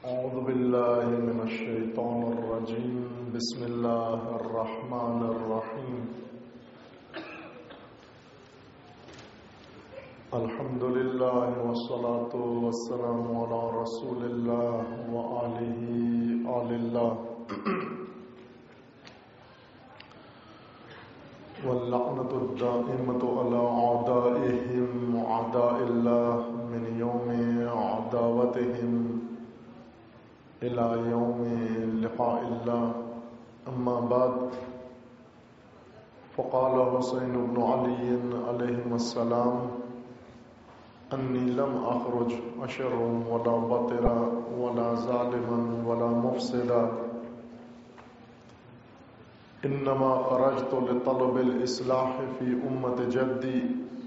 أعوذ بالله من الشيطان الرجيم بسم الله الرحمن الرحيم الحمد لله والصلاة والسلام على رسول الله وآله آل الله واللعنة الدائمة على أعدائهم أعداء الله من يوم عداوتهم إلى يوم لقاء الله. أما بعد، فقال حسين بن علي عليهما السلام: أني لم أخرج أشرا ولا بطرا ولا ظالما ولا مفسدا، إنما خرجت لطلب الإصلاح في أمة جدي،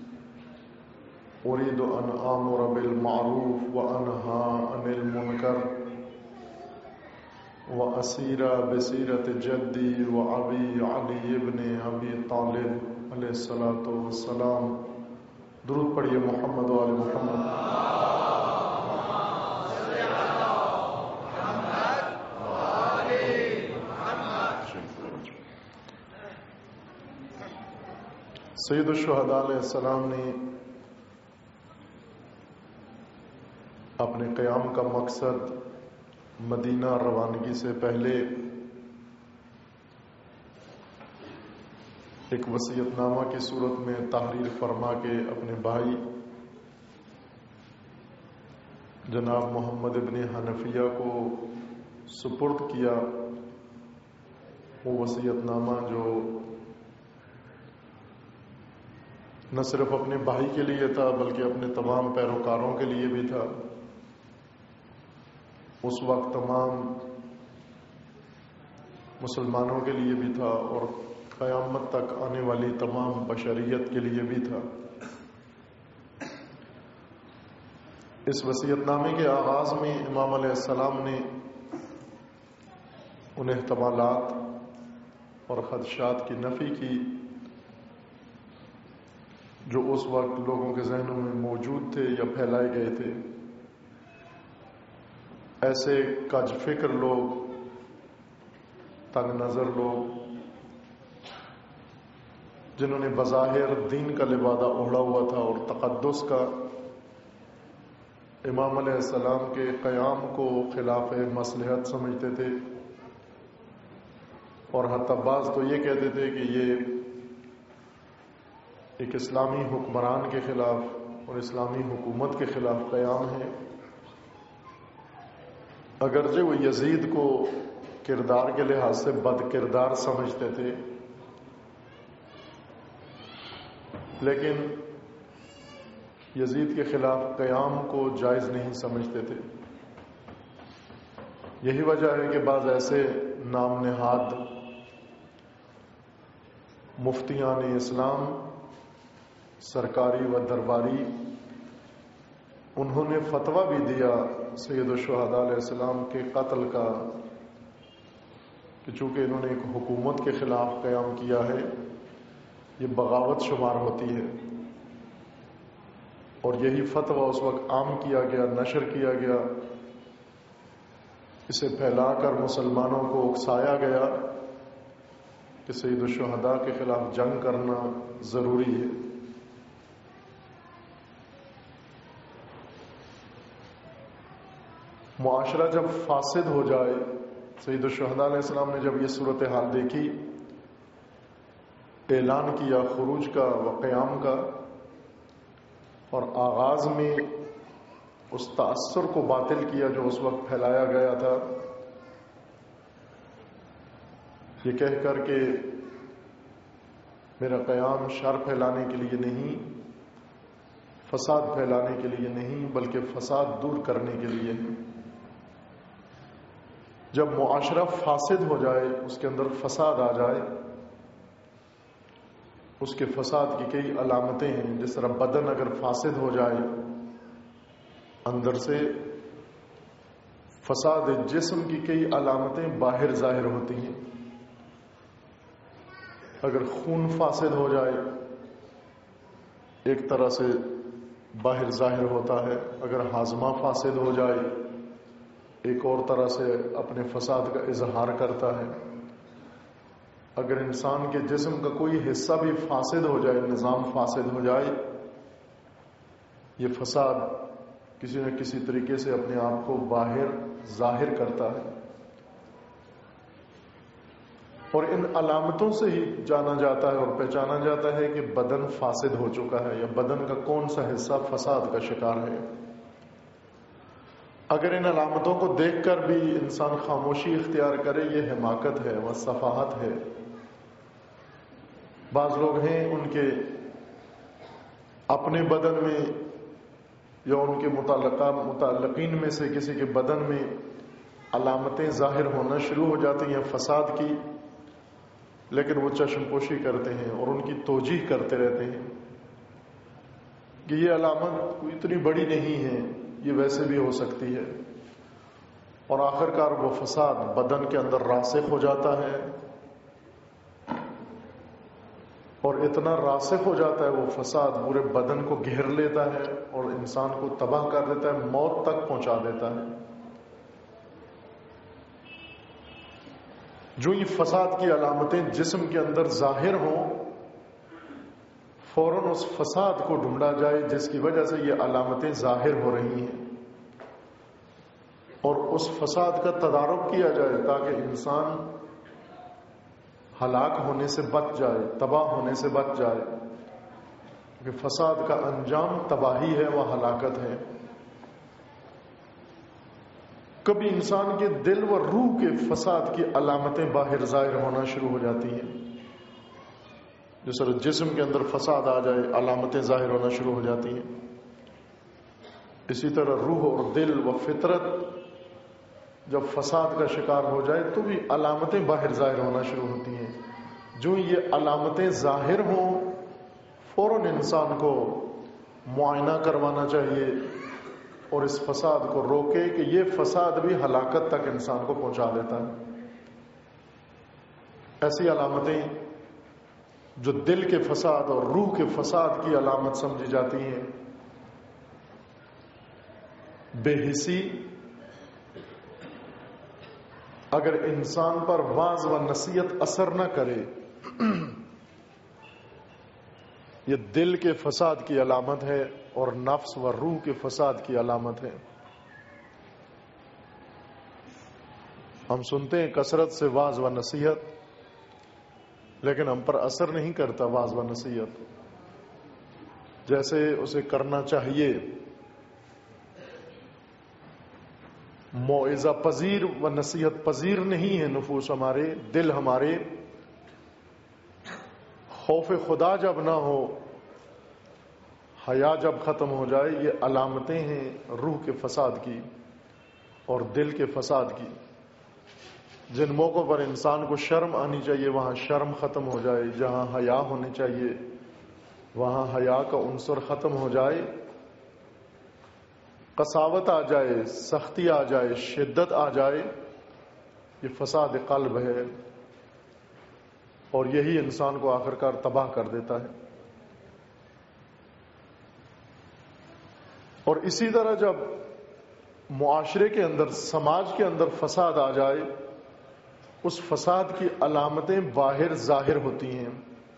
أريد أن آمر بالمعروف وأنهى عن المنكر وأسير بسيرة جدي وأبي علي بن أبي طالب علیہ الصلاۃ والسلام. درود پڑھیے محمد و آل محمد. سید الشہداء علیہ السلام نے اپنے قیام کا مقصد مدینہ روانگی سے پہلے ایک وصیت نامہ کی صورت میں تحریر فرما کے اپنے بھائی جناب محمد ابن حنفیہ کو سپرد کیا. وہ وصیت نامہ جو نہ صرف اپنے بھائی کے لیے تھا بلکہ اپنے تمام پیروکاروں کے لیے بھی تھا. اس وقت تمام مسلمانوں کے لیے بھی تھا اور قیامت تک آنے والی تمام بشریت کے لیے بھی تھا. اس وصیت نامے کے آغاز میں امام علیہ السلام نے ان احتمالات اور خدشات کی نفی کی جو اس وقت لوگوں کے ذہنوں میں موجود تھے یا پھیلائے گئے تھے. ایسے کج فکر لوگ، تنگ نظر لوگ، جنہوں نے بظاہر دین کا لبادہ اوڑھا ہوا تھا اور تقدس کا، امام علیہ السلام کے قیام کو خلاف مصلحت سمجھتے تھے اور حتی بعض تو یہ کہتے تھے کہ یہ ایک اسلامی حکمران کے خلاف اور اسلامی حکومت کے خلاف قیام ہے. اگرچہ وہ یزید کو کردار کے لحاظ سے بد کردار سمجھتے تھے، لیکن یزید کے خلاف قیام کو جائز نہیں سمجھتے تھے. یہی وجہ ہے کہ بعض ایسے نام نہاد مفتیان اسلام، سرکاری و درباری، انہوں نے فتویٰ بھی دیا سید الشہداء علیہ السلام کے قتل کا کہ چونکہ انہوں نے ایک حکومت کے خلاف قیام کیا ہے، یہ بغاوت شمار ہوتی ہے. اور یہی فتویٰ اس وقت عام کیا گیا، نشر کیا گیا، اسے پھیلا کر مسلمانوں کو اکسایا گیا کہ سید الشہداء کے خلاف جنگ کرنا ضروری ہے. معاشرہ جب فاسد ہو جائے، سید الشہداء علیہ السلام نے جب یہ صورتحال دیکھی، اعلان کیا خروج کا و قیام کا، اور آغاز میں اس تاثر کو باطل کیا جو اس وقت پھیلایا گیا تھا، یہ کہہ کر کہ میرا قیام شر پھیلانے کے لیے نہیں، فساد پھیلانے کے لیے نہیں، بلکہ فساد دور کرنے کے لیے ہے. جب معاشرہ فاسد ہو جائے، اس کے اندر فساد آ جائے، اس کے فساد کی کئی علامتیں ہیں. جس طرح بدن اگر فاسد ہو جائے اندر سے، فساد جسم کی کئی علامتیں باہر ظاہر ہوتی ہیں. اگر خون فاسد ہو جائے ایک طرح سے باہر ظاہر ہوتا ہے، اگر ہاضمہ فاسد ہو جائے ایک اور طرح سے اپنے فساد کا اظہار کرتا ہے۔ اگر انسان کے جسم کا کوئی حصہ بھی فاسد ہو جائے، نظام فاسد ہو جائے، یہ فساد کسی نہ کسی طریقے سے اپنے آپ کو باہر ظاہر کرتا ہے، اور ان علامتوں سے ہی جانا جاتا ہے اور پہچانا جاتا ہے کہ بدن فاسد ہو چکا ہے یا بدن کا کون سا حصہ فساد کا شکار ہے۔ اگر ان علامتوں کو دیکھ کر بھی انسان خاموشی اختیار کرے، یہ حماقت ہے، وہ سفاہت ہے۔ بعض لوگ ہیں ان کے اپنے بدن میں یا ان کے متعلقین میں سے کسی کے بدن میں علامتیں ظاہر ہونا شروع ہو جاتی ہیں فساد کی، لیکن وہ چشم پوشی کرتے ہیں اور ان کی توجیح کرتے رہتے ہیں کہ یہ علامت کوئی اتنی بڑی نہیں ہے، یہ ویسے بھی ہو سکتی ہے، اور آخر کار وہ فساد بدن کے اندر راسخ ہو جاتا ہے، اور اتنا راسخ ہو جاتا ہے وہ فساد پورے بدن کو گھیر لیتا ہے اور انسان کو تباہ کر دیتا ہے، موت تک پہنچا دیتا ہے۔ جو یہ فساد کی علامتیں جسم کے اندر ظاہر ہوں، فوراً اس فساد کو ڈھونڈا جائے جس کی وجہ سے یہ علامتیں ظاہر ہو رہی ہیں، اور اس فساد کا تدارک کیا جائے تاکہ انسان ہلاک ہونے سے بچ جائے، تباہ ہونے سے بچ جائے، کہ فساد کا انجام تباہی ہے، وہ ہلاکت ہے۔ کبھی انسان کے دل و روح کے فساد کی علامتیں باہر ظاہر ہونا شروع ہو جاتی ہیں، جس طرح جسم کے اندر فساد آ جائے علامتیں ظاہر ہونا شروع ہو جاتی ہیں، اسی طرح روح اور دل و فطرت جب فساد کا شکار ہو جائے تو بھی علامتیں باہر ظاہر ہونا شروع ہوتی ہیں۔ جو یہ علامتیں ظاہر ہوں، فوراً انسان کو معائنہ کروانا چاہیے اور اس فساد کو روکے کہ یہ فساد بھی ہلاکت تک انسان کو پہنچا دیتا ہے۔ ایسی علامتیں جو دل کے فساد اور روح کے فساد کی علامت سمجھی جاتی ہیں، بے حسی، اگر انسان پر واعظ و نصیحت اثر نہ کرے، یہ دل کے فساد کی علامت ہے اور نفس و روح کے فساد کی علامت ہے۔ ہم سنتے ہیں کثرت سے واعظ و نصیحت، لیکن ہم پر اثر نہیں کرتا واعظ و نصیحت جیسے اسے کرنا چاہیے۔ موعظہ پذیر و نصیحت پذیر نہیں ہے نفوس ہمارے، دل ہمارے۔ خوف خدا جب نہ ہو، حیا جب ختم ہو جائے، یہ علامتیں ہیں روح کے فساد کی اور دل کے فساد کی۔ جن موقعوں پر انسان کو شرم آنی چاہیے وہاں شرم ختم ہو جائے، جہاں حیا ہونی چاہیے وہاں حیا کا عنصر ختم ہو جائے، قساوت آ جائے، سختی آ جائے، شدت آ جائے، یہ فساد قلب ہے، اور یہی انسان کو آخر کار تباہ کر دیتا ہے۔ اور اسی طرح جب معاشرے کے اندر، سماج کے اندر فساد آ جائے، اس فساد کی علامتیں باہر ظاہر ہوتی ہیں۔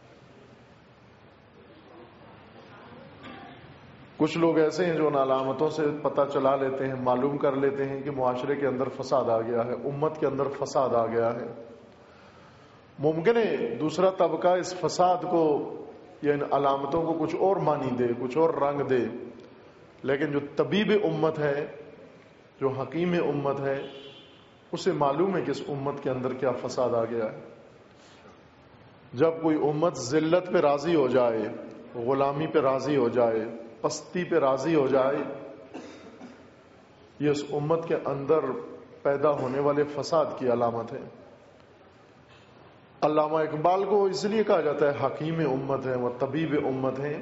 کچھ لوگ ایسے ہیں جو ان علامتوں سے پتہ چلا لیتے ہیں، معلوم کر لیتے ہیں کہ معاشرے کے اندر فساد آ گیا ہے، امت کے اندر فساد آ گیا ہے۔ ممکن ہے دوسرا طبقہ اس فساد کو یا ان علامتوں کو کچھ اور معنی دے، کچھ اور رنگ دے، لیکن جو طبیب امت ہے، جو حکیم امت ہے، اسے معلوم ہے کہ اس امت کے اندر کیا فساد آ گیا ہے۔ جب کوئی امت ذلت پہ راضی ہو جائے، غلامی پہ راضی ہو جائے، پستی پہ راضی ہو جائے، یہ اس امت کے اندر پیدا ہونے والے فساد کی علامت ہے۔ علامہ اقبال کو اس لیے کہا جاتا ہے حکیم امت ہے، وہ طبیب امت ہیں،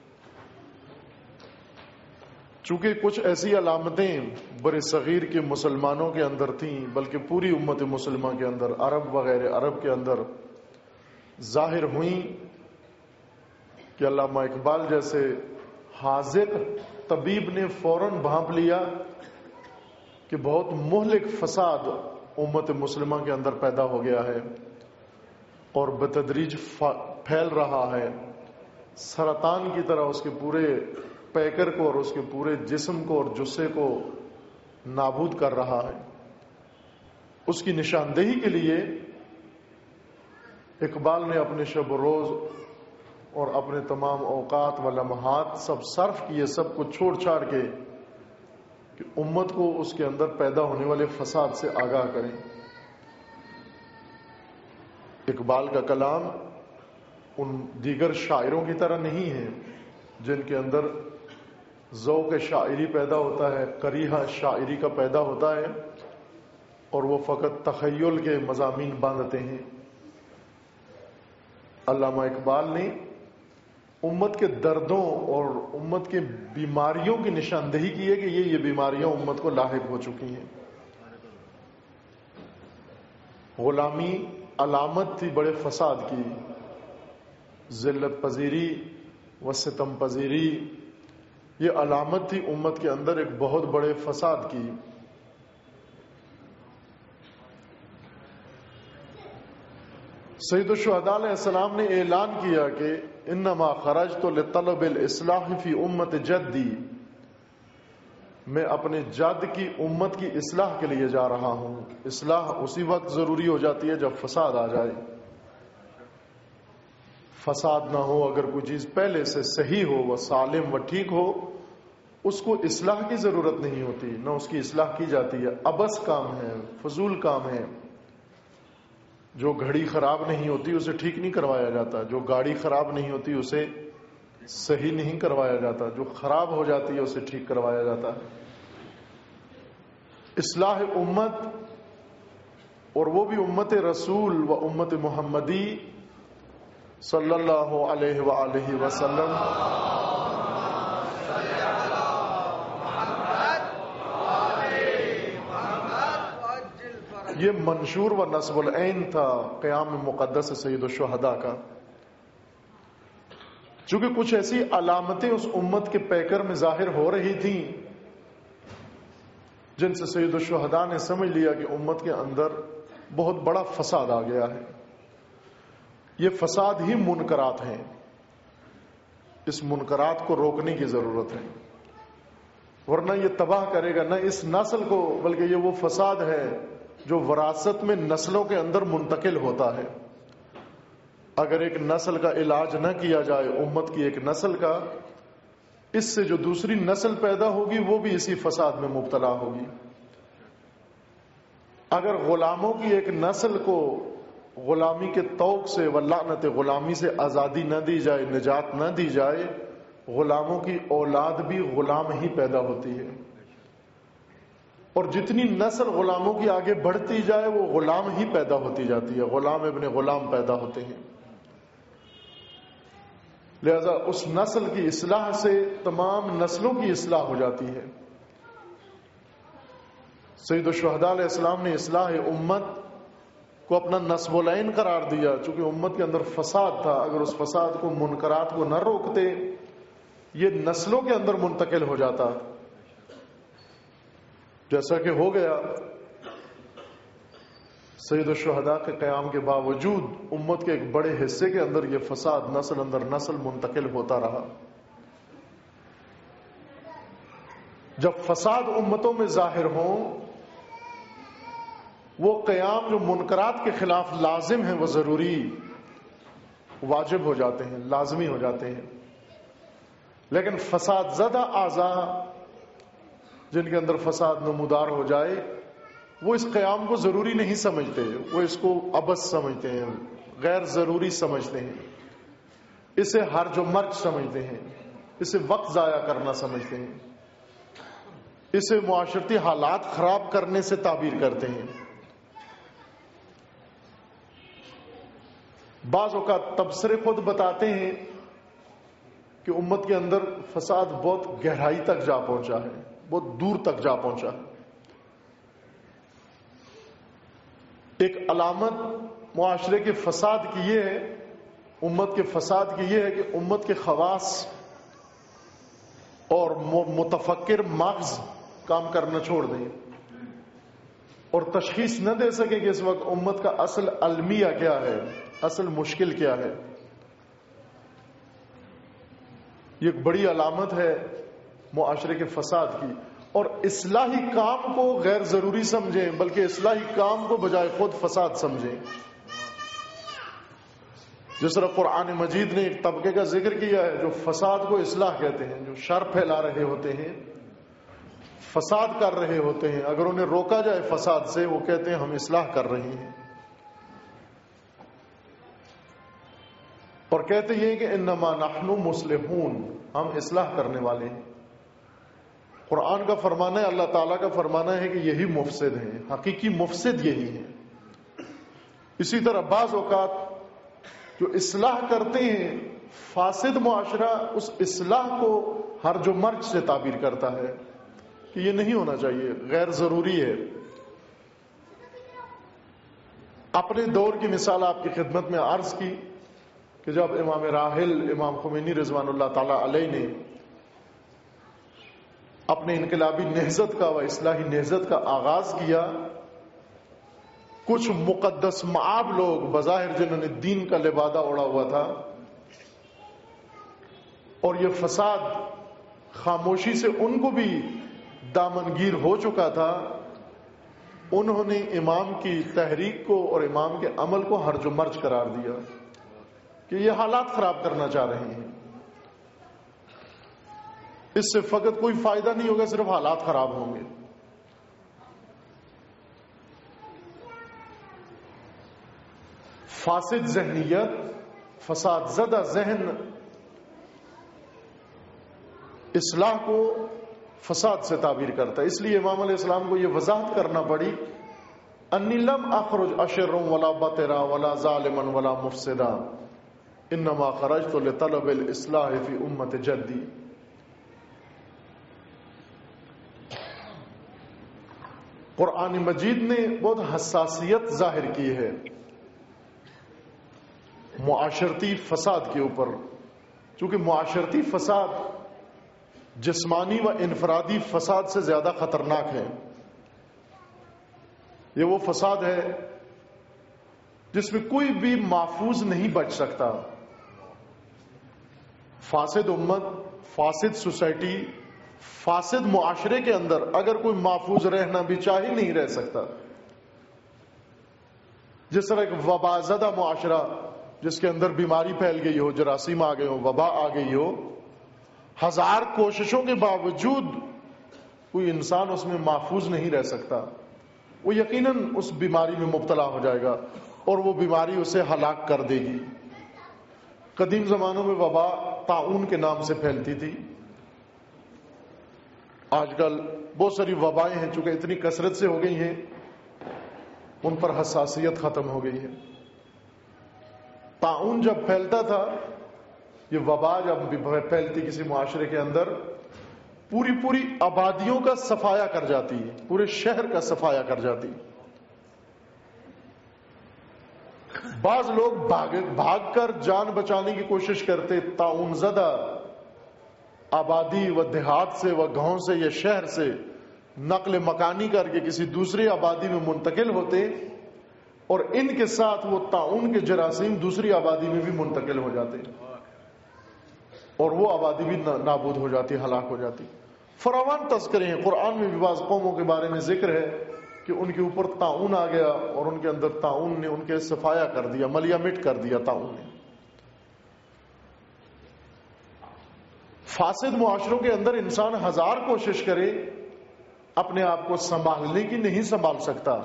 چونکہ کچھ ایسی علامتیں بر صغیر کے مسلمانوں کے اندر تھیں، بلکہ پوری امت مسلمہ کے اندر، عرب وغیرہ عرب کے اندر ظاہر ہوئیں کہ علامہ اقبال جیسے حاذق طبیب نے فوراً بھانپ لیا کہ بہت مہلک فساد امت مسلمہ کے اندر پیدا ہو گیا ہے اور بتدریج پھیل رہا ہے، سرطان کی طرح اس کے پورے پیکر کو اور اس کے پورے جسم کو اور جثے کو نابود کر رہا ہے۔ اس کی نشاندہی کے لیے اقبال نے اپنے شب و روز اور اپنے تمام اوقات و لمحات سب صرف کیے، سب کو چھوڑ چھاڑ کے، کہ امت کو اس کے اندر پیدا ہونے والے فساد سے آگاہ کریں۔ اقبال کا کلام ان دیگر شاعروں کی طرح نہیں ہے جن کے اندر ذوق شاعری پیدا ہوتا ہے، قریحہ شاعری کا پیدا ہوتا ہے اور وہ فقط تخیل کے مضامین باندھتے ہیں۔ علامہ اقبال نے امت کے دردوں اور امت کے بیماریوں کی نشاندہی کی ہے کہ یہ بیماریاں امت کو لاحق ہو چکی ہیں۔ غلامی علامت تھی بڑے فساد کی، ذلت پذیری و ستم پذیری یہ علامت تھی امت کے اندر ایک بہت بڑے فساد کی۔ سید الشہداء علیہ السلام نے اعلان کیا کہ انما خرجت لطلب الاصلاح فی امت جدی، میں اپنے جد کی امت کی اصلاح کے لیے جا رہا ہوں۔ اصلاح اسی وقت ضروری ہو جاتی ہے جب فساد آ جائے۔ فساد نہ ہو، اگر کوئی چیز پہلے سے صحیح ہو، وہ سالم و ٹھیک ہو، اس کو اصلاح کی ضرورت نہیں ہوتی، نہ اس کی اصلاح کی جاتی ہے۔ عبث کام ہے، فضول کام ہے۔ جو گھڑی خراب نہیں ہوتی اسے ٹھیک نہیں کروایا جاتا، جو گاڑی خراب نہیں ہوتی اسے صحیح نہیں کروایا جاتا، جو خراب ہو جاتی ہے اسے ٹھیک کروایا جاتا ہے۔ اصلاح امت، اور وہ بھی امت رسول و امت محمدی صلی اللہ علیہ وآلہ وسلم، یہ منشور و نصب العین تھا قیام مقدس سید الشہداء کا۔ چونکہ کچھ ایسی علامتیں اس امت کے پیکر میں ظاہر ہو رہی تھیں جن سے سید الشہداء نے سمجھ لیا کہ امت کے اندر بہت بڑا فساد آ گیا ہے۔ یہ فساد ہی منکرات ہیں، اس منکرات کو روکنے کی ضرورت ہے، ورنہ یہ تباہ کرے گا نہ اس نسل کو، بلکہ یہ وہ فساد ہے جو وراثت میں نسلوں کے اندر منتقل ہوتا ہے۔ اگر ایک نسل کا علاج نہ کیا جائے، امت کی ایک نسل کا، اس سے جو دوسری نسل پیدا ہوگی وہ بھی اسی فساد میں مبتلا ہوگی۔ اگر غلاموں کی ایک نسل کو غلامی کے طوق سے و لعنت غلامی سے آزادی نہ دی جائے، نجات نہ دی جائے، غلاموں کی اولاد بھی غلام ہی پیدا ہوتی ہے، اور جتنی نسل غلاموں کی آگے بڑھتی جائے وہ غلام ہی پیدا ہوتی جاتی ہے، غلام ابن غلام پیدا ہوتے ہیں۔ لہذا اس نسل کی اصلاح سے تمام نسلوں کی اصلاح ہو جاتی ہے۔ سید الشہداء علیہ السلام نے اصلاح امت کو اپنا نصب العین قرار دیا، چونکہ امت کے اندر فساد تھا۔ اگر اس فساد کو، منکرات کو نہ روکتے، یہ نسلوں کے اندر منتقل ہو جاتا، جیسا کہ ہو گیا۔ سید الشہداء کے قیام کے باوجود امت کے ایک بڑے حصے کے اندر یہ فساد نسل اندر نسل منتقل ہوتا رہا۔ جب فساد امتوں میں ظاہر ہوں، وہ قیام جو منکرات کے خلاف لازم ہیں وہ ضروری، واجب ہو جاتے ہیں، لازمی ہو جاتے ہیں۔ لیکن فساد زدہ اعضاء جن کے اندر فساد نمودار ہو جائے، وہ اس قیام کو ضروری نہیں سمجھتے، وہ اس کو عبث سمجھتے ہیں، غیر ضروری سمجھتے ہیں، اسے ہرج و مرج سمجھتے ہیں، اسے وقت ضائع کرنا سمجھتے ہیں، اسے معاشرتی حالات خراب کرنے سے تعبیر کرتے ہیں۔ بعض اوقات تبصرے خود بتاتے ہیں کہ امت کے اندر فساد بہت گہرائی تک جا پہنچا ہے، بہت دور تک جا پہنچا ہے۔ ایک علامت معاشرے کے فساد کی یہ ہے، امت کے فساد کی یہ ہے کہ امت کے خواص اور متفکر مغز کام کرنا چھوڑ دیں۔ اور تشخیص نہ دے سکے کہ اس وقت امت کا اصل المیہ کیا ہے، اصل مشکل کیا ہے، یہ ایک بڑی علامت ہے معاشرے کے فساد کی. اور اصلاحی کام کو غیر ضروری سمجھیں، بلکہ اصلاحی کام کو بجائے خود فساد سمجھیں. جس طرح قرآن مجید نے ایک طبقے کا ذکر کیا ہے جو فساد کو اصلاح کہتے ہیں، جو شر پھیلا رہے ہوتے ہیں، فساد کر رہے ہوتے ہیں، اگر انہیں روکا جائے فساد سے، وہ کہتے ہیں ہم اصلاح کر رہے ہیں. اور کہتے یہ کہ انما نحن مصلحون، ہم اصلاح کرنے والے ہیں. قرآن کا فرمانا ہے، اللہ تعالیٰ کا فرمانا ہے کہ یہی مفسد ہیں، حقیقی مفسد یہی ہیں. اسی طرح بعض اوقات جو اصلاح کرتے ہیں، فاسد معاشرہ اس اصلاح کو ہرج و مرج سے تعبیر کرتا ہے کہ یہ نہیں ہونا چاہیے، غیر ضروری ہے. اپنے دور کی مثال آپ کی خدمت میں عرض کی کہ جب امام راحل امام خمینی رضوان اللہ تعالی علیہ نے اپنے انقلابی نہضت کا و اصلاحی نہضت کا آغاز کیا، کچھ مقدس معاب لوگ بظاہر جنہوں نے دین کا لبادہ اوڑا ہوا تھا اور یہ فساد خاموشی سے ان کو بھی دامنگیر ہو چکا تھا، انہوں نے امام کی تحریک کو اور امام کے عمل کو ہرج و مرج قرار دیا کہ یہ حالات خراب کرنا چاہ رہے ہیں، اس سے فقط کوئی فائدہ نہیں ہوگا، صرف حالات خراب ہوں گے. فاسد ذہنیت، فساد زدہ ذہن اصلاح کو فساد سے تعبیر کرتا ہے. اس لیے امام علیہ السلام کو یہ وضاحت کرنا پڑی، انی لم اخرج اشر ولا بطرا ولا ظالما ولا مفسدا انما خرجت لطلب الاصلاح فی امت جدی. قرآن مجید نے بہت حساسیت ظاہر کی ہے معاشرتی فساد کے اوپر، چونکہ معاشرتی فساد جسمانی و انفرادی فساد سے زیادہ خطرناک ہے. یہ وہ فساد ہے جس میں کوئی بھی محفوظ نہیں بچ سکتا. فاسد امت، فاسد سوسائٹی، فاسد معاشرے کے اندر اگر کوئی محفوظ رہنا بھی چاہے نہیں رہ سکتا. جس طرح ایک وبا زدہ معاشرہ جس کے اندر بیماری پھیل گئی ہو، جراثیم آ گئے ہو، وبا آ گئی ہو، ہزار کوششوں کے باوجود کوئی انسان اس میں محفوظ نہیں رہ سکتا، وہ یقیناً اس بیماری میں مبتلا ہو جائے گا اور وہ بیماری اسے ہلاک کر دے گی. قدیم زمانوں میں وبا طاعون کے نام سے پھیلتی تھی. آج کل بہت ساری وبائیں ہیں، چونکہ اتنی کثرت سے ہو گئی ہیں ان پر حساسیت ختم ہو گئی ہے. طاعون جب پھیلتا تھا، یہ وبا جب پھیلتی کسی معاشرے کے اندر، پوری آبادیوں کا صفایا کر جاتی ہے، پورے شہر کا صفایا کر جاتی. بعض لوگ بھاگ کر جان بچانے کی کوشش کرتے، طاعون زدہ آبادی و دیہات سے و گاؤں سے یا شہر سے نقل مکانی کر کے کسی دوسری آبادی میں منتقل ہوتے، اور ان کے ساتھ وہ طاعون کے جراثیم دوسری آبادی میں بھی منتقل ہو جاتے اور وہ آبادی بھی نابود ہو جاتی، ہلاک ہو جاتی. فراوان تذکرے ہیں قرآن میں بھی، بعض قوموں کے بارے میں ذکر ہے کہ ان کے اوپر طاعون آ گیا اور ان کے اندر طاعون نے ان کے صفایا کر دیا، ملیا مٹ کر دیا طاعون نے. فاسد معاشروں کے اندر انسان ہزار کوشش کرے اپنے آپ کو سنبھالنے کی، نہیں سنبھال سکتا.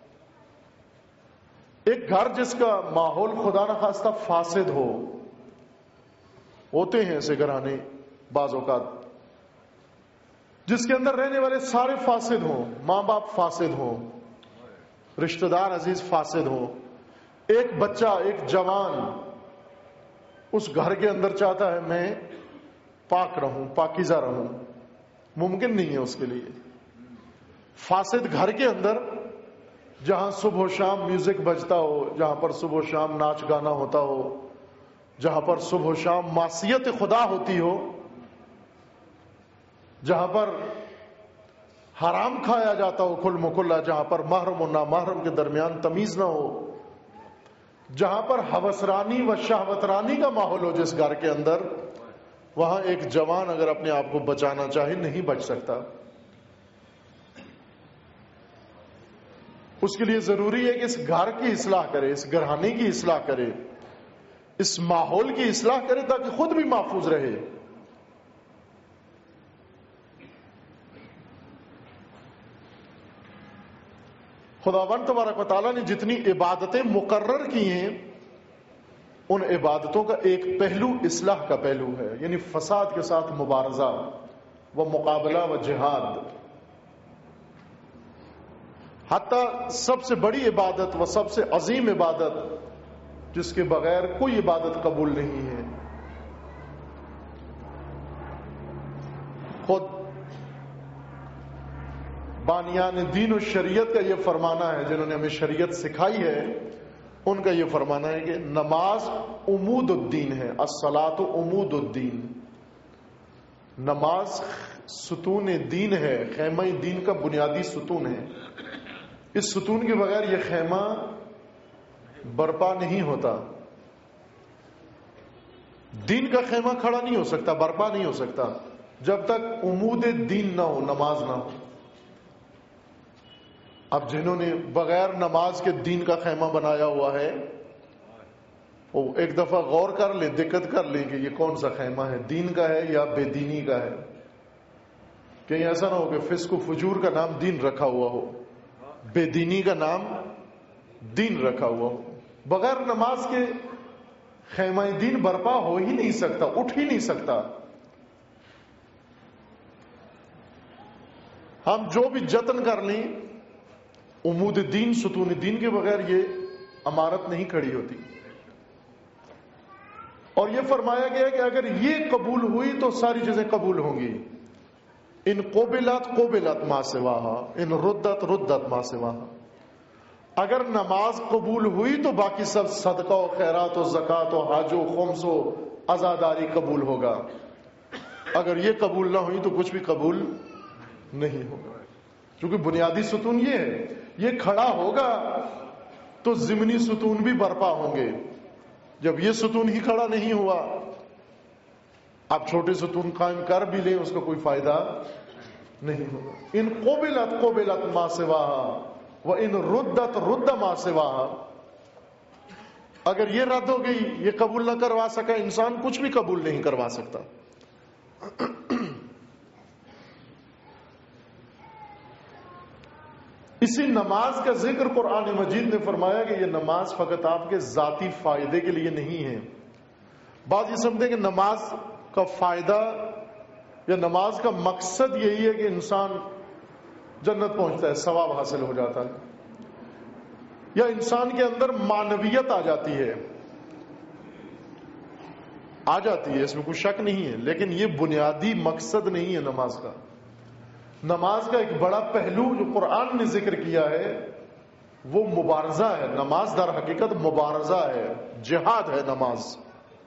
ایک گھر جس کا ماحول خدا نخواستہ فاسد ہو، ہوتے ہیں ایسے گھرانے بعض اوقات جس کے اندر رہنے والے سارے فاسد ہوں، ماں باپ فاسد ہوں، رشتہ دار عزیز فاسد ہوں، ایک بچہ، ایک جوان اس گھر کے اندر چاہتا ہے میں پاک رہوں، پاکیزہ رہوں، ممکن نہیں ہے اس کے لیے. فاسد گھر کے اندر جہاں صبح و شام میوزک بجتا ہو، جہاں پر صبح و شام ناچ گانا ہوتا ہو، جہاں پر صبح و شام معصیت خدا ہوتی ہو، جہاں پر حرام کھایا جاتا ہو کھل مکھلا، جہاں پر محرم و نامحرم کے درمیان تمیز نہ ہو، جہاں پر ہوسرانی و شہوترانی کا ماحول ہو جس گھر کے اندر، وہاں ایک جوان اگر اپنے آپ کو بچانا چاہے نہیں بچ سکتا۔ اس کے لیے ضروری ہے کہ اس گھر کی اصلاح کرے، اس گھرانے کی اصلاح کرے، اس ماحول کی اصلاح کرے تاکہ خود بھی محفوظ رہے۔ خداوند تبارک و تعالیٰ نے جتنی عبادتیں مقرر کی ہیں، ان عبادتوں کا ایک پہلو اصلاح کا پہلو ہے، یعنی فساد کے ساتھ مبارزہ و مقابلہ و جہاد۔ حتیٰ سب سے بڑی عبادت و سب سے عظیم عبادت جس کے بغیر کوئی عبادت قبول نہیں ہے، خود بانیان دین و شریعت کا یہ فرمانا ہے، جنہوں نے ہمیں شریعت سکھائی ہے، ان کا یہ فرمانا ہے کہ نماز عمود الدین ہے، الصلاۃ عمود الدین، نماز ستون دین ہے، خیمہ دین کا بنیادی ستون ہے۔ اس ستون کے بغیر یہ خیمہ برپا نہیں ہوتا، دین کا خیمہ کھڑا نہیں ہو سکتا، برپا نہیں ہو سکتا جب تک عمود دین نہ ہو، نماز نہ ہو۔ اب جنہوں نے بغیر نماز کے دین کا خیمہ بنایا ہوا ہے، وہ ایک دفعہ غور کر لیں، دقت کر لیں کہ یہ کون سا خیمہ ہے، دین کا ہے یا بے دینی کا ہے۔ کہیں ایسا نہ ہو کہ فسق و فجور کا نام دین رکھا ہوا ہو، بے دینی کا نام دین رکھا ہوا ہو۔ بغیر نماز کے خیمہ دین برپا ہو ہی نہیں سکتا، اٹھ ہی نہیں سکتا۔ ہم جو بھی جتن کر لیں، عمود دین، ستون دین کے بغیر یہ عمارت نہیں کھڑی ہوتی۔ اور یہ فرمایا گیا کہ اگر یہ قبول ہوئی تو ساری چیزیں قبول ہوں گی۔ ان قبلت قبلت ما سواہا، ان ردت ردت ما سواہا۔ اگر نماز قبول ہوئی تو باقی سب صدقہ و خیرات و زکوٰۃ و حج و خمس و عزاداری قبول ہوگا۔ اگر یہ قبول نہ ہوئی تو کچھ بھی قبول نہیں ہوگا، کیونکہ بنیادی ستون یہ ہے، یہ کھڑا ہوگا تو ضمنی ستون بھی برپا ہوں گے۔ جب یہ ستون ہی کھڑا نہیں ہوا، آپ چھوٹے ستون قائم کر بھی لیں، اس کا کوئی فائدہ نہیں ہوگا۔ ان قبلت قبلت ما سواہا و ان ردت رد ما سواہا۔ اگر یہ رد ہو گئی، یہ قبول نہ کروا سکا انسان، کچھ بھی قبول نہیں کروا سکتا۔ اسی نماز کا ذکر قرآن مجید نے فرمایا کہ یہ نماز فقط آپ کے ذاتی فائدے کے لیے نہیں ہے۔ بعض یہ سمجھتے ہیں کہ نماز کا فائدہ یا نماز کا مقصد یہی ہے کہ انسان جنت پہنچتا ہے، ثواب حاصل ہو جاتا ہے، یا انسان کے اندر معنویت آ جاتی ہے۔ آ جاتی ہے، اس میں کوئی شک نہیں ہے، لیکن یہ بنیادی مقصد نہیں ہے نماز کا۔ نماز کا ایک بڑا پہلو جو قرآن نے ذکر کیا ہے وہ مبارزہ ہے۔ نماز در حقیقت مبارزہ ہے، جہاد ہے نماز۔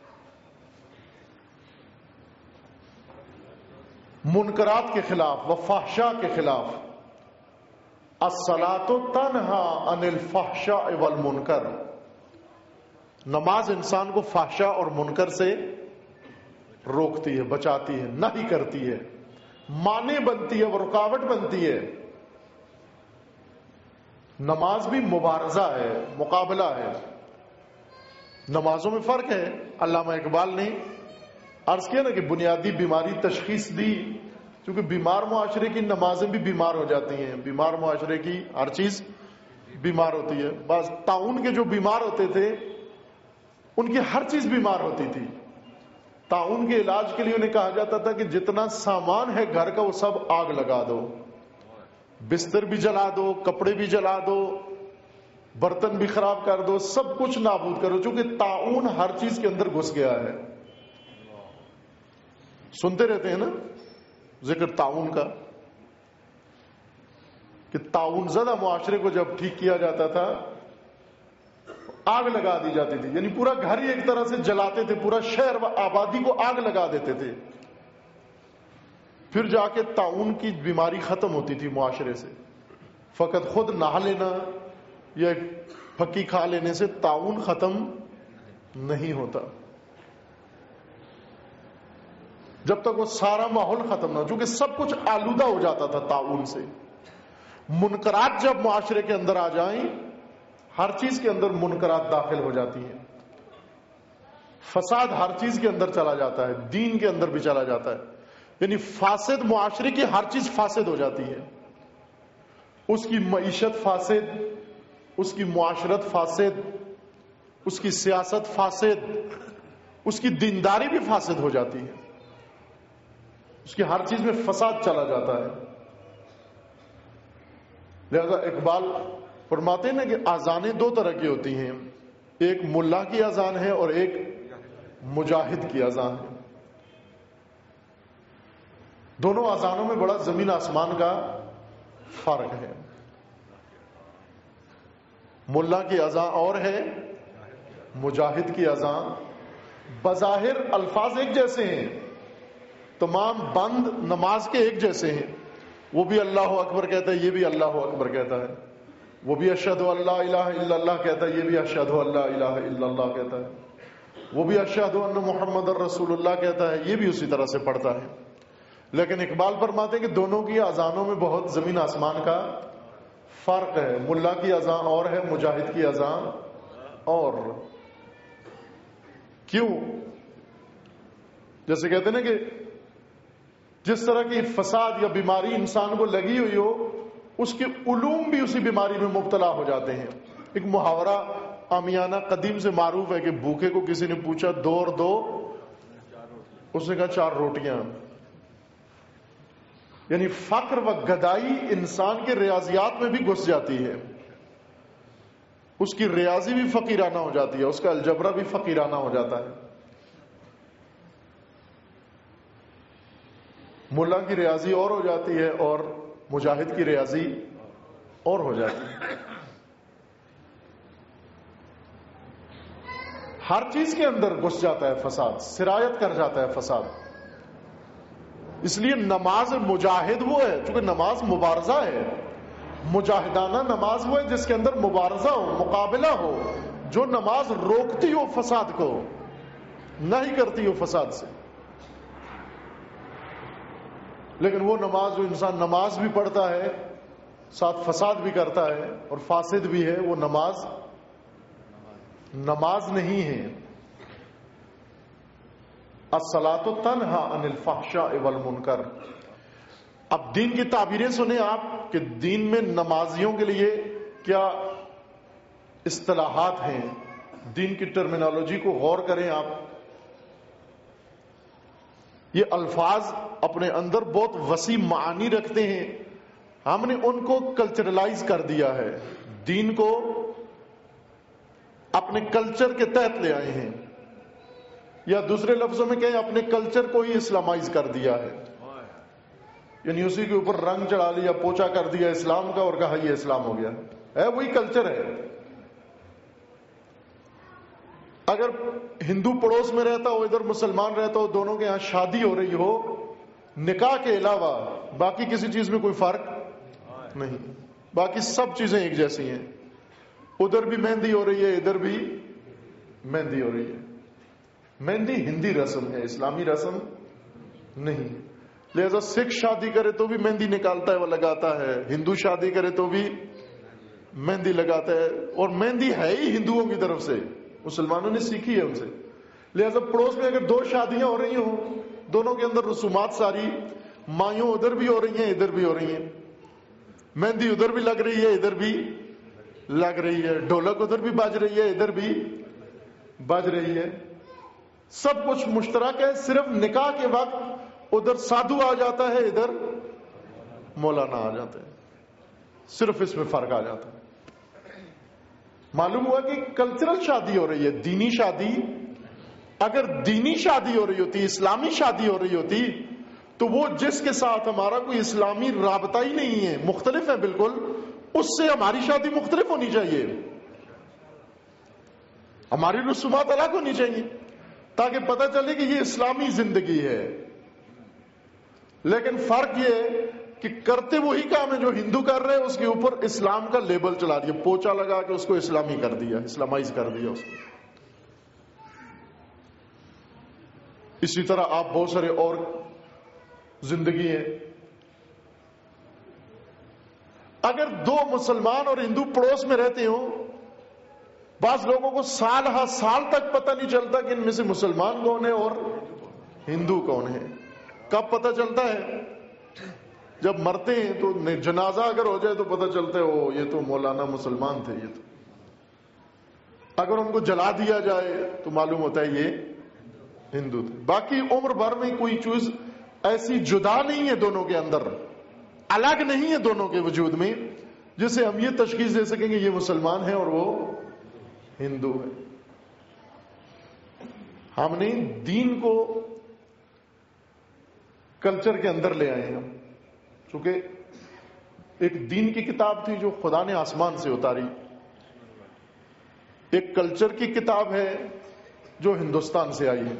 منکرات کے خلاف و فحشاء کے خلاف۔ الصلاۃ تنہا عن الفحشاء والمنکر۔ نماز انسان کو فحشاء اور منکر سے روکتی ہے، بچاتی ہے، نہی کرتی ہے، مانع بنتی ہے، وہ رکاوٹ بنتی ہے۔ نماز بھی مبارزہ ہے، مقابلہ ہے۔ نمازوں میں فرق ہے۔ علامہ اقبال نے عرض کیا نا کہ بنیادی بیماری تشخیص دی، کیونکہ بیمار معاشرے کی نمازیں بھی بیمار ہو جاتی ہیں، بیمار معاشرے کی ہر چیز بیمار ہوتی ہے۔ بعض طاعون کے جو بیمار ہوتے تھے ان کی ہر چیز بیمار ہوتی تھی۔ طاعون کے علاج کے لیے انہیں کہا جاتا تھا کہ جتنا سامان ہے گھر کا وہ سب آگ لگا دو، بستر بھی جلا دو، کپڑے بھی جلا دو، برتن بھی خراب کر دو، سب کچھ نابود کرو، چونکہ طاعون ہر چیز کے اندر گھس گیا ہے۔ سنتے رہتے ہیں نا ذکر طاعون کا، کہ طاعون زدہ معاشرے کو جب ٹھیک کیا جاتا تھا آگ لگا دی جاتی تھی، یعنی پورا گھر ہی ایک طرح سے جلاتے تھے، پورا شہر و آبادی کو آگ لگا دیتے تھے۔ پھر جا کے طاعون کی بیماری ختم ہوتی تھی معاشرے سے. فقط خود نہا لینا یا پھکی کھا لینے سے طاعون ختم نہیں ہوتا جب تک وہ سارا ماحول ختم نہ ہو، چونکہ سب کچھ آلودہ ہو جاتا تھا طاعون سے. منکرات جب معاشرے کے اندر آ جائیں، ہر چیز کے اندر منکرات داخل ہو جاتی ہیں، فساد ہر چیز کے اندر چلا جاتا ہے، دین کے اندر بھی چلا جاتا ہے. یعنی فاسد معاشرے کی ہر چیز فاسد ہو جاتی ہے. اس کی معیشت فاسد، اس کی معاشرت فاسد، اس کی سیاست فاسد، اس کی دینداری بھی فاسد ہو جاتی ہے. اس کی ہر چیز میں فساد چلا جاتا ہے. لہذا اقبال فرماتے ہیں نا کہ اذانیں دو طرح کی ہوتی ہیں، ایک ملا کی اذان ہے اور ایک مجاہد کی اذان ہے. دونوں اذانوں میں بڑا زمین آسمان کا فرق ہے. ملا کی اذان اور ہے، مجاہد کی اذان. بظاہر الفاظ ایک جیسے ہیں، تمام بند نماز کے ایک جیسے ہیں. وہ بھی اللہ اکبر کہتا ہے، یہ بھی اللہ اکبر کہتا ہے. وہ بھی اشہد ان لا الہ الا اللہ کہتا ہے، یہ بھی اشہد ان لا الہ الا اللہ کہتا ہے. وہ بھی اشہد ان محمد رسول اللہ کہتا ہے، یہ بھی اسی طرح سے پڑھتا ہے. لیکن اقبال فرماتے ہیں کہ دونوں کی اذانوں میں بہت زمین آسمان کا فرق ہے. ملا کی اذان اور ہے، مجاہد کی اذان اور. کیوں؟ جیسے کہتے ہیں نا کہ جس طرح کی فساد یا بیماری انسان کو لگی ہوئی ہو، اس کے علوم بھی اسی بیماری میں مبتلا ہو جاتے ہیں. ایک محاورہ عامیانہ قدیم سے معروف ہے کہ بھوکے کو کسی نے پوچھا 2 اور 2، اس نے کہا 4 روٹیاں. یعنی فقر و گدائی انسان کے ریاضیات میں بھی گھس جاتی ہے. اس کی ریاضی بھی فقیرانہ ہو جاتی ہے، اس کا الجبرا بھی فقیرانہ ہو جاتا ہے. ملا کی ریاضی اور ہو جاتی ہے اور مجاہد کی ریاضی اور ہو جاتی ہے. ہر چیز کے اندر گھس جاتا ہے فساد، سرایت کر جاتا ہے فساد. اس لیے نماز مجاہد وہ ہے، چونکہ نماز مبارزہ ہے. مجاہدانہ نماز وہ ہے جس کے اندر مبارزہ ہو، مقابلہ ہو، جو نماز روکتی ہو فساد کو، نہیں کرتی ہو فساد سے. لیکن وہ نماز جو انسان نماز بھی پڑھتا ہے ساتھ فساد بھی کرتا ہے اور فاسد بھی ہے، وہ نماز نہیں ہے. الصلاۃ تنہی عن الفحشاء والمنکر. اب دین کی تعبیریں سنیں آپ کہ دین میں نمازیوں کے لیے کیا اصطلاحات ہیں، دین کی ٹرمینالوجی کو غور کریں آپ. یہ الفاظ اپنے اندر بہت وسیع معانی رکھتے ہیں. ہم نے ان کو کلچرلائز کر دیا ہے، دین کو اپنے کلچر کے تحت لے آئے ہیں، یا دوسرے لفظوں میں کہیں اپنے کلچر کو ہی اسلامائز کر دیا ہے. یعنی اسی کے اوپر رنگ چڑھا لیا، پوچھا کر دیا اسلام کا اور کہا یہ اسلام ہو گیا ہے. وہی کلچر ہے. اگر ہندو پڑوس میں رہتا ہو، ادھر مسلمان رہتا ہو، دونوں کے ہاں شادی ہو رہی ہو نکاح کے علاوہ، باقی کسی چیز میں کوئی فرق نہیں، باقی سب چیزیں ایک جیسی ہیں. ادھر بھی مہندی ہو رہی ہے، ادھر بھی مہندی ہو رہی ہے. مہندی ہندی رسم ہے، اسلامی رسم نہیں. لہذا سکھ شادی کرے تو بھی مہندی نکالتا ہے، وہ لگاتا ہے. ہندو شادی کرے تو بھی مہندی لگاتا ہے، اور مہندی ہے ہی ہندوؤں کی طرف سے، مسلمانوں نے سیکھی ہے ان سے. لہذا پڑوس میں اگر 2 شادیاں ہو رہی ہوں، دونوں کے اندر رسومات ساری مایوں ادھر بھی ہو رہی ہیں، ادھر بھی ہو رہی ہیں. مہندی ادھر بھی لگ رہی ہے، ادھر بھی لگ رہی ہے. ڈھولک ادھر بھی بج رہی ہے، ادھر بھی بج رہی ہے. سب کچھ مشترک ہے. صرف نکاح کے وقت ادھر سادھو آ جاتا ہے، ادھر مولانا آ جاتا ہے. صرف اس میں فرق آ جاتا ہے. معلوم ہوا کہ کلچرل شادی ہو رہی ہے. دینی شادی، اگر دینی شادی ہو رہی ہوتی، اسلامی شادی ہو رہی ہوتی، تو وہ جس کے ساتھ ہمارا کوئی اسلامی رابطہ ہی نہیں ہے، مختلف ہے بالکل، اس سے ہماری شادی مختلف ہونی چاہیے. ہماری رسومات الگ ہونی چاہیے تاکہ پتہ چلے کہ یہ اسلامی زندگی ہے. لیکن فرق یہ کہ کرتے وہی کام ہے جو ہندو کر رہے ہیں، اس کے اوپر اسلام کا لیبل چلا دیا، پوچا لگا کے اس کو اسلامی کر دیا، اسلامائز کر دیا اس کو۔ اسی طرح آپ بہت سارے اور زندگی ہیں، اگر دو مسلمان اور ہندو پڑوس میں رہتے ہوں، بعض لوگوں کو سال ہر سال تک پتہ نہیں چلتا کہ ان میں سے مسلمان کون ہے اور ہندو کون ہے۔ کب پتہ چلتا ہے؟ جب مرتے ہیں تو جنازہ اگر ہو جائے تو پتہ چلتا ہے او یہ تو مولانا مسلمان تھے، یہ تو اگر ان کو جلا دیا جائے تو معلوم ہوتا ہے یہ ہندو تھے۔ باقی عمر بھر میں کوئی چیز ایسی جدا نہیں ہے دونوں کے اندر، الگ نہیں ہے دونوں کے وجود میں، جسے ہم یہ تشخیص دے سکیں گے یہ مسلمان ہے اور وہ ہندو ہے۔ ہم نے دین کو کلچر کے اندر لے آئے ہیں ہم، چونکہ ایک دین کی کتاب تھی جو خدا نے آسمان سے اتاری، ایک کلچر کی کتاب ہے جو ہندوستان سے آئی ہے۔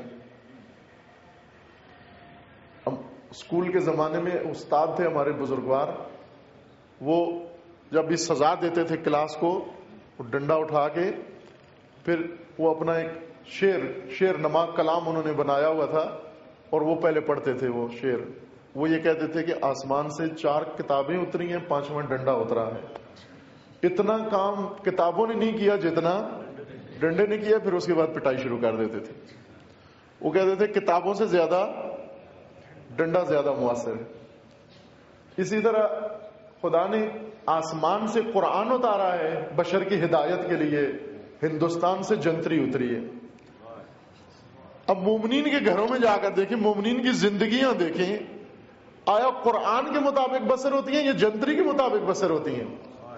ہم اسکول کے زمانے میں استاد تھے ہمارے بزرگوار، وہ جب بھی سزا دیتے تھے کلاس کو، وہ ڈنڈا اٹھا کے پھر وہ اپنا ایک شعر نما کلام انہوں نے بنایا ہوا تھا، اور وہ پہلے پڑھتے تھے وہ شعر۔ وہ یہ کہتے تھے کہ آسمان سے 4 کتابیں اتری ہیں، 5واں ڈنڈا اترا ہے۔ اتنا کام کتابوں نے نہیں کیا جتنا ڈنڈے نے کیا، پھر اس کے بعد پٹائی شروع کر دیتے تھے۔ وہ کہتے تھے کتابوں سے زیادہ ڈنڈا زیادہ مؤثر ہے۔ اسی طرح خدا نے آسمان سے قرآن اتارا ہے بشر کی ہدایت کے لیے، ہندوستان سے جنتری اتری ہے۔ اب مومنین کے گھروں میں جا کر دیکھیں، مومنین کی زندگیاں دیکھیں، آیا قرآن کے مطابق بسر ہوتی ہیں یا جنتری کے مطابق بسر ہوتی ہیں؟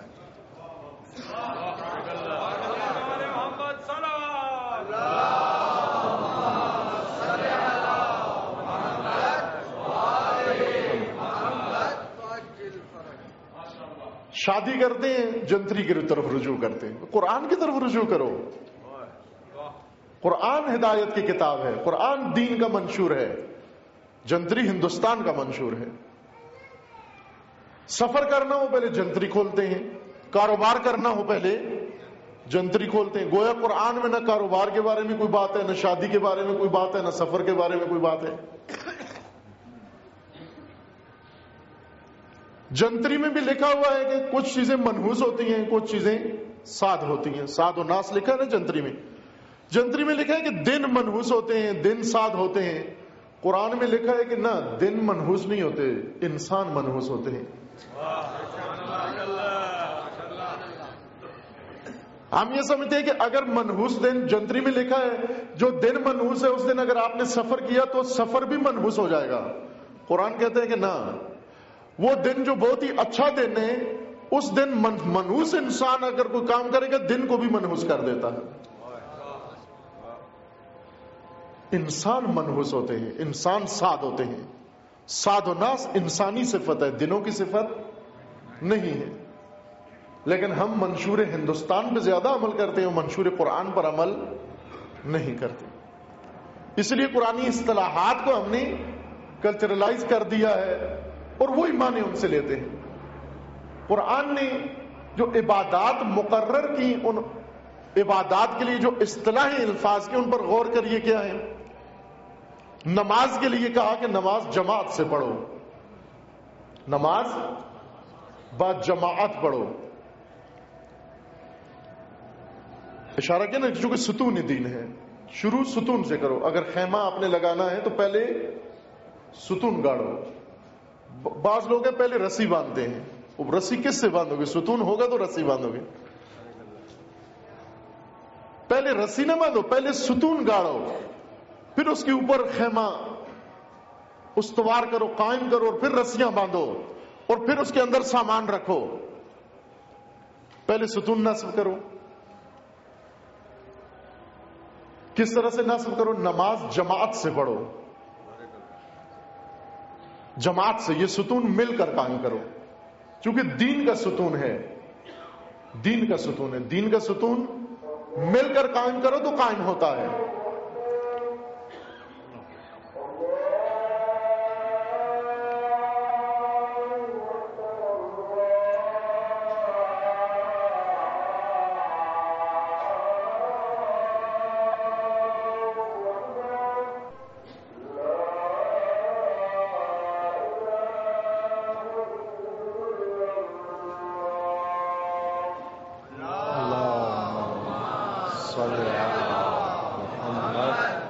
شادی کرتے ہیں جنتری کی طرف رجوع کرتے ہیں، قرآن کی طرف رجوع کرو۔ قرآن ہدایت کی کتاب ہے، قرآن دین کا منشور ہے، جنتری ہندوستان کا منشور ہے۔ سفر کرنا ہو پہلے جنتری کھولتے ہیں، کاروبار کرنا ہو پہلے جنتری کھولتے ہیں۔ گویا قرآن میں نہ کاروبار کے بارے میں کوئی بات ہے، نہ شادی کے بارے میں کوئی بات ہے، نہ سفر کے بارے میں کوئی بات ہے۔ جنتری میں بھی لکھا ہوا ہے کہ کچھ چیزیں منحوس ہوتی ہیں، کچھ چیزیں ساد ہوتی ہیں۔ ساد و ناس لکھا ہے نا جنتری میں۔ جنتری میں لکھا ہے کہ دن منحوس ہوتے ہیں، دن ساد ہوتے ہیں۔ قرآن میں لکھا ہے کہ نہ، دن منحوس نہیں ہوتے، انسان منحوس ہوتے ہیں۔ ہم یہ سمجھتے ہیں کہ اگر منحوس دن جنتری میں لکھا ہے، جو دن منحوس ہے اس دن اگر آپ نے سفر کیا تو سفر بھی منحوس ہو جائے گا۔ قرآن کہتے ہیں کہ نہ، وہ دن جو بہت ہی اچھا دن ہے، اس دن منحوس انسان اگر کوئی کام کرے گا دن کو بھی منحوس کر دیتا ہے۔ انسان منحوس ہوتے ہیں، انسان ساد ہوتے ہیں۔ ساد و ناس انسانی صفت ہے، دنوں کی صفت نہیں ہے۔ لیکن ہم منشور ہندوستان پہ زیادہ عمل کرتے ہیں، منشور قرآن پر عمل نہیں کرتے۔ اس لیے قرآنی اصطلاحات کو ہم نے کلچرلائز کر دیا ہے اور وہی معنی ان سے لیتے ہیں۔ قرآن نے جو عبادات مقرر کی، ان عبادات کے لیے جو اصطلاحی الفاظ کے، ان پر غور کریے کیا ہے۔ نماز کے لیے کہا کہ نماز جماعت سے پڑھو، نماز با جماعت پڑھو۔ اشارہ کیا نا، چونکہ ستون دین ہے، شروع ستون سے کرو۔ اگر خیمہ آپ نے لگانا ہے تو پہلے ستون گاڑو۔ بعض لوگ ہیں پہلے رسی باندھتے ہیں، وہ رسی کس سے باندھو گے؟ ستون ہوگا تو رسی باندھو گے، پہلے رسی نہ باندھو، پہلے ستون گاڑو، پھر اس کے اوپر خیمہ استوار کرو، قائم کرو، اور پھر رسیاں باندھو، اور پھر اس کے اندر سامان رکھو۔ پہلے ستون نصب کرو۔ کس طرح سے نصب کرو؟ نماز جماعت سے پڑھو، جماعت سے، یہ ستون مل کر قائم کرو، چونکہ دین کا ستون ہے، دین کا ستون ہے، دین کا ستون مل کر قائم کرو تو قائم ہوتا ہے۔ صلی محمد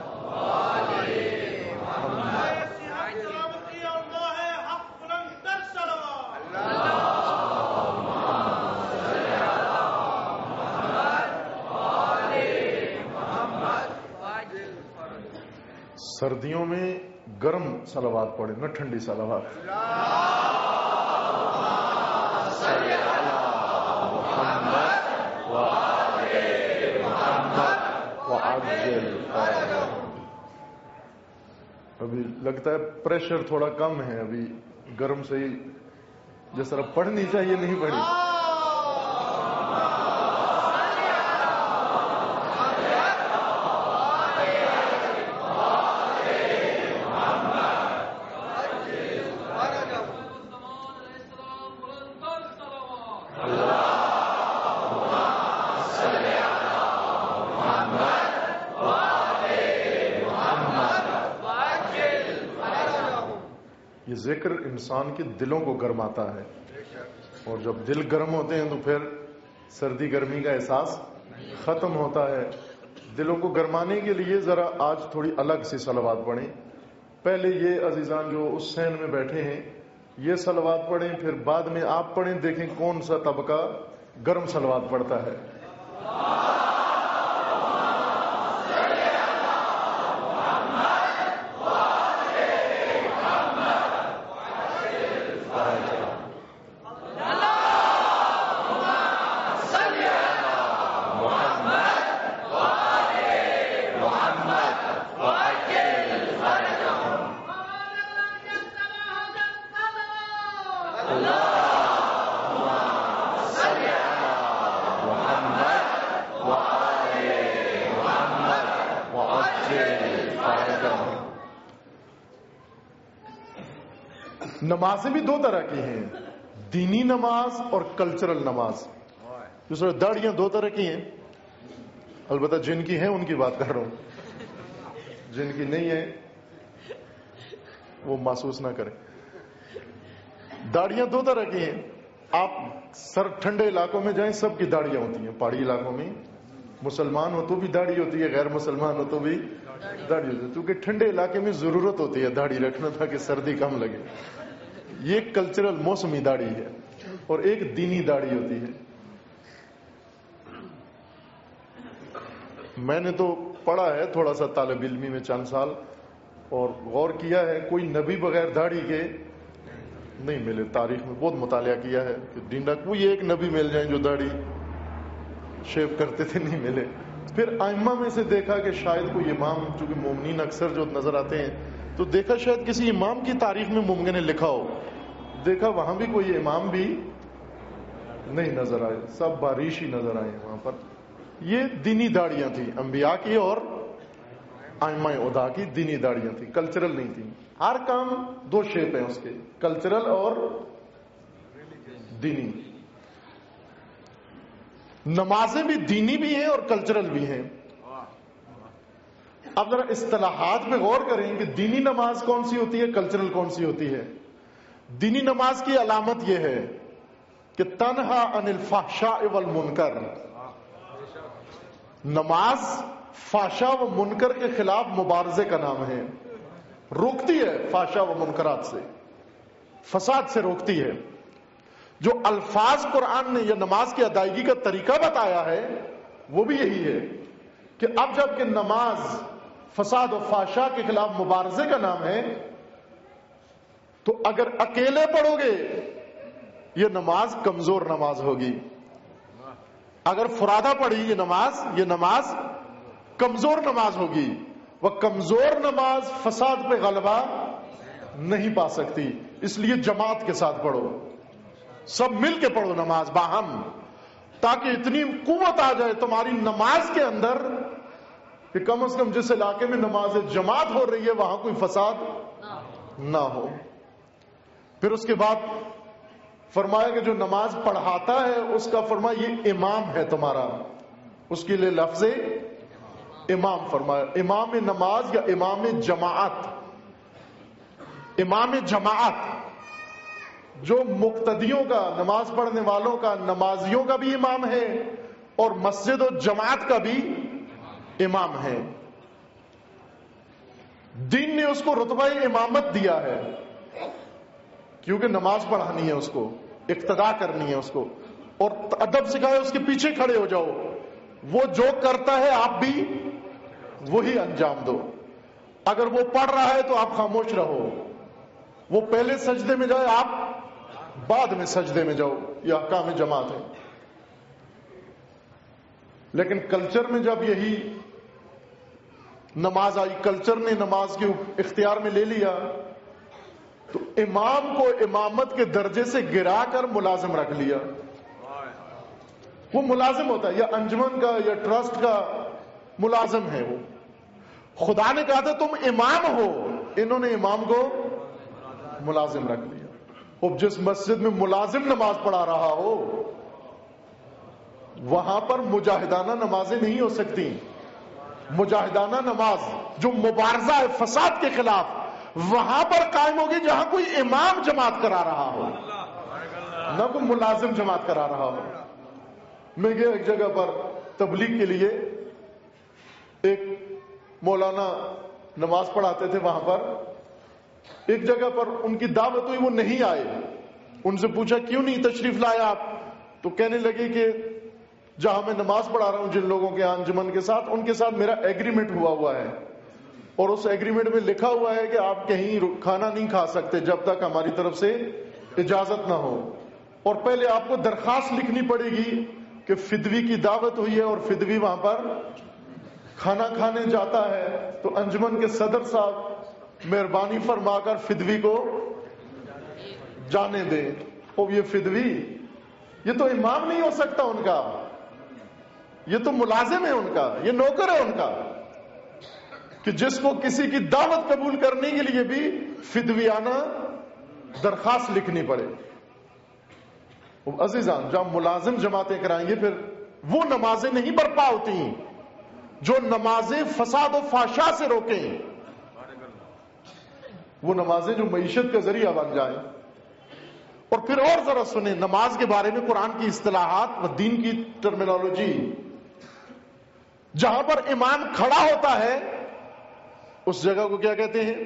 سردیوں میں گرم صلوات پڑھیں، نہ ٹھنڈی صلوات. ابھی لگتا ہے پریشر تھوڑا کم ہے، ابھی گرم سے ہی جس طرح پڑھنی چاہیے نہیں پڑھی. یہ ذکر انسان کے دلوں کو گرماتا ہے، اور جب دل گرم ہوتے ہیں تو پھر سردی گرمی کا احساس ختم ہوتا ہے. دلوں کو گرمانے کے لیے ذرا آج تھوڑی الگ سی صلوات پڑھیں. پہلے یہ عزیزان جو اس سین میں بیٹھے ہیں یہ صلوات پڑھیں، پھر بعد میں آپ پڑھیں، دیکھیں کون سا طبقہ گرم صلوات پڑھتا ہے. نمازیں بھی دو طرح کی ہیں، دینی نماز اور کلچرل نماز. دوسرے داڑیاں دو طرح کی ہیں، البتہ جن کی ہیں ان کی بات کر رہا ہوں، جن کی نہیں ہے وہ محسوس نہ کریں. داڑیاں دو طرح کی ہیں. آپ سر ٹھنڈے علاقوں میں جائیں سب کی داڑیاں ہوتی ہیں، پہاڑی علاقوں میں مسلمان ہو تو بھی داڑھی ہوتی ہے، غیر مسلمان ہو تو بھی داڑھی ہوتی ہے، کیونکہ ٹھنڈے علاقے میں ضرورت ہوتی ہے داڑھی رکھنا تاکہ سردی کم لگے. یہ کلچرل موسمی داڑھی ہے، اور ایک دینی داڑھی ہوتی ہے. میں نے تو پڑھا ہے تھوڑا سا طالب علمی میں چند سال، اور غور کیا ہے کوئی نبی بغیر داڑھی کے نہیں ملے. تاریخ میں بہت مطالعہ کیا ہے کہ ڈینڈا کوئی ایک نبی مل جائیں جو داڑھی شیو کرتے تھے، نہیں ملے. پھر ائمہ میں سے دیکھا کہ شاید کوئی امام، چونکہ مومنین اکثر جو نظر آتے ہیں، تو دیکھا شاید کسی امام کی تاریخ میں ممکن ہے لکھا ہو. دیکھا وہاں بھی کوئی امام بھی نہیں نظر آئے، سب باریشی نظر آئے وہاں پر. یہ دینی داڑیاں تھیں انبیاء کی اور ائمہ خدا کی دینی داڑیاں تھیں، کلچرل نہیں تھیں. ہر کام دو شیپ ہیں اس کے، کلچرل اور دینی. نمازیں بھی دینی بھی ہیں اور کلچرل بھی ہیں. اب ذرا اصطلاحات پہ غور کریں کہ دینی نماز کون سی ہوتی ہے، کلچرل کون سی ہوتی ہے. دینی نماز کی علامت یہ ہے کہ تنہا عن الفحشاء والمنکر، نماز فحشاء و منکر کے خلاف مبارزے کا نام ہے. روکتی ہے فحشاء و منکرات سے، فساد سے روکتی ہے. جو الفاظ قرآن نے یہ نماز کی ادائیگی کا طریقہ بتایا ہے وہ بھی یہی ہے کہ اب جب کہ نماز فساد و فحشاء کے خلاف مبارزے کا نام ہے، تو اگر اکیلے پڑھو گے یہ نماز کمزور نماز ہوگی. اگر فرادہ پڑھی یہ نماز کمزور نماز ہوگی. وہ کمزور نماز فساد پہ غلبہ نہیں پا سکتی. اس لیے جماعت کے ساتھ پڑھو، سب مل کے پڑھو نماز باہم، تاکہ اتنی قوت آ جائے تمہاری نماز کے اندر کہ کم از کم جس علاقے میں نماز جماعت ہو رہی ہے وہاں کوئی فساد نہ ہو. پھر اس کے بعد فرمایا کہ جو نماز پڑھاتا ہے اس کا فرمایا یہ امام ہے تمہارا، اس کے لیے لفظ امام فرمایا. امام نماز یا امام جماعت، امام جماعت جو مقتدیوں کا، نماز پڑھنے والوں کا، نمازیوں کا بھی امام ہے اور مسجد و جماعت کا بھی امام ہے، دین نے اس کو رتبہ امامت دیا ہے، کیونکہ نماز پڑھانی ہے، اس کو اقتداء کرنی ہے، اس کو اور ادب سکھائے، اس کے پیچھے کھڑے ہو جاؤ، وہ جو کرتا ہے آپ بھی وہی انجام دو۔ اگر وہ پڑھ رہا ہے تو آپ خاموش رہو، وہ پہلے سجدے میں جائے آپ بعد میں سجدے میں جاؤ، یہ احکام جماعت ہے۔ لیکن کلچر میں جب یہی نماز آئی، کلچر نے نماز کے اختیار میں لے لیا، تو امام کو امامت کے درجے سے گرا کر ملازم رکھ لیا۔ وہ ملازم ہوتا ہے، یا انجمن کا یا ٹرسٹ کا ملازم ہے وہ۔ خدا نے کہا تھا تم امام ہو، انہوں نے امام کو ملازم رکھ لیا۔ اب جس مسجد میں ملازم نماز پڑھا رہا ہو وہاں پر مجاہدانہ نمازیں نہیں ہو سکتی۔ مجاہدانہ نماز جو مبارزہ ہے فساد کے خلاف، وہاں پر قائم ہوگی جہاں کوئی امام جماعت کرا رہا ہو، نہ کوئی ملازم جماعت کرا رہا ہو۔ میں گیا ایک جگہ پر تبلیغ کے لیے، ایک مولانا نماز پڑھاتے تھے، وہاں پر ایک جگہ پر ان کی دعوت ہوئی، وہ نہیں آئے۔ ان سے پوچھا کیوں نہیں تشریف لائے آپ؟ تو کہنے لگے کہ جہاں میں نماز پڑھا رہا ہوں جن لوگوں کے انجمن کے ساتھ، ان کے ساتھ میرا ایگریمنٹ ہوا ہے، اور اس ایگریمنٹ میں لکھا ہوا ہے کہ آپ کہیں کھانا نہیں کھا سکتے جب تک ہماری طرف سے اجازت نہ ہو، اور پہلے آپ کو درخواست لکھنی پڑے گی کہ فدوی کی دعوت ہوئی ہے اور فدوی وہاں پر کھانا کھانے جاتا ہے، تو انجمن کے صدر صاحب مہربانی فرما کر فدوی کو جانے دیں۔ اب یہ فدوی، یہ تو امام نہیں ہو سکتا ان کا، یہ تو ملازم ہے ان کا، یہ نوکر ہے ان کا، کہ جس کو کسی کی دعوت قبول کرنے کے لیے بھی فدویانہ درخواست لکھنی پڑے۔ عزیزان، جب ملازم جماعتیں کرائیں گے پھر وہ نمازیں نہیں برپا ہوتی جو نمازیں فساد و فحشاء سے روکیں، وہ نمازیں جو معیشت کا ذریعہ بن جائیں۔ اور پھر اور ذرا سنیں نماز کے بارے میں قرآن کی اصطلاحات و دین کی ٹرمینالوجی۔ جہاں پر امام کھڑا ہوتا ہے اس جگہ کو کیا کہتے ہیں؟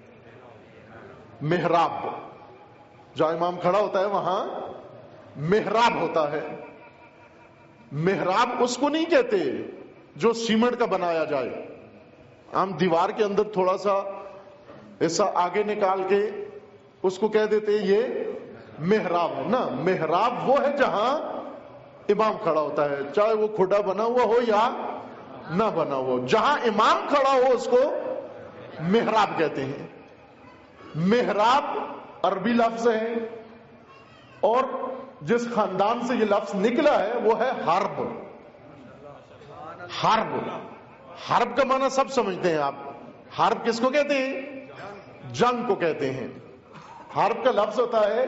محراب۔ جہاں امام کھڑا ہوتا ہے وہاں محراب ہوتا ہے۔ محراب اس کو نہیں کہتے جو سیمنٹ کا بنایا جائے، ہم دیوار کے اندر تھوڑا سا ایسا آگے نکال کے اس کو کہہ دیتے ہیں یہ محراب ہے نا۔ محراب وہ ہے جہاں امام کھڑا ہوتا ہے، چاہے وہ کھڈا بنا ہوا ہو یا نہ بنا ہوا ہو، جہاں امام کھڑا ہو اس کو محراب کہتے ہیں۔ محراب عربی لفظ ہے، اور جس خاندان سے یہ لفظ نکلا ہے وہ ہے حرب۔ حرب، حرب کا معنی سب سمجھتے ہیں آپ۔ حرب کس کو کہتے ہیں؟ جنگ کو کہتے ہیں۔ حرب کا لفظ ہوتا ہے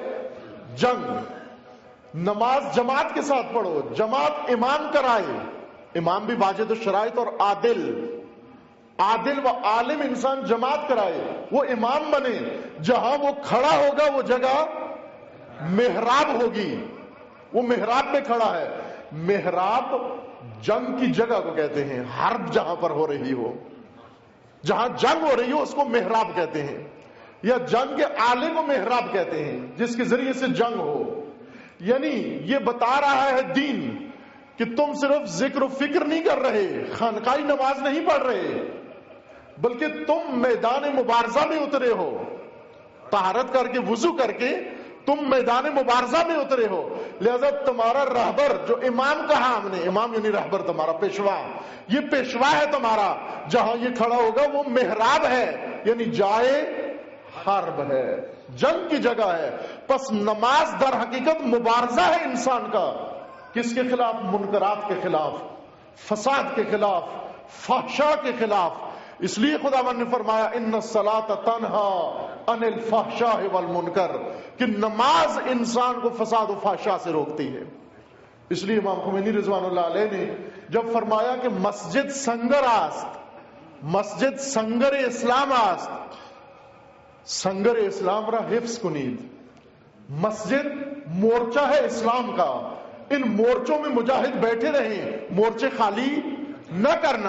جنگ۔ نماز جماعت کے ساتھ پڑھو، جماعت امام کرائے، امام بھی واجد الشرائط اور عادل و عالم انسان جماعت کرائے، وہ امام بنے۔ جہاں وہ کھڑا ہوگا وہ جگہ محراب ہوگی، وہ محراب میں کھڑا ہے۔ محراب جنگ کی جگہ کو کہتے ہیں۔ حرب جہاں پر ہو رہی ہو، جہاں جنگ ہو رہی ہو اس کو محراب کہتے ہیں، یا جنگ کے آلے کو محراب کہتے ہیں، جس کے ذریعے سے جنگ ہو۔ یعنی یہ بتا رہا ہے دین کہ تم صرف ذکر و فکر نہیں کر رہے، خانقاہی نماز نہیں پڑھ رہے، بلکہ تم میدان مبارزہ میں اترے ہو، طہارت کر کے وضو کر کے تم میدان مبارزہ میں اترے ہو۔ لہذا تمہارا رہبر جو امام کہا ہم نے، امام یعنی رہبر تمہارا پیشوا، یہ پیشوا ہے تمہارا، جہاں یہ کھڑا ہوگا وہ محراب ہے، یعنی جائے حرب ہے، جنگ کی جگہ ہے۔ پس نماز در حقیقت مبارزہ ہے انسان کا، کس کے خلاف؟ منکرات کے خلاف، فساد کے خلاف، فحشاء کے خلاف۔ اس لیے خداوند نے فرمایا ان الصلاۃ تنہی عن الفحشاء والمنکر، کہ نماز انسان کو فساد و فحشاء سے روکتی ہے۔ اس لیے امام خمینی رضوان اللہ علیہ نے جب فرمایا کہ مسجد سنگر است، مسجد سنگر اسلام است، سنگر اسلام را حفظ کنید، مسجد مورچہ ہے اسلام کا، ان مورچوں میں مجاہد بیٹھے رہیں، مورچے خالی نہ کرنا۔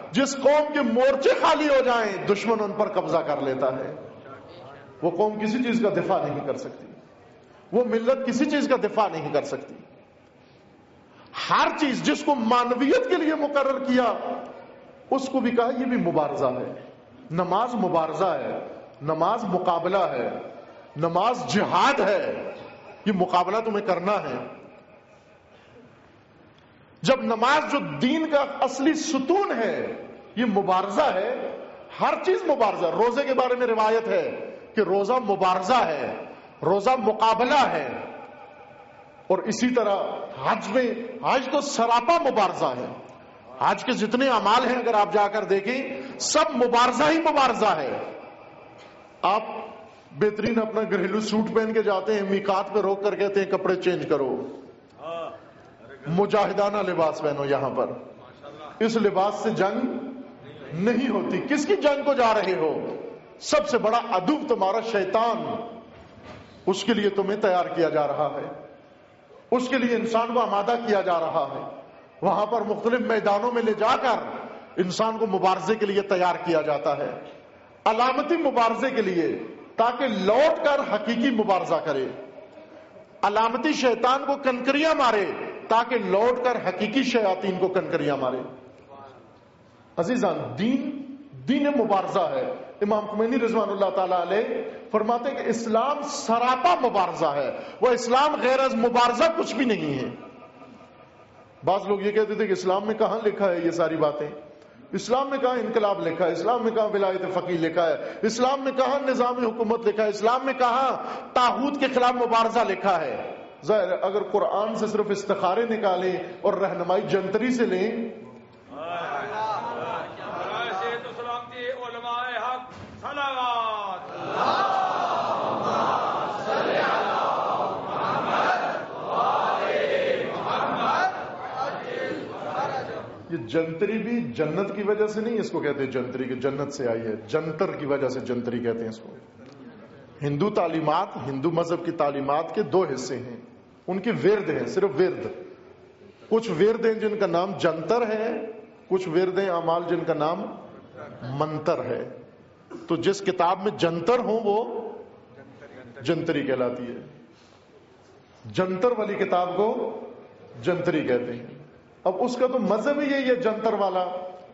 جس قوم کے مورچے خالی ہو جائیں دشمن ان پر قبضہ کر لیتا ہے. وہ قوم کسی چیز کا دفاع نہیں کر سکتی, وہ ملت کسی چیز کا دفاع نہیں کر سکتی. ہر چیز جس کو مانویت کے لیے مقرر کیا اس کو بھی کہا یہ بھی مبارزہ ہے. نماز مبارزہ ہے, نماز مقابلہ ہے, نماز جہاد ہے, یہ مقابلہ تمہیں کرنا ہے. جب نماز جو دین کا اصلی ستون ہے یہ مبارزہ ہے, ہر چیز مبارزہ. روزے کے بارے میں روایت ہے کہ روزہ مبارزہ ہے, روزہ مقابلہ ہے. اور اسی طرح حج میں, حج تو سراپا مبارزہ ہے. حج کے جتنے اعمال ہیں اگر آپ جا کر دیکھیں سب مبارزہ ہی مبارزہ ہے. آپ بہترین اپنا گھریلو سوٹ پہن کے جاتے ہیں, میقات پہ روک کر کہتے ہیں کپڑے چینج کرو, مجاہدانہ لباس پہنو. یہاں پر اس لباس سے جنگ نہیں ہوتی. کس کی جنگ کو جا رہے ہو؟ سب سے بڑا عدو تمہارا شیطان, اس کے لیے تمہیں تیار کیا جا رہا ہے, اس کے لیے انسان کو آمادہ کیا جا رہا ہے. وہاں پر مختلف میدانوں میں لے جا کر انسان کو مبارزے کے لیے تیار کیا جاتا ہے, علامتی مبارزے کے لیے, تاکہ لوٹ کر حقیقی مبارزہ کرے. علامتی شیطان کو کنکریاں مارے تاکہ لوٹ کر حقیقی شیاطین کو کنکریاں مارے. عزیزان, دین مبارزہ ہے. امام خمینی رضوان اللہ تعالی علیہ فرماتے ہیں کہ اسلام سراپا مبارزہ ہے, وہ اسلام غیر از مبارزہ کچھ بھی نہیں ہے. بعض لوگ یہ کہتے تھے کہ اسلام میں کہاں لکھا ہے یہ ساری باتیں؟ اسلام میں کہاں انقلاب لکھا ہے؟ اسلام میں کہاں ولایت فقیہ لکھا ہے؟ اسلام میں کہاں نظام حکومت لکھا ہے؟ اسلام میں کہاں طاغوت کے خلاف مبارزہ لکھا ہے؟ ظاہر اگر قرآن سے صرف استخارے نکالیں اور رہنمائی جنتری سے لیں, یہ جنتری بھی جنت کی وجہ سے نہیں, اس کو کہتے ہیں جنتری کہ جنت سے آئی ہے, جنتر کی وجہ سے جنتری کہتے ہیں اس کو. ہندو تعلیمات, ہندو مذہب کی تعلیمات کے دو حصے ہیں, ان کے ورد ہیں, صرف ورد. کچھ ورد ہیں جن کا نام جنتر ہے, کچھ ورد ہیں اعمال جن کا نام منتر ہے. تو جس کتاب میں جنتر ہوں وہ جنتری کہلاتی ہے, جنتر والی کتاب کو جنتری کہتے ہیں. اب اس کا تو مذہب ہی یہی ہے جنتر والا.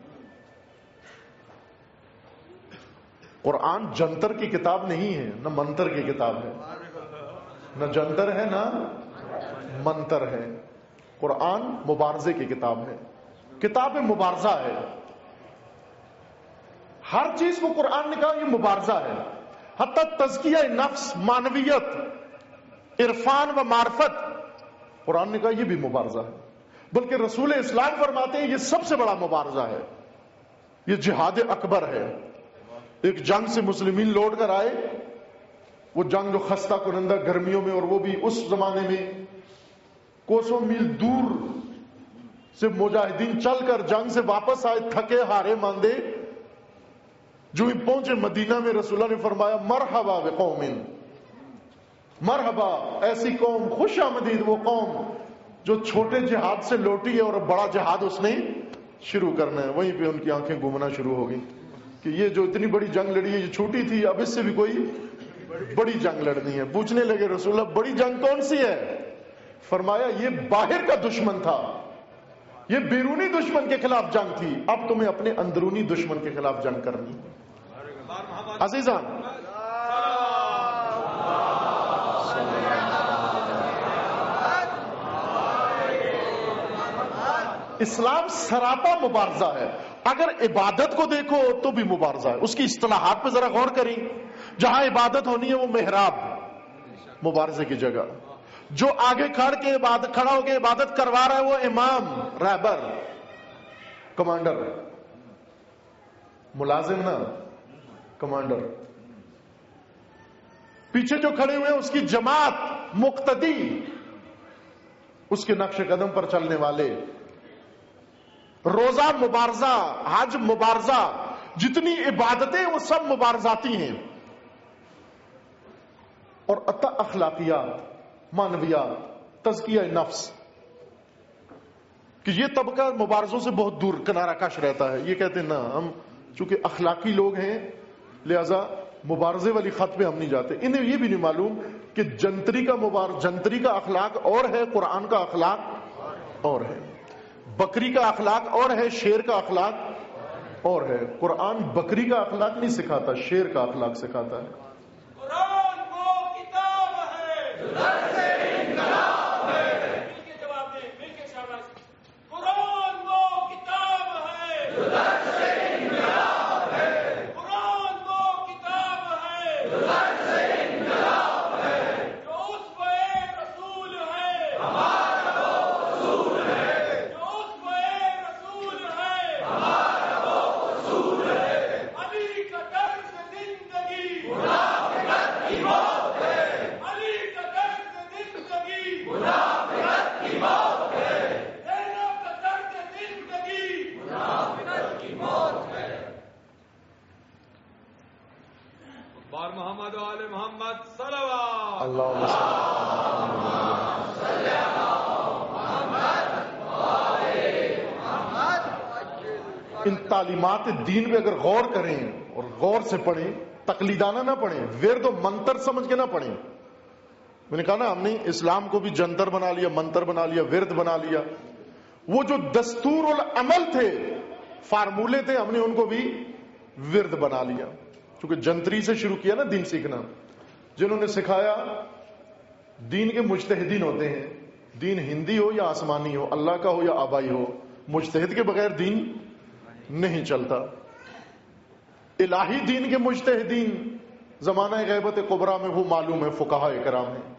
قرآن جنتر کی کتاب نہیں ہے, نہ منتر کی کتاب ہے, نہ جنتر ہے نہ منتر ہے. قرآن مبارزے کی کتاب ہے, کتاب مبارزہ ہے. ہر چیز کو قرآن نے کہا یہ مبارزہ ہے, حتی تزکیہ نفس, معنویت, عرفان و معرفت, قرآن نے کہا یہ بھی مبارزہ ہے. بلکہ رسول اسلام فرماتے ہیں یہ سب سے بڑا مبارزہ ہے, یہ جہاد اکبر ہے. ایک جنگ سے مسلمین لوٹ کر آئے, وہ جنگ جو خستہ کنندہ گرمیوں میں, اور وہ بھی اس زمانے میں کوسوں میل دور سے مجاہدین چل کر جنگ سے واپس آئے, تھکے ہارے ماندے. جو ہی پہنچے مدینہ میں رسول اللہ نے فرمایا مرحبا بقوم, مرحبا ایسی قوم, خوش آمدید وہ قوم جو چھوٹے جہاد سے لوٹی ہے اور بڑا جہاد اس نے شروع کرنا ہے. وہیں پہ ان کی آنکھیں گھومنا شروع ہو گئی کہ یہ جو اتنی بڑی جنگ لڑی ہے یہ چھوٹی تھی, اب اس سے بھی کوئی بڑی جنگ لڑنی ہے. پوچھنے لگے رسول اللہ بڑی جنگ کون سی ہے؟ فرمایا یہ باہر کا دشمن تھا, یہ بیرونی دشمن کے خلاف جنگ تھی, اب تمہیں اپنے اندرونی دشمن کے خلاف جنگ کرنی ہے. عزیزان, اسلام سراپا مبارزہ ہے. اگر عبادت کو دیکھو تو بھی مبارزہ ہے. اس کی اصطلاحات پہ ذرا غور کریں. جہاں عبادت ہونی ہے وہ محراب, مبارزے کی جگہ. جو آگے کھڑا ہو کے عبادت کروا رہا ہے وہ امام, رہبر, کمانڈر, ملازم نہ, کمانڈر. پیچھے جو کھڑے ہوئے ہیں اس کی جماعت, مقتدی, اس کے نقش قدم پر چلنے والے. روزہ مبارزہ, حج مبارزہ, جتنی عبادتیں وہ سب مبارزاتی ہیں. اور اخلاقیات, معنویات, تزکیہ نفس, کہ یہ طبقہ مبارزوں سے بہت دور کنارہ کش رہتا ہے. یہ کہتے ہیں نا ہم چونکہ اخلاقی لوگ ہیں لہذا مبارزے والی خط پہ ہم نہیں جاتے. انہیں یہ بھی نہیں معلوم کہ جنتری کا اخلاق اور ہے، قرآن کا اخلاق اور ہے، بکری کا اخلاق اور ہے، شیر کا اخلاق اور ہے. قرآن بکری کا اخلاق نہیں سکھاتا، شیر کا اخلاق سکھاتا ہے. قرآن وہ کتاب ہے جو در سے انقلاب ہے. مل کے جواب دیں، مل کے شاباش. قرآن وہ کتاب ہے جو در سے انقلاب ہے. قرآن وہ کتاب ہے جو در سے انقلاب ہے. جو اسوہ رسول ہے ہمارا وہ رسول ہے. جو اسوہ رسول ہے ہمارا وہ رسول ہے. علی کا طرز زندگی منافقت کی موت ہے. علی کا طرز زندگی منافقت کی موت ہے. زینب کا طرز زندگی منافقت کی موت ہے. بار محمد و آل محمد صلوات. اللہ ان تعلیمات دین پہ اگر غور کریں اور غور سے پڑھیں، تقلیدانہ نہ پڑھیں، ورد و منتر سمجھ کے نہ پڑھیں. میں نے کہا نا ہم نے اسلام کو بھی جنتر بنا لیا، منتر بنا لیا، ورد بنا لیا. وہ جو دستور العمل تھے، فارمولے تھے، ہم نے ان کو بھی ورد بنا لیا. چونکہ جنتری سے شروع کیا نا دین سیکھنا. جنہوں نے سکھایا دین کے مجتہدین ہوتے ہیں، دین ہندی ہو یا آسمانی ہو، اللہ کا ہو یا آبائی ہو، مجتہد کے بغیر دین نہیں چلتا. الہی دین کے مجتہدین زمانہ غیبت کبریٰ میں وہ معلوم ہے، فقہاء کرام ہیں.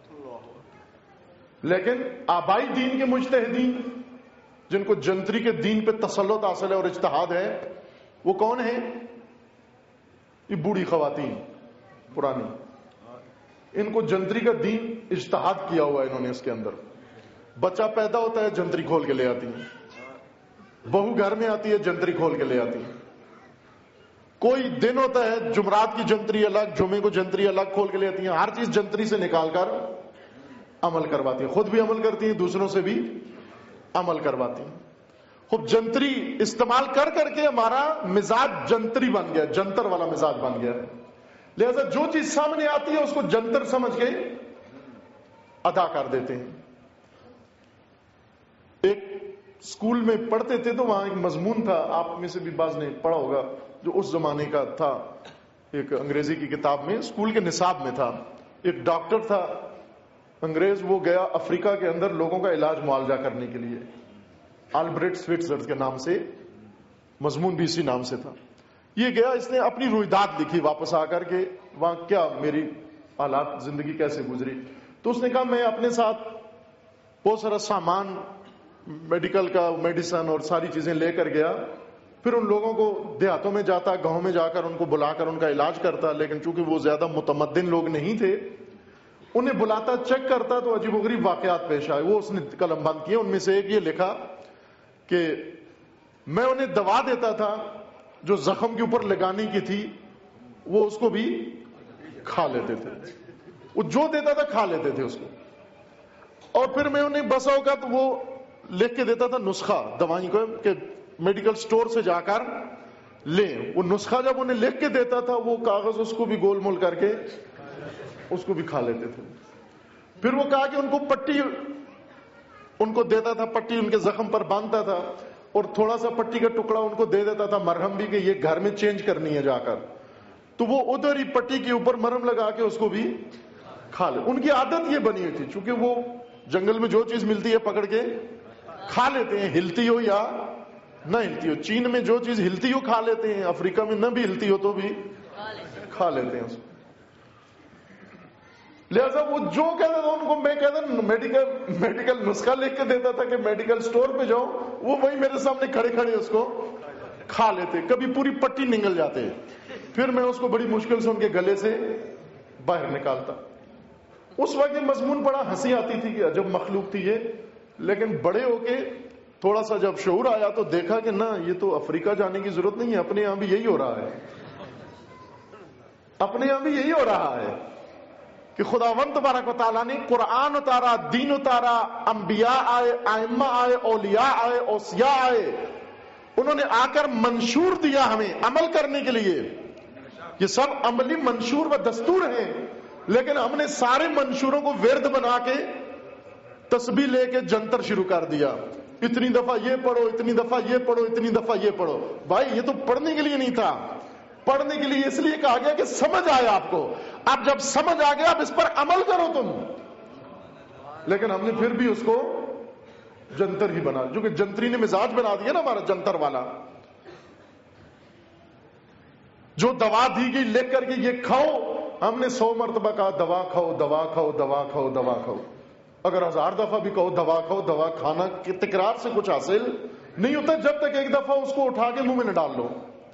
لیکن آبائی دین کے مجتہدین جن کو جنتری کے دین پہ تسلط حاصل ہے اور اجتہاد ہے، وہ کون ہیں؟ یہ بوڑھی خواتین پرانی. ان کو جنتری کا دین اجتہاد کیا ہوا ہے انہوں نے. اس کے اندر بچہ پیدا ہوتا ہے جنتری کھول کے لے آتی ہیں، بہو گھر میں آتی ہے جنتری کھول کے لے آتی ہیں. کوئی دن ہوتا ہے جمعرات کی جنتری الگ، جمعے کو جنتری الگ کھول کے لے آتی ہیں. ہر چیز جنتری سے نکال کر عمل کرواتی ہیں، خود بھی عمل کرتی ہیں، دوسروں سے بھی عمل کرواتی ہیں. خوب جنتری استعمال کر کر کے ہمارا مزاج جنتری بن گیا، جنتر والا مزاج بن گیا ہے. لہذا جو چیز سامنے آتی ہے اس کو جنتر سمجھ کے ادا کر دیتے ہیں. ایک اسکول میں پڑھتے تھے تو وہاں ایک مضمون تھا، آپ میں سے بھی بعض نے پڑھا ہوگا، جو اس زمانے کا تھا. ایک انگریزی کی کتاب میں اسکول کے نصاب میں تھا. ایک ڈاکٹر تھا انگریز، وہ گیا افریقہ کے اندر لوگوں کا علاج معالجہ کرنے کے لیے. آلبریٹ سویٹزر کے نام سے مضمون بھی اسی نام سے تھا. یہ گیا، اس نے اپنی رویداد لکھی واپس آ کر کے وہاں کیا میری حالات زندگی کیسے گزری. تو اس نے کہا میں اپنے ساتھ بہت سارا سامان میڈیکل کا، میڈیسن اور ساری چیزیں لے کر گیا. پھر ان لوگوں کو دیہاتوں میں جاتا، گاؤں میں جا کر ان کو بلا کر ان کا علاج کرتا. لیکن چونکہ وہ زیادہ متمدن لوگ نہیں تھے، انہیں بلاتا، چیک کرتا تو عجیب و غریب واقعات پیش آئے. وہ اس نے قلم بند کیے. ان میں سے ایک یہ لکھا کہ میں انہیں دوا دیتا تھا جو زخم کے اوپر لگانے کی تھی، وہ اس کو بھی کھا لیتے تھے. وہ جو دیتا تھا کھا لیتے تھے اس کو. اور پھر میں انہیں بسا ہوگا تو وہ لکھ کے دیتا تھا نسخہ دوائی کو کہ میڈیکل سٹور سے جا کر لیں. وہ نسخہ جب انہیں لکھ کے دیتا تھا وہ کاغذ اس کو بھی گول مول کر کے اس کو بھی کھا لیتے تھے. پھر وہ کہا کہ ان کو پٹی ان کو دیتا تھا، پٹی ان کے زخم پر باندھتا تھا اور تھوڑا سا پٹی کا ٹکڑا ان کو دے دیتا تھا مرہم بھی کہ یہ گھر میں چینج کرنی ہے جا کر. تو وہ ادھر ہی پٹی کے اوپر مرہم لگا کے اس کو بھی کھا لے. ان کی عادت یہ بنی ہوئی تھی، چونکہ وہ جنگل میں جو چیز ملتی ہے پکڑ کے کھا لیتے ہیں، ہلتی ہو یا نہ ہلتی ہو. چین میں جو چیز ہلتی ہو کھا لیتے ہیں، افریقہ میں نہ بھی ہلتی ہو تو بھی کھا لیتے ہیں اس کو. لہذا وہ جو کہتا تھا ان کو میں کہتا میڈیکل نسخہ لکھ کے دیتا تھا کہ میڈیکل سٹور پہ جاؤ، وہ وہی میرے سامنے کھڑے کھڑے اس کو کھا لیتے. کبھی پوری پٹی نگل جاتے. پھر میں اس کو بڑی مشکل سے ان کے گلے سے باہر نکالتا. اس وقت یہ مضمون بڑا ہنسی آتی تھی کہ عجب مخلوق تھی یہ. لیکن بڑے ہو کے تھوڑا سا جب شعور آیا تو دیکھا کہ نہ، یہ تو افریقہ جانے کی ضرورت نہیں ہے، اپنے یہاں بھی یہی ہو رہا ہے. اپنے یہاں بھی یہی ہو رہا ہے کہ خداوند تبارک و تعالیٰ نے قرآن اتارا، دین اتارا، انبیاء آئے، ائمہ آئے، اولیاء آئے، اوصیاء آئے، انہوں نے آ کر منشور دیا ہمیں عمل کرنے کے لیے. یہ سب عملی منشور و دستور ہیں، لیکن ہم نے سارے منشوروں کو ورد بنا کے تسبیح لے کے جنتر شروع کر دیا. اتنی دفعہ یہ پڑھو، اتنی دفعہ یہ پڑھو، اتنی دفعہ یہ پڑھو. بھائی یہ تو پڑھنے کے لیے نہیں تھا، پڑھنے کے لیے اس لیے کہا گیا کہ سمجھ آئے آپ کو. اب جب سمجھ آ گیا اب اس پر عمل کرو تم. لیکن ہم نے پھر بھی اس کو جنتر ہی بنا، جو کہ جنتری نے مزاج بنا دیا نا ہمارا جنتر والا. جو دوا دی گئی لکھ کر کے یہ کھاؤ، ہم نے 100 مرتبہ کہا دوا کھاؤ، دوا کھاؤ، دوا کھاؤ، دوا کھاؤ. اگر 1000 دفعہ بھی کہو دوا کھاؤ، دوا کھانا کی تکرار سے کچھ حاصل نہیں ہوتا جب تک ایک دفعہ اس کو اٹھا کے منہ میں نہ ڈال لو.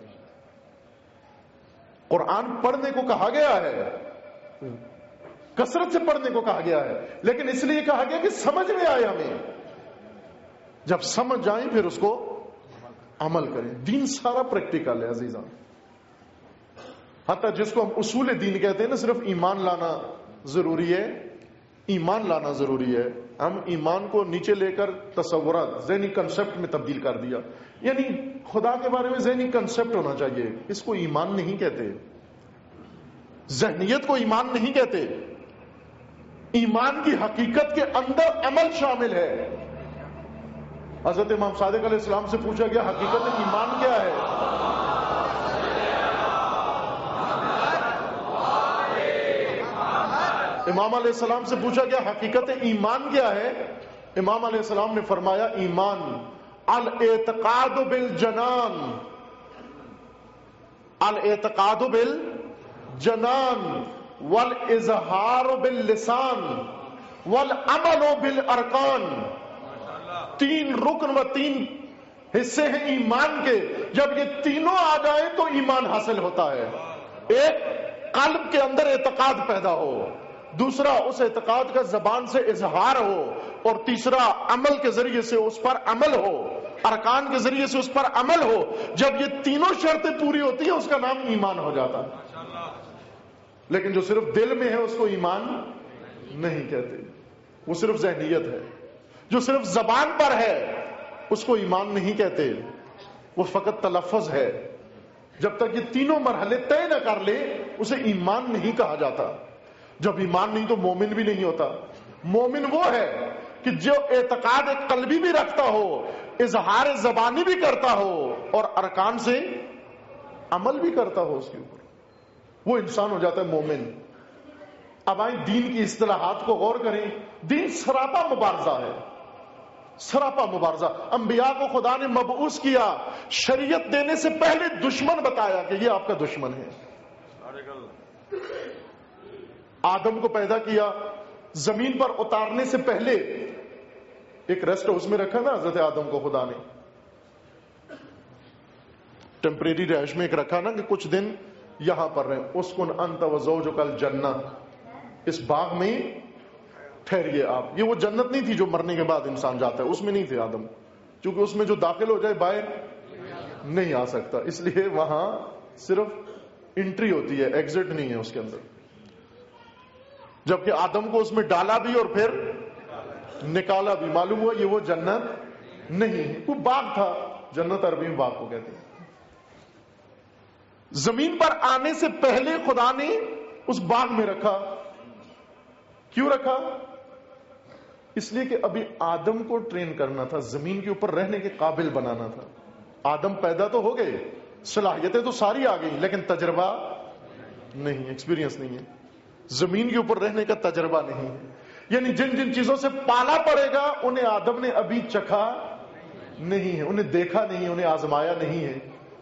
قرآن پڑھنے کو کہا گیا ہے، کثرت سے پڑھنے کو کہا گیا ہے، لیکن اس لیے کہا گیا کہ سمجھ میں آئے ہمیں. جب سمجھ جائیں پھر اس کو عمل کریں. دین سارا پریکٹیکل ہے عزیزان. حتیٰ جس کو ہم اصول دین کہتے ہیں نا، صرف ایمان لانا ضروری ہے، ایمان لانا ضروری ہے. ہم ایمان کو نیچے لے کر تصورات، ذہنی کنسپٹ میں تبدیل کر دیا. یعنی خدا کے بارے میں ذہنی کنسپٹ ہونا چاہیے، اس کو ایمان نہیں کہتے. ذہنیت کو ایمان نہیں کہتے. ایمان کی حقیقت کے اندر عمل شامل ہے. حضرت امام صادق علیہ السلام سے پوچھا گیا حقیقت ایمان کیا ہے؟ امام علیہ السلام سے پوچھا گیا حقیقت ایمان کیا ہے؟ امام علیہ السلام نے فرمایا ایمان الاعتقاد بالجنان، الاعتقاد بالجنان والاظہار باللسان والعمل بالارکان. 3 رکن و 3 حصے ہیں ایمان کے. جب یہ تینوں آ جائیں تو ایمان حاصل ہوتا ہے. ایک قلب کے اندر اعتقاد پیدا ہو، دوسرا اس اعتقاد کا زبان سے اظہار ہو، اور تیسرا عمل کے ذریعے سے اس پر عمل ہو، ارکان کے ذریعے سے اس پر عمل ہو. جب یہ تینوں شرطیں پوری ہوتی ہیں اس کا نام ایمان ہو جاتا ہے. لیکن جو صرف دل میں ہے اس کو ایمان نہیں کہتے، وہ صرف ذہنیت ہے. جو صرف زبان پر ہے اس کو ایمان نہیں کہتے، وہ فقط تلفظ ہے. جب تک یہ تینوں مرحلے طے نہ کر لے اسے ایمان نہیں کہا جاتا. جب ایمان نہیں تو مومن بھی نہیں ہوتا. مومن وہ ہے کہ جو اعتقاد قلبی بھی رکھتا ہو، اظہار زبانی بھی کرتا ہو، اور ارکان سے عمل بھی کرتا ہو اس کے اوپر. وہ انسان ہو جاتا ہے مومن. اب آئیں دین کی اصطلاحات کو غور کریں. دین سراپا مبارزہ ہے، سراپا مبارزہ. انبیاء کو خدا نے مبعوث کیا، شریعت دینے سے پہلے دشمن بتایا کہ یہ آپ کا دشمن ہے. آدم کو پیدا کیا، زمین پر اتارنے سے پہلے ایک ریسٹ ہاؤس میں رکھا نا حضرت آدم کو خدا نے، ٹیمپریری رہائش میں ایک رکھا نا کہ کچھ دن یہاں پر رہیں. اسکن انت وزوجک الجنہ، اس باغ میں ٹھہریے آپ. یہ وہ جنت نہیں تھی جو مرنے کے بعد انسان جاتا ہے، اس میں نہیں تھے آدم، کیونکہ اس میں جو داخل ہو جائے باہر نہیں آ سکتا. اس لیے وہاں صرف انٹری ہوتی ہے، ایگزٹ نہیں ہے اس کے اندر. جبکہ آدم کو اس میں ڈالا بھی اور پھر نکالا بھی. معلوم ہوا یہ وہ جنت نہیں ہے، وہ باغ تھا. جنت عربی میں باغ کو کہتے ہیں. زمین پر آنے سے پہلے خدا نے اس باغ میں رکھا. کیوں رکھا؟ اس لیے کہ ابھی آدم کو ٹرین کرنا تھا، زمین کے اوپر رہنے کے قابل بنانا تھا. آدم پیدا تو ہو گئے، صلاحیتیں تو ساری آ گئی، لیکن تجربہ نہیں، ایکسپیرینس نہیں ہے. زمین کے اوپر رہنے کا تجربہ نہیں ہے. یعنی جن جن چیزوں سے پالا پڑے گا انہیں آدم نے ابھی چکھا نہیں ہے، انہیں دیکھا نہیں، انہیں آزمایا نہیں ہے.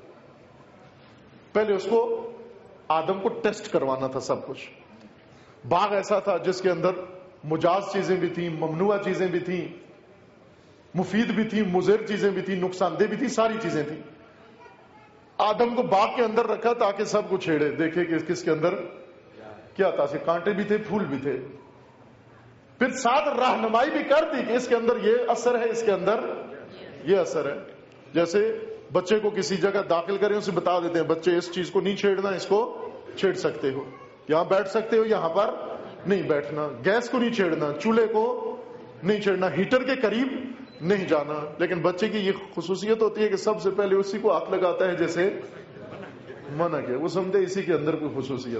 پہلے اس کو آدم کو ٹیسٹ کروانا تھا سب کچھ. باغ ایسا تھا جس کے اندر مجاز چیزیں بھی تھیں، ممنوع چیزیں بھی تھیں، مفید بھی تھیں، مضر چیزیں بھی تھیں، نقصان دہ بھی تھیں، ساری چیزیں تھیں. آدم کو باغ کے اندر رکھا تاکہ سب کو چھیڑے، دیکھے کہ کس کے اندر کیا تھا. کانٹے بھی تھے، پھول بھی تھے. پھر ساتھ رہنمائی بھی کر دی کہ اس کے اندر یہ اثر ہے، اس کے اندر یہ اثر ہے. جیسے بچے کو کسی جگہ داخل کریں اسے بتا دیتے ہیں بچے اس چیز کو نہیں چھیڑنا، اس کو چھیڑ سکتے ہو، یہاں بیٹھ سکتے ہو، یہاں پر نہیں بیٹھنا، گیس کو نہیں چھیڑنا، چولہے کو نہیں چھیڑنا، ہیٹر کے قریب نہیں جانا. لیکن بچے کی یہ خصوصیت ہوتی ہے کہ سب سے پہلے اسی کو ہاتھ لگاتا ہے جیسے منع کیا، وہ سمجھے اسی کے اندر کوئی خصوصیت.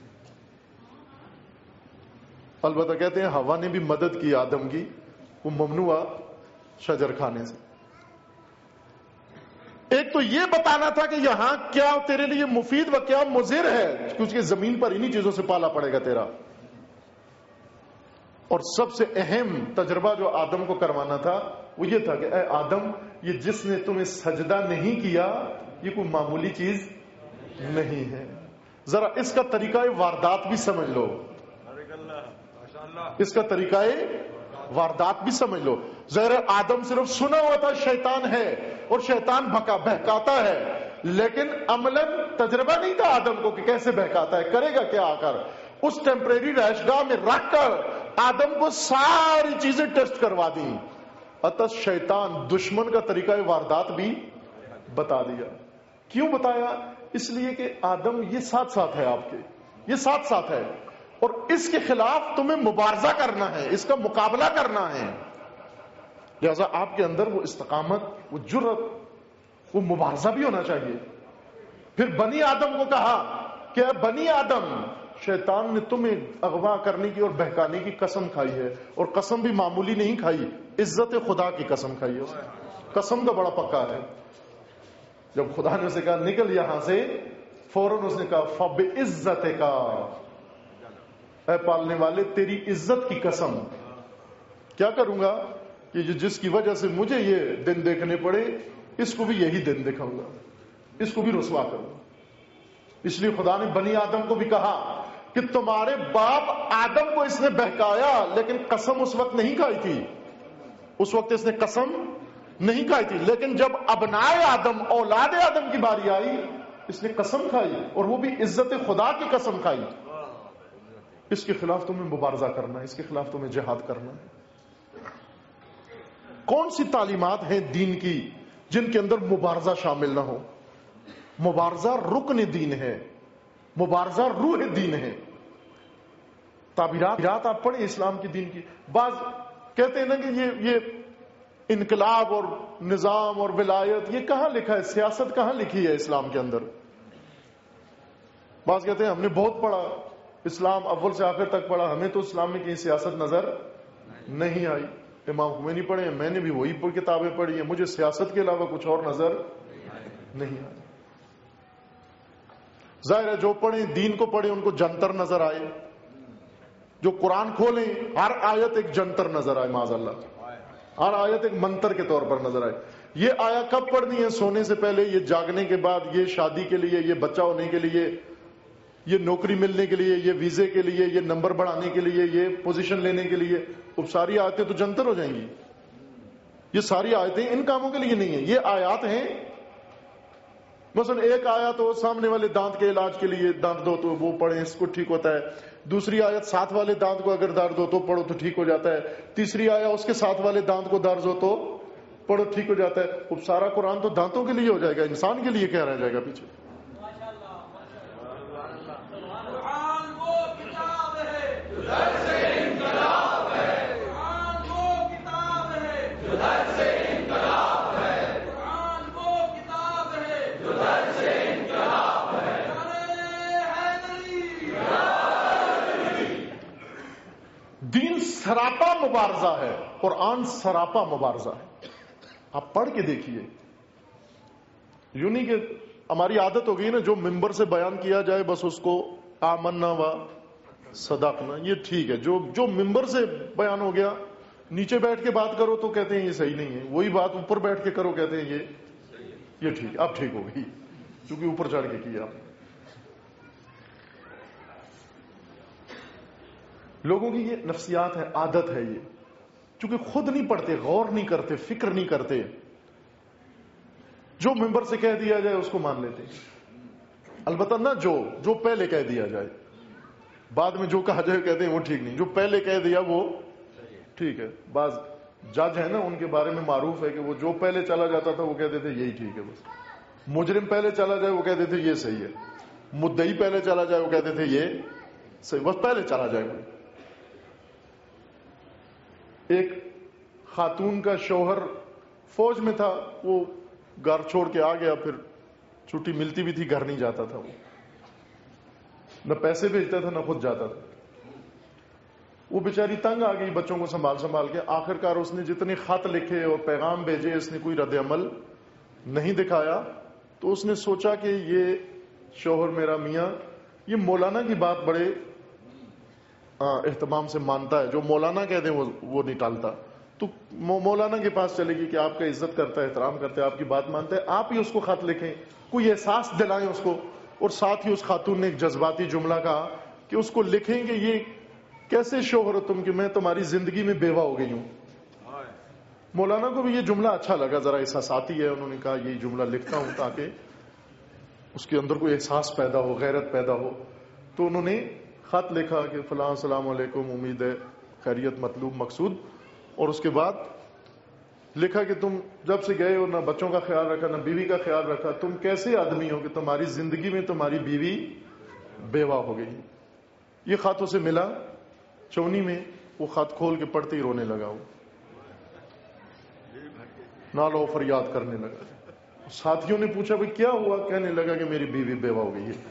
البتہ کہتے ہیں ہوا نے بھی مدد کی آدم کی، وہ ممنوع شجر کھانے سے. ایک تو یہ بتانا تھا کہ یہاں کیا تیرے لیے مفید و کیا مضر ہے، کیونکہ زمین پر انہی چیزوں سے پالا پڑے گا تیرا. اور سب سے اہم تجربہ جو آدم کو کروانا تھا وہ یہ تھا کہ اے آدم، یہ جس نے تمہیں سجدہ نہیں کیا یہ کوئی معمولی چیز نہیں ہے. ذرا اس کا طریقہ واردات بھی سمجھ لو، اس کا طریقہ واردات بھی سمجھ لو. ظاہر آدم صرف سنا ہوا تھا شیطان ہے اور شیطان بہکاتا ہے، لیکن عملاً تجربہ نہیں تھا آدم کو کہ کیسے بہکاتا ہے، کرے گا کیا. آ کر اس ٹیمپریری رہائش گاہ میں رکھ کر آدم کو ساری چیزیں ٹیسٹ کروا دی. اتس شیطان دشمن کا طریقہ واردات بھی بتا دیا. کیوں بتایا؟ اس لیے کہ آدم یہ ساتھ ساتھ ہے، آپ کے یہ ساتھ ساتھ ہے، اور اس کے خلاف تمہیں مبارزہ کرنا ہے، اس کا مقابلہ کرنا ہے. لہذا آپ کے اندر وہ استقامت، وہ جرأت، وہ مبارزہ بھی ہونا چاہیے. پھر بنی آدم کو کہا کہ اے بنی آدم، شیطان نے تمہیں اغوا کرنے کی اور بہکانے کی قسم کھائی ہے، اور قسم بھی معمولی نہیں کھائی، عزت خدا کی قسم کھائی ہے. قسم کا بڑا پکا ہے. جب خدا نے اسے کہا نکل یہاں سے، فوراً اس نے کہا فبعزتک، اے پالنے والے تیری عزت کی قسم، کیا کروں گا کہ جس کی وجہ سے مجھے یہ دن دیکھنے پڑے، اس کو بھی یہی دن دکھاؤں گا، اس کو بھی رسوا کروں گا. اس لیے خدا نے بنی آدم کو بھی کہا کہ تمہارے باپ آدم کو اس نے بہکایا، لیکن قسم اس وقت نہیں کھائی تھی، اس وقت اس نے قسم نہیں کھائی تھی. لیکن جب ابنائے آدم، اولاد آدم کی باری آئی، اس نے قسم کھائی، اور وہ بھی عزت خدا کی قسم کھائی. اس کے خلاف تمہیں مبارزہ کرنا ہے، اس کے خلاف تمہیں جہاد کرنا ہے. کون سی تعلیمات ہیں دین کی جن کے اندر مبارزہ شامل نہ ہو؟ مبارزہ رکن دین ہے، مبارزہ روح دین ہے. تعبیرات آپ پڑھیں اسلام کی دین کی. بعض کہتے ہیں نا کہ یہ انقلاب اور نظام اور ولایت، یہ کہاں لکھا ہے؟ سیاست کہاں لکھی ہے اسلام کے اندر؟ بعض کہتے ہیں ہم نے بہت پڑھا اسلام، اول سے آخر تک پڑھا، ہمیں تو اسلام میں کہیں سیاست نظر نہیں آئی. امام خمینی پڑھے ہیں، میں نے بھی وہی کتابیں پڑھی ہیں، مجھے سیاست کے علاوہ کچھ اور نظر نہیں آئی. ظاہر ہے جو پڑھیں دین کو پڑھیں ان کو جنتر نظر آئے، جو قرآن کھولیں ہر آیت ایک جنتر نظر آئے، معاذ اللہ، ہر آیت ایک منتر کے طور پر نظر آئے. یہ آیا کب پڑھنی ہے؟ سونے سے پہلے، یہ جاگنے کے بعد، یہ شادی کے لیے، یہ بچہ ہونے کے لیے، یہ نوکری ملنے کے لیے، یہ ویزے کے لیے، یہ نمبر بڑھانے کے لیے، یہ پوزیشن لینے کے لیے. اب ساری آیتیں تو جنتر ہو جائیں گی. یہ ساری آیتیں ان کاموں کے لیے نہیں ہیں. یہ آیات ہیں، مثلا ایک آیت تو سامنے والے دانت کے علاج کے لیے، دانت دو تو وہ پڑھیں، اس کو ٹھیک ہوتا ہے. دوسری آیت ساتھ والے دانت کو اگر درد ہو تو پڑھو تو ٹھیک ہو جاتا ہے. تیسری آیت اس کے ساتھ والے دانت کو درد ہو تو پڑھو ٹھیک ہو جاتا ہے. اب سارا قرآن تو دانتوں کے لیے ہو جائے گا، انسان کے لیے کیا رہ جائے گا پیچھے؟ دین سراپا مبارزہ ہے، قرآن سراپا مبارزہ ہے. آپ پڑھ کے دیکھیے. یوں نہیں کہ ہماری عادت ہو گئی نا جو ممبر سے بیان کیا جائے بس اس کو آمنا و صدقنا، یہ ٹھیک ہے. جو ممبر سے بیان ہو گیا، نیچے بیٹھ کے بات کرو تو کہتے ہیں یہ صحیح نہیں ہے، وہی بات اوپر بیٹھ کے کرو کہتے ہیں یہ ٹھیک. اب ٹھیک ہو گئی کیونکہ اوپر چڑھ کے کیا. لوگوں کی یہ نفسیات ہے، عادت ہے یہ، چونکہ خود نہیں پڑھتے، غور نہیں کرتے، فکر نہیں کرتے، جو ممبر سے کہہ دیا جائے اس کو مان لیتے. البتہ نہ جو پہلے کہہ دیا جائے، بعد میں جو کہا جائے کہتے ہیں وہ ٹھیک نہیں، جو پہلے کہہ دیا وہ ٹھیک ہے. بعض جج ہے نا ان کے بارے میں معروف ہے کہ وہ جو پہلے چلا جاتا تھا وہ کہتے تھے یہی ٹھیک ہے. بس مجرم پہلے چلا جائے وہ کہتے تھے یہ صحیح ہے، مدعی پہلے چلا جائے وہ کہتے تھے یہ صحیح، بس پہلے چلا جائے. ایک خاتون کا شوہر فوج میں تھا، وہ گھر چھوڑ کے آ گیا، پھر چھٹی ملتی بھی تھی، گھر نہیں جاتا تھا، وہ نہ پیسے بھیجتا تھا نہ خود جاتا تھا. وہ بیچاری تنگ آ گئی بچوں کو سنبھال کے. آخر کار اس نے جتنے خط لکھے اور پیغام بھیجے، اس نے کوئی رد عمل نہیں دکھایا. تو اس نے سوچا کہ یہ شوہر میرا میاں یہ مولانا کی بات بڑے اہتمام سے مانتا ہے، جو مولانا کہہ دیں وہ نہیں ٹالتا. تو مولانا کے پاس چلے گی کہ آپ کا عزت کرتا ہے، احترام کرتا ہے، آپ کی بات مانتا ہے، آپ ہی اس کو خط لکھیں، کوئی احساس دلائیں اس کو. اور ساتھ ہی اس خاتون نے ایک جذباتی جملہ کہا کہ اس کو لکھیں کہ یہ کیسے شوہر ہو تم کہ میں تمہاری زندگی میں بیوہ ہو گئی ہوں. مولانا کو بھی یہ جملہ اچھا لگا، ذرا احساساتی ہے. انہوں نے کہا یہی جملہ لکھتا ہوں تاکہ اس کے اندر کوئی احساس پیدا ہو، غیرت پیدا ہو. تو انہوں نے خط لکھا کہ فلاں السلام علیکم، امید ہے خیریت مطلوب مقصود. اور اس کے بعد لکھا کہ تم جب سے گئے ہو نہ بچوں کا خیال رکھا نہ بیوی کا خیال رکھا، تم کیسے آدمی ہو کہ تمہاری زندگی میں تمہاری بیوی بیوہ ہو گئی. یہ خط اسے ملا چونی میں. وہ خط کھول کے پڑھتے ہی رونے لگا، وہ نالو فریاد کرنے لگا. ساتھیوں نے پوچھا بھئی کیا ہوا؟ کہنے لگا کہ میری بیوی بیوہ ہو گئی ہے.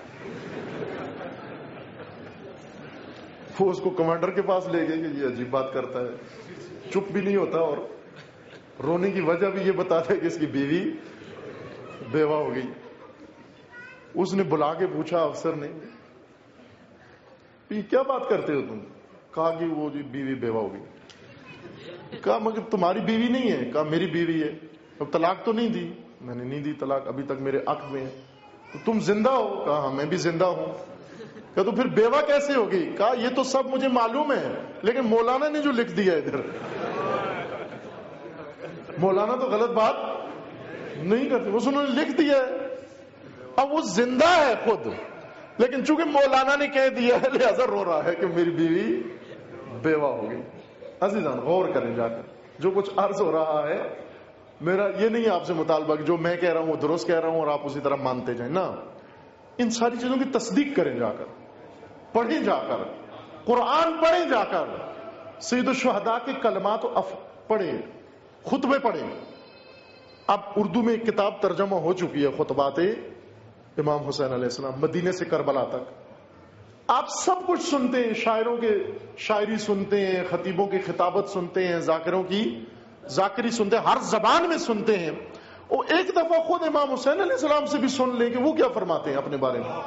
وہ اس کو کمانڈر کے پاس لے گئے کہ یہ عجیب بات کرتا ہے، چپ بھی نہیں ہوتا اور رونے کی وجہ بھی یہ بتاتا ہے کہ اس کی بیوی بیوہ ہو گئی. اس نے بلا کے پوچھا افسر نے، یہ کیا بات کرتے ہو تم؟ کہا کہ وہ جی بیوی بیوہ ہو گئی. کہا مگر تمہاری بیوی نہیں ہے؟ کہا میری بیوی ہے. اب طلاق تو نہیں دی؟ میں نے نہیں دی طلاق، ابھی تک میرے عقد میں ہے. تو تم زندہ ہو؟ کہا ہاں میں بھی زندہ ہوں. کہا تو پھر بیوہ کیسے ہوگی؟ کہا یہ تو سب مجھے معلوم ہے، لیکن مولانا نے جو لکھ دیا ادھر، مولانا تو غلط بات نہیں کرتے، اس نے لکھ دیا ہے. اب وہ زندہ ہے خود، لیکن چونکہ مولانا نے کہہ دیا ہے لہذا رو رہا ہے کہ میری بیوی بیوہ ہو گئی. عزیزان غور کریں جا کر، جو کچھ عرض ہو رہا ہے میرا یہ نہیں ہے آپ سے مطالبہ کہ جو میں کہہ رہا ہوں وہ درست کہہ رہا ہوں اور آپ اسی طرح مانتے جائیں. نا، ان ساری چیزوں کی تصدیق کریں جا کر، پڑھیں جا کر، قرآن پڑھیں جا کر، سید الشہداء کے کلمات پڑھیں، خطبے پڑھیں. اب اردو میں ایک کتاب ترجمہ ہو چکی ہے، خطبات امام حسین علیہ السلام مدینے سے کربلا تک. آپ سب کچھ سنتے ہیں، شاعروں کے شاعری سنتے ہیں، خطیبوں کی خطابت سنتے ہیں، ذاکروں کی ذاکری سنتے ہیں، ہر زبان میں سنتے ہیں. اور ایک دفعہ خود امام حسین علیہ السلام سے بھی سن لیں کہ وہ کیا فرماتے ہیں اپنے بارے میں،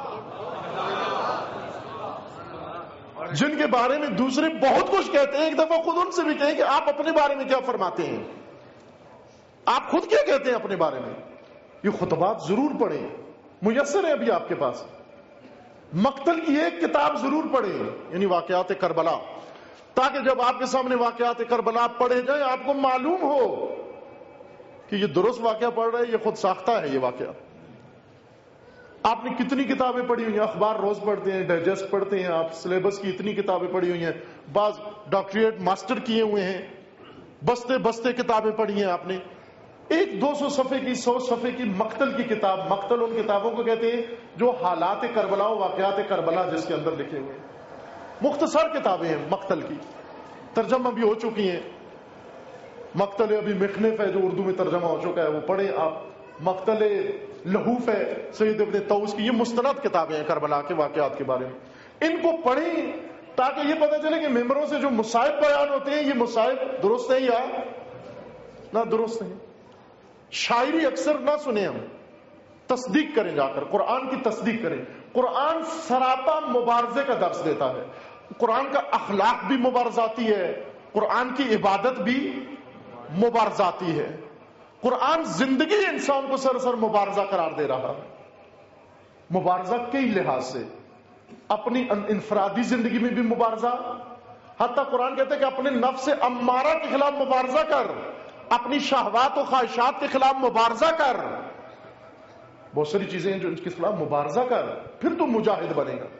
جن کے بارے میں دوسرے بہت کچھ کہتے ہیں. ایک دفعہ خود ان سے بھی کہیں کہ آپ اپنے بارے میں کیا فرماتے ہیں، آپ خود کیا کہتے ہیں اپنے بارے میں. یہ خطبات ضرور پڑھیں، میسر ہے ابھی آپ کے پاس. مقتل کی ایک کتاب ضرور پڑھیں، یعنی واقعات کربلا، تاکہ جب آپ کے سامنے واقعات کربلا پڑھے جائیں آپ کو معلوم ہو کہ یہ درست واقعہ پڑھ رہا ہے، یہ خود ساختہ ہے یہ واقعہ. آپ نے کتنی کتابیں پڑھی ہوئی ہیں، اخبار روز پڑھتے ہیں، ڈائجسٹ پڑھتے ہیں، آپ سلیبس کی اتنی کتابیں پڑھی ہوئی ہیں، بعض ڈاکٹریٹ ماسٹر کیے ہوئے ہیں، بستے بستے کتابیں پڑھی ہیں آپ نے. ایک 200 صفحے کی 100 صفحے کی مقتل کی کتاب، مقتل ان کتابوں کو کہتے ہیں جو حالات کربلا و واقعات کربلا جس کے اندر لکھے ہوئے ہیں. مختصر کتابیں ہیں مقتل کی، ترجمہ بھی ہو چکی ہیں. مقتل ابھی مخنف ہے جو اردو میں ترجمہ ہو چکا ہے، وہ پڑھیں آپ. مقتل لہوف ہے سید ابن طوس کی، یہ مستند کتابیں ہیں کربلا کے واقعات کے بارے میں. ان کو پڑھیں تاکہ یہ پتہ چلے کہ ممبروں سے جو مصائب بیان ہوتے ہیں یہ مصائب درست ہیں یا نہ درست ہیں. شاعری اکثر نہ سنیں، ہم تصدیق کریں جا کر، قرآن کی تصدیق کریں. قرآن سراپا مبارزے کا درس دیتا ہے. قرآن کا اخلاق بھی مبارزاتی ہے، قرآن کی عبادت بھی مبارزاتی ہے. قرآن زندگی انسان کو سراسر مبارزہ قرار دے رہا ہے. مبارزہ کئی لحاظ سے، اپنی انفرادی زندگی میں بھی مبارزہ، حتیٰ قرآن کہتا ہے کہ اپنے نفس امارہ کے خلاف مبارزہ کر، اپنی شہوات و خواہشات کے خلاف مبارزہ کر. بہت ساری چیزیں ہیں جو ان کے خلاف مبارزہ کر، پھر تو مجاہد بنے گا.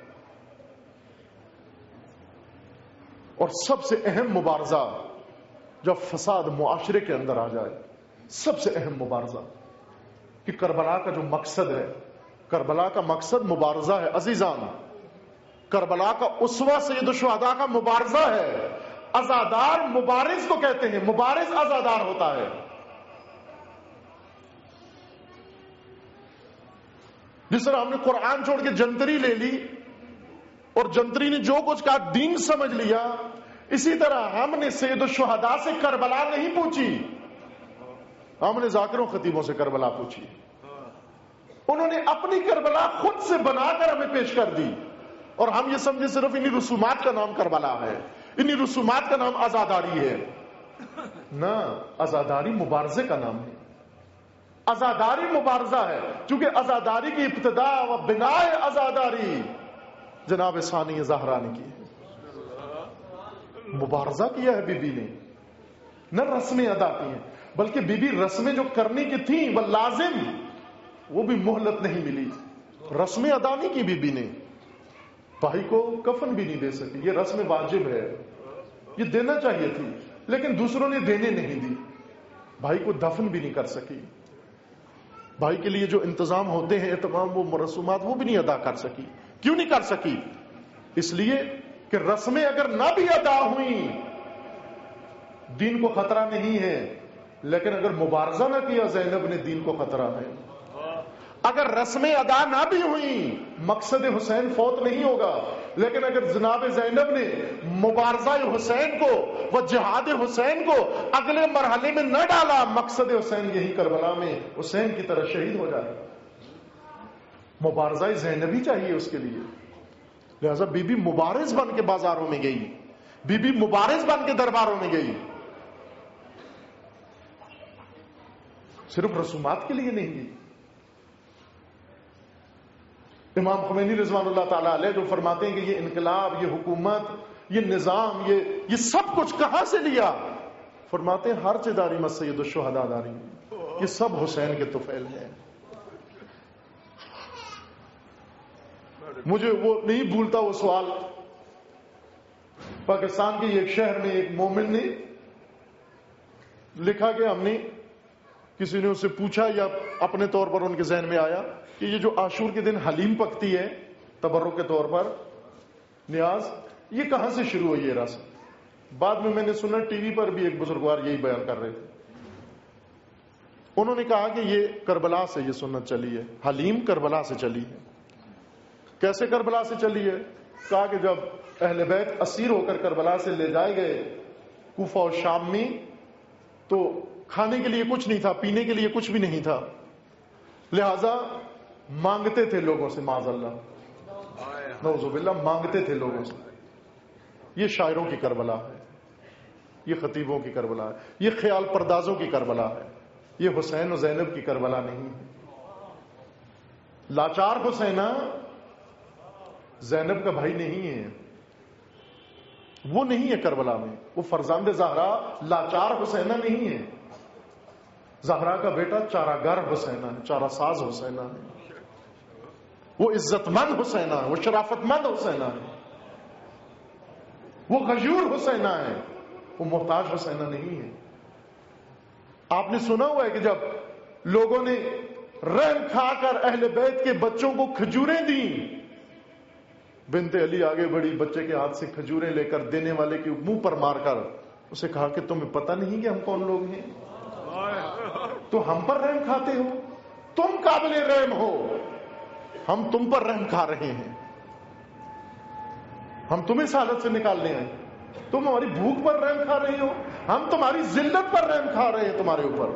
اور سب سے اہم مبارزہ جب فساد معاشرے کے اندر آ جائے، سب سے اہم مبارزہ کہ کربلا کا جو مقصد ہے، کربلا کا مقصد مبارزہ ہے. عزیزان، کربلا کا اسوہ سید الشہداء کا مبارزہ ہے. عزادار مبارز کو کہتے ہیں، مبارز عزادار ہوتا ہے. جس طرح ہم نے قرآن چھوڑ کے جنتری لے لی اور جنتری نے جو کچھ کہا دین سمجھ لیا، اسی طرح ہم نے سید الشہداء سے کربلا نہیں پوچھی، ہم نے ذاکروں خطیبوں سے کربلا پوچھی. انہوں نے اپنی کربلا خود سے بنا کر ہمیں پیش کر دی، اور ہم یہ سمجھے صرف انہی رسومات کا نام کربلا ہے، انہی رسومات کا نام عزاداری ہے. نہ، عزاداری مبارزے کا نام ہے، عزاداری مبارزہ ہے. چونکہ عزاداری کی ابتدا و بنائے عزاداری جناب ثانی زہرا نے کی ہے. مبارزہ کیا ہے بی بی نے، نہ رسمیں ادا کی ہیں، بلکہ بی بی رسمیں جو کرنے کی تھیں وہ لازم، وہ بھی مہلت نہیں ملی. رسمیں ادا نہیں کی بی بی نے، بھائی کو کفن بھی نہیں دے سکی، یہ رسم واجب ہے، یہ دینا چاہیے تھی، لیکن دوسروں نے دینے نہیں دی. بھائی کو دفن بھی نہیں کر سکی، بھائی کے لیے جو انتظام ہوتے ہیں تمام وہ رسومات وہ بھی نہیں ادا کر سکی. کیوں نہیں کر سکی؟ اس لیے کہ رسمیں اگر نہ بھی ادا ہوئیں دین کو خطرہ نہیں ہے، لیکن اگر مبارزہ نہ کیا زینب نے دین کو خطرہ ہے. اگر رسمیں ادا نہ بھی ہوئیں مقصد حسین فوت نہیں ہوگا، لیکن اگر جناب زینب نے مبارزہ حسین کو و جہاد حسین کو اگلے مرحلے میں نہ ڈالا، مقصد حسین یہی کربلا میں حسین کی طرح شہید ہو جائے. مبارزہ زینبی چاہیے اس کے لیے. لہذا بی بی مبارز بن کے بازاروں میں گئی، بی بی مبارز بن کے درباروں میں گئی، صرف رسومات کے لیے نہیں گئی. امام خمینی رضوان اللہ تعالی علیہ جو فرماتے ہیں کہ یہ انقلاب، یہ حکومت، یہ نظام، یہ سب کچھ کہاں سے لیا؟ فرماتے ہیں ہر چداری مت سید الشہداء داری، یہ سب حسین کے طفیل ہیں. مجھے وہ نہیں بھولتا وہ سوال، پاکستان کے ایک شہر میں ایک مومن نے لکھا کہ ہم نے کسی نے اس سے پوچھا یا اپنے طور پر ان کے ذہن میں آیا کہ یہ جو عاشور کے دن حلیم پکتی ہے تبرک کے طور پر نیاز، یہ کہاں سے شروع ہوئی یہ رسم؟ بعد میں نے سنا ٹی وی پر بھی ایک بزرگوار یہی بیان کر رہے تھے. انہوں نے کہا کہ یہ کربلا سے یہ سنت چلی ہے، حلیم کربلا سے چلی ہے. کیسے کربلا سے چلی ہے؟ کہا کہ جب اہل بیت اسیر ہو کر کربلا سے لے جائے گئے کوفہ اور شام میں، تو کھانے کے لیے کچھ نہیں تھا، پینے کے لیے کچھ بھی نہیں تھا، لہذا مانگتے تھے لوگوں سے، معاذ اللہ نعوذ باللہ، مانگتے تھے لوگوں سے. یہ شاعروں کی کربلا ہے، یہ خطیبوں کی کربلا ہے، یہ خیال پردازوں کی کربلا ہے، یہ حسین و زینب کی کربلا نہیں ہے. لاچار حسینہ زینب کا بھائی نہیں ہے، وہ نہیں ہے کربلا میں، وہ فرزند زہرا لاچار حسینہ نہیں ہے. زہرا کا بیٹا چارہ گر حسینہ ہے، چارہ ساز حسینہ ہے، وہ عزت مند حسینہ ہے، وہ شرافت مند حسینہ ہے، وہ غیور حسینہ ہے، وہ محتاج حسینہ نہیں ہے. آپ نے سنا ہوا ہے کہ جب لوگوں نے رحم کھا کر اہل بیت کے بچوں کو کھجوریں دیں، بنت علی آگے بڑی، بچے کے ہاتھ سے کھجوریں لے کر دینے والے کے منہ پر مار کر اسے کہا کہ تمہیں پتہ نہیں کہ ہم کون لوگ ہیں؟ تو ہم پر رحم کھاتے ہو؟ تم قابل رحم ہو، ہم تم پر رحم کھا رہے ہیں، ہم تمہیں اس حالت سے نکالنے آئے، تم ہماری بھوک پر رحم کھا رہے ہو، ہم تمہاری ذلت پر رحم کھا رہے ہیں تمہارے اوپر.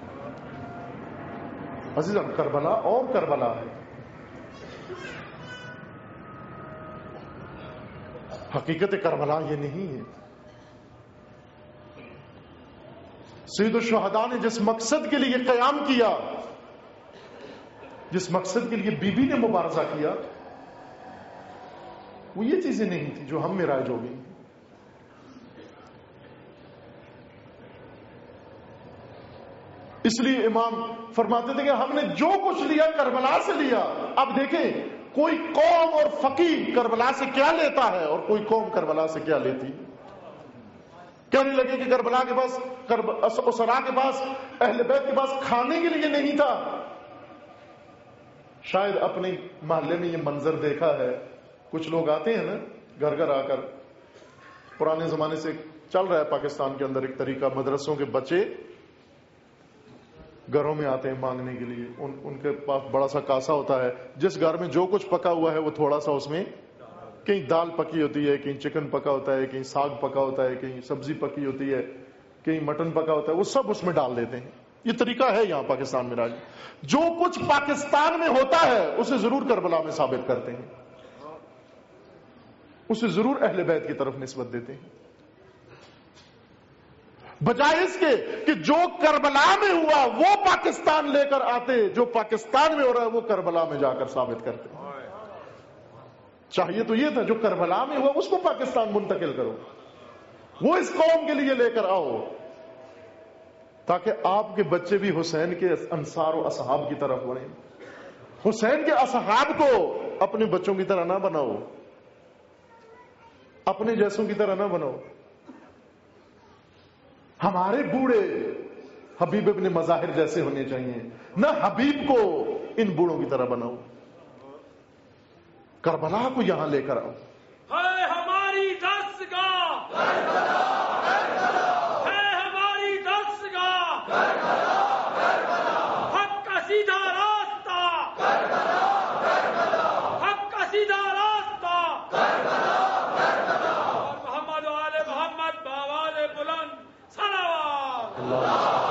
عزیزم کربلا اور کربلا ہے، حقیقت کربلا یہ نہیں ہے. سید الشہداء نے جس مقصد کے لیے قیام کیا، جس مقصد کے لیے بی بی نے مبارزہ کیا، وہ یہ چیزیں نہیں تھی جو ہم میں رائج ہو گئی. اس لیے امام فرماتے تھے کہ ہم نے جو کچھ لیا کربلا سے لیا. اب دیکھیں کوئی قوم اور فقیر کربلا سے کیا لیتا ہے اور کوئی قوم کربلا سے کیا لیتی. کہنے لگے کہ کربلا کے پاس، اسرا کے پاس، اہل بیت کے پاس کھانے کے لیے نہیں تھا. شاید اپنے محلے میں یہ منظر دیکھا ہے، کچھ لوگ آتے ہیں نا گھر گھر آ کر، پرانے زمانے سے چل رہا ہے پاکستان کے اندر ایک طریقہ، مدرسوں کے بچے گھروں میں آتے ہیں مانگنے کے لیے، ان کے پاس بڑا سا کاسا ہوتا ہے، جس گھر میں جو کچھ پکا ہوا ہے وہ تھوڑا سا اس میں، کہیں دال پکی ہوتی ہے، کہیں چکن پکا ہوتا ہے، کہیں ساگ پکا ہوتا ہے، کہیں سبزی پکی ہوتی ہے، کہیں مٹن پکا ہوتا ہے، وہ سب اس میں ڈال دیتے ہیں. یہ طریقہ ہے یہاں پاکستان میں راج. جو کچھ پاکستان میں ہوتا ہے اسے ضرور کربلا میں ثابت کرتے ہیں، اسے ضرور اہل بیت کی طرف نسبت دیتے ہیں، بجائے اس کے کہ جو کربلا میں ہوا وہ پاکستان لے کر آتے، جو پاکستان میں ہو رہا ہے وہ کربلا میں جا کر ثابت کرتے ہیں. چاہیے تو یہ تھا جو کربلا میں ہوا اس کو پاکستان منتقل کرو، وہ اس قوم کے لیے لے کر آؤ، تاکہ آپ کے بچے بھی حسین کے انصار و اصحاب کی طرف بڑھیں. حسین کے اصحاب کو اپنے بچوں کی طرح نہ بناؤ، اپنے جیسوں کی طرح نہ بناؤ. ہمارے بوڑھے حبیب ابن مظاہر جیسے ہونے چاہیے، نہ حبیب کو ان بوڑھوں کی طرح بناؤ. کربلا کو یہاں لے کر آؤ. ہے ہماری دستگاہ، ہے ہماری دستگاہ، حق کا سیدھا راستہ، حق کا سیدھا راستہ، محمد و آل محمد بآواز بلند صلوات.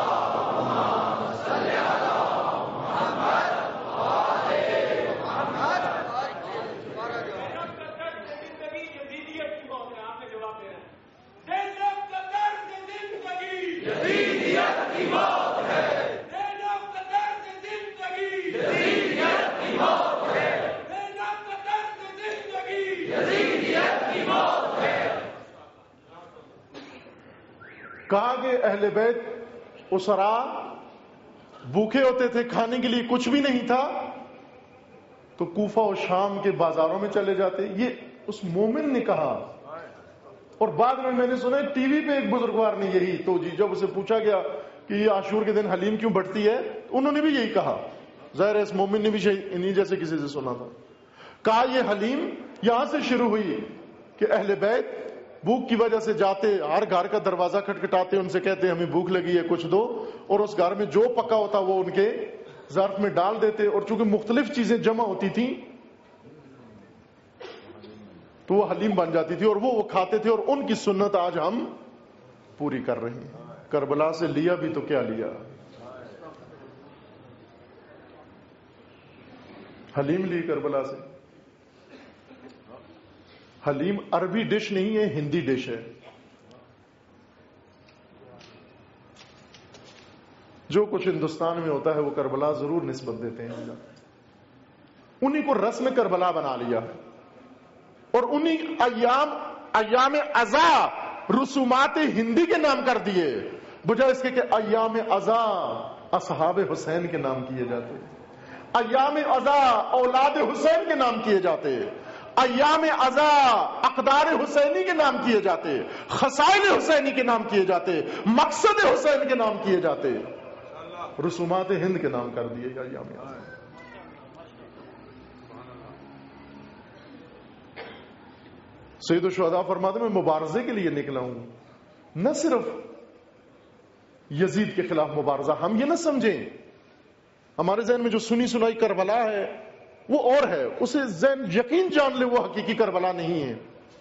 کہا کہ اہل بیت اسرا بھوکے ہوتے تھے، کھانے کے لیے کچھ بھی نہیں تھا، تو کوفہ و شام کے بازاروں میں چلے جاتے. یہ اس مومن نے کہا. اور بعد میں نے سنا ٹی وی پہ ایک بزرگوار نے یہی تو جب اسے پوچھا گیا کہ یہ عاشور کے دن حلیم کیوں بٹتی ہے، انہوں نے بھی یہی کہا. ظاہر ہے اس مومن نے بھی انہی جیسے کسی سے سنا تھا. کہا یہ حلیم یہاں سے شروع ہوئی کہ اہل بیت بھوک کی وجہ سے جاتے، ہر گھر کا دروازہ کھٹکھٹاتے، ان سے کہتے ہمیں بھوک لگی ہے کچھ دو، اور اس گھر میں جو پکا ہوتا وہ ان کے ظرف میں ڈال دیتے. اور چونکہ مختلف چیزیں جمع ہوتی تھیں تو وہ حلیم بن جاتی تھی، اور وہ کھاتے تھے. اور ان کی سنت آج ہم پوری کر رہے ہیں. کربلا سے لیا بھی تو کیا لیا، حلیم لی کربلا سے. حلیم عربی ڈش نہیں ہے، ہندی ڈش ہے. جو کچھ ہندوستان میں ہوتا ہے وہ کربلا ضرور نسبت دیتے ہیں. انہی کو رسم کربلا بنا لیا، اور انہی ایام ازا رسومات ہندی کے نام کر دیے، بجائے اس کے کہ ایام ازا اصحاب حسین کے نام کیے جاتے، ایام ازا اولاد حسین کے نام کیے جاتے، ایام ازا اقدار حسینی کے نام کیے جاتے، خصائل حسینی کے نام کیے جاتے، مقصد حسین کے نام کیے جاتے. رسومات ہند کے نام کر دیے ایام ازا. سید الشہداء فرماتے میں مبارزے کے لیے نکلا ہوں، نہ صرف یزید کے خلاف مبارزہ. ہم یہ نہ سمجھیں ہمارے ذہن میں جو سنی سنائی کربلا ہے وہ اور ہے، اسے ذہن یقین جان لے وہ حقیقی کربلا نہیں ہے.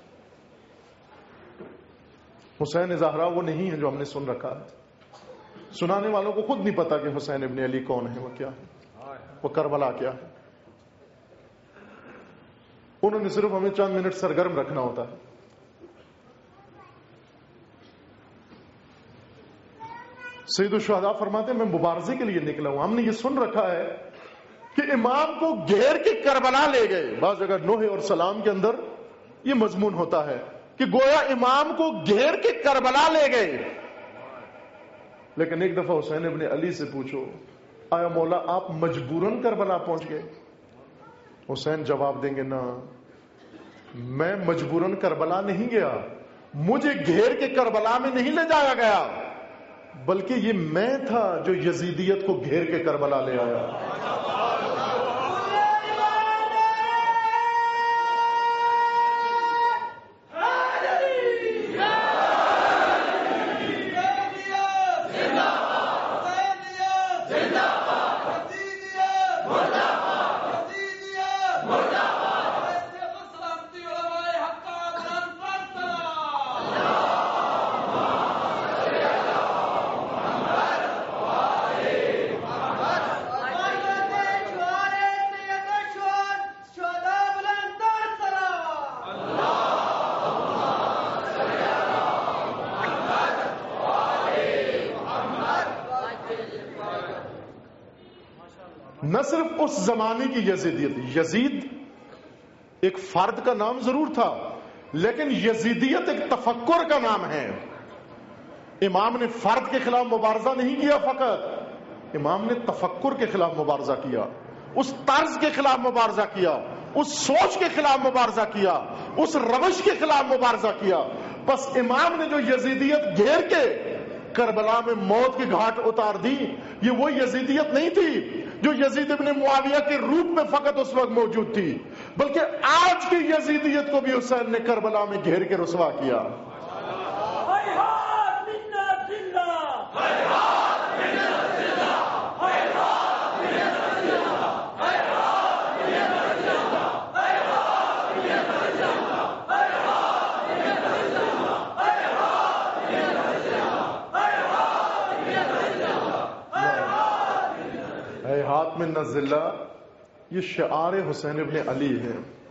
حسین زہرا وہ نہیں ہے جو ہم نے سن رکھا ہے. سنانے والوں کو خود نہیں پتا کہ حسین ابن علی کون ہے، وہ کیا ہے، وہ کربلا کیا ہے. انہوں نے صرف ہمیں چند منٹ سرگرم رکھنا ہوتا ہے. سید الشہداء فرماتے ہیں میں مبارزے کے لیے نکلا ہوں. ہم نے یہ سن رکھا ہے کہ امام کو گھیر کے کربلا لے گئے. بعض جگہ نوح اور سلام کے اندر یہ مضمون ہوتا ہے کہ گویا امام کو گھیر کے کربلا لے گئے. لیکن ایک دفعہ حسین ابن علی سے پوچھو آیا مولا آپ مجبوراً کربلا پہنچ گئے؟ حسین جواب دیں گے نہ، میں مجبوراً کربلا نہیں گیا، مجھے گھیر کے کربلا میں نہیں لے جایا گیا، بلکہ یہ میں تھا جو یزیدیت کو گھیر کے کربلا لے آیا. نہ صرف اس زمانے کی یزیدیت، یزید ایک فرد کا نام ضرور تھا، لیکن یزیدیت ایک تفکر کا نام ہے۔ امام نے فرد کے خلاف مبارزہ نہیں کیا، فقط امام نے تفکر کے خلاف مبارزہ کیا، اس طرز کے خلاف مبارزہ کیا، اس سوچ کے خلاف مبارزہ کیا، اس روش کے خلاف مبارزہ کیا۔ بس امام نے جو یزیدیت گھیر کے کربلا میں موت کے گھاٹ اتار دی، یہ وہ یزیدیت نہیں تھی جو یزید ابن معاویہ کے روپ میں فقط اس وقت موجود تھی، بلکہ آج کی یزیدیت کو بھی حسین نے کربلا میں گھیر کے رسوا کیا۔ ہاتھ میں نزلہ، یہ شعار حسین ابن علی ہے،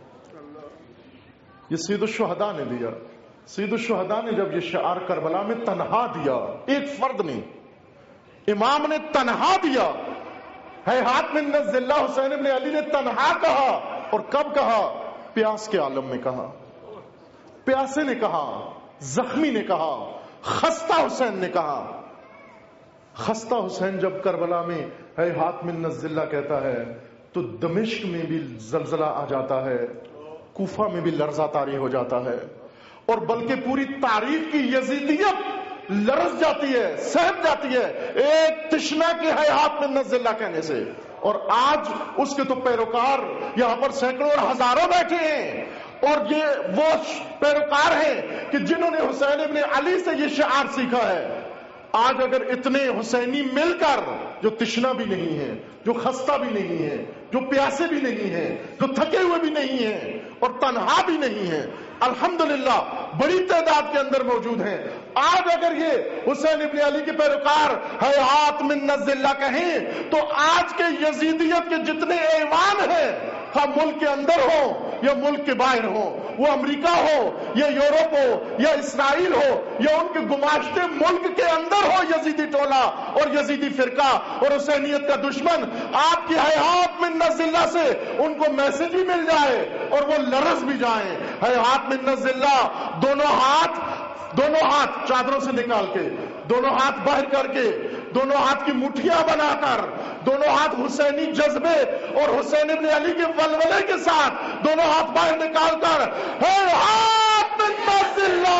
یہ سید الشہداء نے دیا۔ سید الشہداء نے جب یہ شعار کربلا میں تنہا دیا، ایک فرد نے، امام نے تنہا دیا، ہے ہاتھ میں نزلہ، حسین ابن علی نے تنہا کہا، اور کب کہا؟ پیاس کے عالم میں کہا، پیاسے نے کہا، زخمی نے کہا، خستہ حسین نے کہا۔ خستہ حسین جب کربلا میں ہے ہاتھ من نزلہ کہتا ہے تو دمشق میں بھی زلزلہ آ جاتا ہے، کوفہ میں بھی لرزہ طاری ہو جاتا ہے، اور بلکہ پوری تاریخ کی یزیدیت لرز جاتی ہے، سہم جاتی ہے ایک تشنا کے ہے ہاتھ من نزلہ کہنے سے۔ اور آج اس کے تو پیروکار یہاں پر سینکڑوں اور ہزاروں بیٹھے ہیں، اور یہ وہ پیروکار ہیں کہ جنہوں نے حسین ابن علی سے یہ شعار سیکھا ہے۔ آج اگر اتنے حسینی مل کر جو تشنا بھی نہیں ہے، جو خستہ بھی نہیں ہے، جو پیاسے بھی نہیں ہیں، جو تھکے ہوئے بھی نہیں ہیں اور تنہا بھی نہیں ہیں، الحمدللہ بڑی تعداد کے اندر موجود ہیں، آج اگر یہ حسین ابن علی کے پیروکار حیات من نزلہ کہیں تو آج کے یزیدیت کے جتنے ایوان ہیں، ہم ملک کے اندر ہو یا ملک کے باہر ہو، وہ امریکہ ہو یا یورپ ہو یا اسرائیل ہو یا ان کے گماشتے ملک کے اندر ہو، یزیدی ٹولہ اور یزیدی فرقہ اور حسینیت کا دشمن آپ کی حیات من نزلہ سے ان کو میسج بھی مل جائے اور وہ لرز بھی جائیں۔ حیات من نزلہ، دونوں ہاتھ چادروں سے نکال کے، دونوں ہاتھ باہر کر کے، دونوں ہاتھ کی مٹھیاں بنا کر، دونوں ہاتھ حسینی جذبے اور حسین ابن علی کے ولولے کے ساتھ دونوں ہاتھ باہر نکال کر حیات من نزلہ،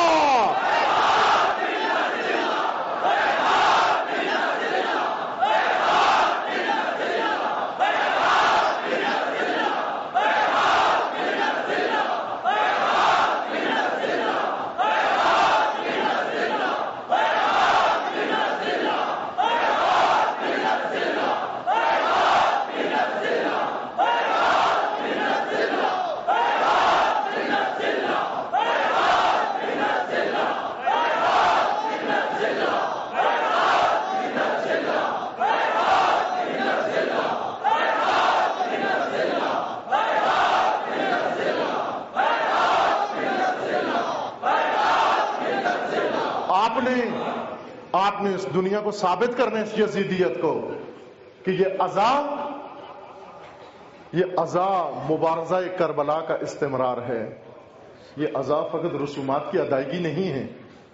آپ نے اس دنیا کو ثابت کرنے اس یزیدیت کو کہ یہ عزا مبارزہ کربلا کا استمرار ہے، یہ عزا فقط رسومات کی ادائیگی نہیں ہے۔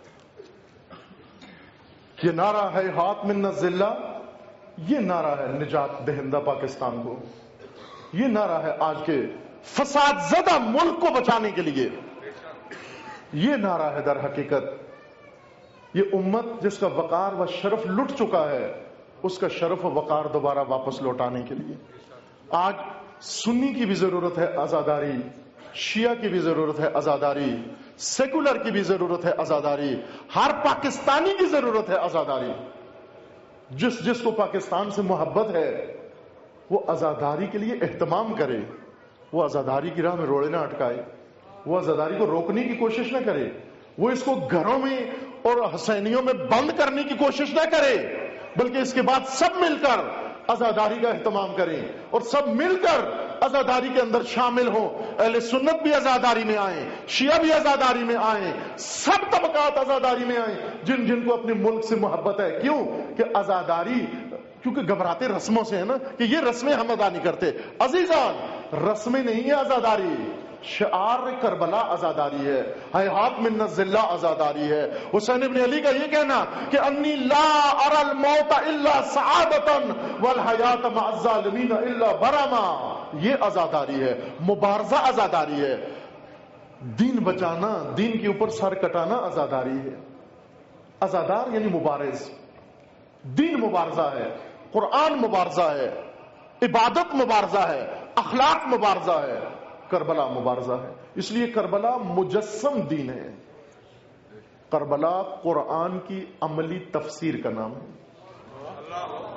یہ نعرہ ہے ہاتھ من نزلہ، یہ نعرہ ہے نجات دہندہ پاکستان کو، یہ نعرہ ہے آج کے فساد زدہ ملک کو بچانے کے لیے، یہ نعرہ ہے در حقیقت یہ امت جس کا وقار و شرف لٹ چکا ہے، اس کا شرف و وقار دوبارہ واپس لوٹانے کے لیے۔ آج سنی کی بھی ضرورت ہے عزاداری، شیعہ کی بھی ضرورت ہے عزاداری، سیکولر کی بھی ضرورت ہے عزاداری، ہر پاکستانی کی ضرورت ہے عزاداری۔ جس کو پاکستان سے محبت ہے وہ عزاداری کے لیے اہتمام کرے، وہ عزاداری کی راہ میں روڑے نہ اٹکائے، وہ عزاداری کو روکنے کی کوشش نہ کرے، وہ اس کو گھروں میں اور حسینیوں میں بند کرنے کی کوشش نہ کرے، بلکہ اس کے بعد سب مل کر عزاداری کا اہتمام کریں اور سب مل کر عزاداری کے اندر شامل ہوں۔ اہل سنت بھی عزاداری میں آئیں، شیعہ بھی عزاداری میں آئیں، سب طبقات عزاداری میں آئیں جن کو اپنے ملک سے محبت ہے۔ کیوں کہ عزاداری کیونکہ گھبراتے رسموں سے ہیں نا کہ یہ رسمیں ہم ادا نہیں کرتے. عزیزان رسمیں نہیں ہے عزاداری، شعار کربلا عزاداری ہے، ہیہات من الذلہ عزاداری ہے. حسین ابن علی کا یہ کہنا کہ انی لا ارى الموت الا سعادتا والحیات مع الظالمین الا برما، یہ عزاداری ہے، مبارزہ عزاداری ہے. دین بچانا، دین کے اوپر سر کٹانا عزاداری ہے. عزادار یعنی مبارز. دین مبارزہ ہے، قرآن مبارزہ ہے، عبادت مبارزہ ہے، اخلاق مبارزہ ہے، کربلا مبارزہ ہے. اس لیے کربلا مجسم دین ہے. کربلا قرآن کی عملی تفسیر کا نام ہے.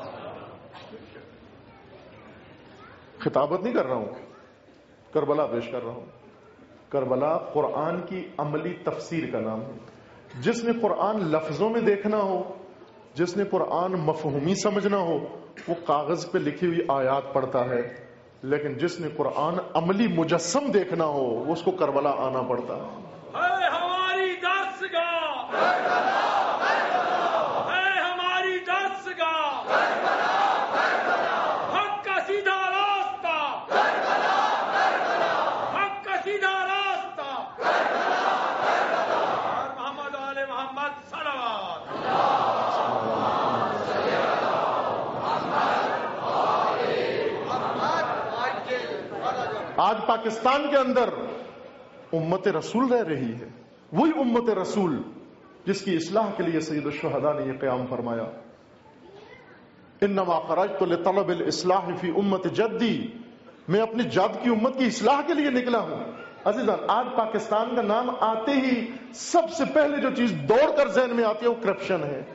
خطابت نہیں کر رہا ہوں، کربلا پیش کر رہا ہوں. کربلا قرآن کی عملی تفسیر کا نام ہے. جس نے قرآن لفظوں میں دیکھنا ہو، جس نے قرآن مفہومی سمجھنا ہو، وہ کاغذ پہ لکھی ہوئی آیات پڑھتا ہے، لیکن جس نے قرآن عملی مجسم دیکھنا ہو وہ اس کو کربلا آنا پڑتا ہے. ہے ہماری دستگاہ، ہے ہماری دستگاہ، حق کا سیدھا راستہ، حق کا سیدھا راستہ، اور محمد آل محمد صلوات. آج پاکستان کے اندر امت رسول رہ رہی ہے، وہی امت رسول جس کی اصلاح کے لیے سید الشہداء نے یہ قیام فرمایا. انما خرجت لطلب الاصلاح فی امت جدی، میں اپنی جد کی امت کی اصلاح کے لیے نکلا ہوں. عزیزان آج پاکستان کا نام آتے ہی سب سے پہلے جو چیز دوڑ کر ذہن میں آتی ہے وہ کرپشن ہے.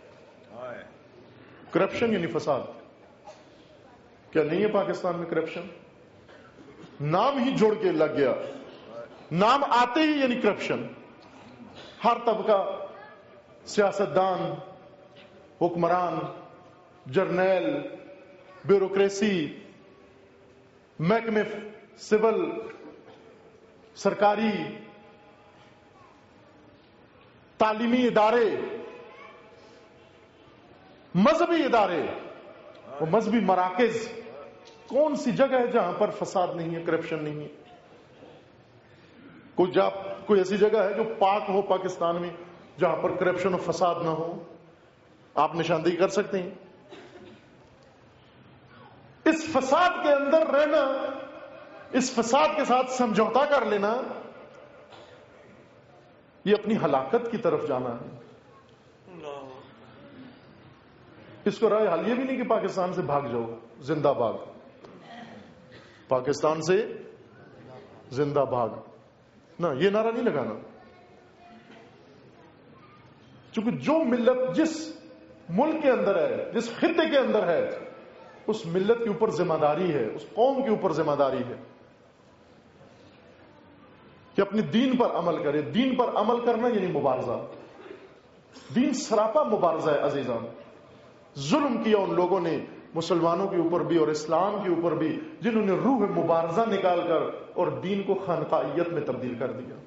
کرپشن یعنی فساد. کیا نہیں ہے پاکستان میں کرپشن؟ نام ہی جوڑ کے لگ گیا، نام آتے ہی یعنی کرپشن. ہر طبقہ، سیاستدان، حکمران، جرنیل، بیوروکریسی، محکمے سول، سرکاری، تعلیمی ادارے، مذہبی ادارے اور مذہبی مراکز. کون سی جگہ ہے جہاں پر فساد نہیں ہے، کرپشن نہیں ہے؟ کوئی ایسی جگہ ہے جو پاک ہو پاکستان میں جہاں پر کرپشن و فساد نہ ہو؟ آپ نشاندہی کر سکتے ہیں. اس فساد کے اندر رہنا، اس فساد کے ساتھ سمجھوتا کر لینا، یہ اپنی ہلاکت کی طرف جانا ہے. اس کو رائے حل یہ بھی نہیں کہ پاکستان سے بھاگ جاؤ، زندہ بھاگ. پاکستان سے زندہ بھاگ نہ، یہ نعرہ نہیں لگانا. چونکہ جو ملت جس ملک کے اندر ہے، جس خطے کے اندر ہے، اس ملت کے اوپر ذمہ داری ہے، اس قوم کے اوپر ذمہ داری ہے کہ اپنے دین پر عمل کرے. دین پر عمل کرنا یعنی مبارزہ. دین سراپا مبارزہ ہے عزیزان. ظلم کیا ان لوگوں نے مسلمانوں کے اوپر بھی اور اسلام کے اوپر بھی جنہوں نے روح مبارزہ نکال کر اور دین کو خانقاہیت میں تبدیل کر دیا.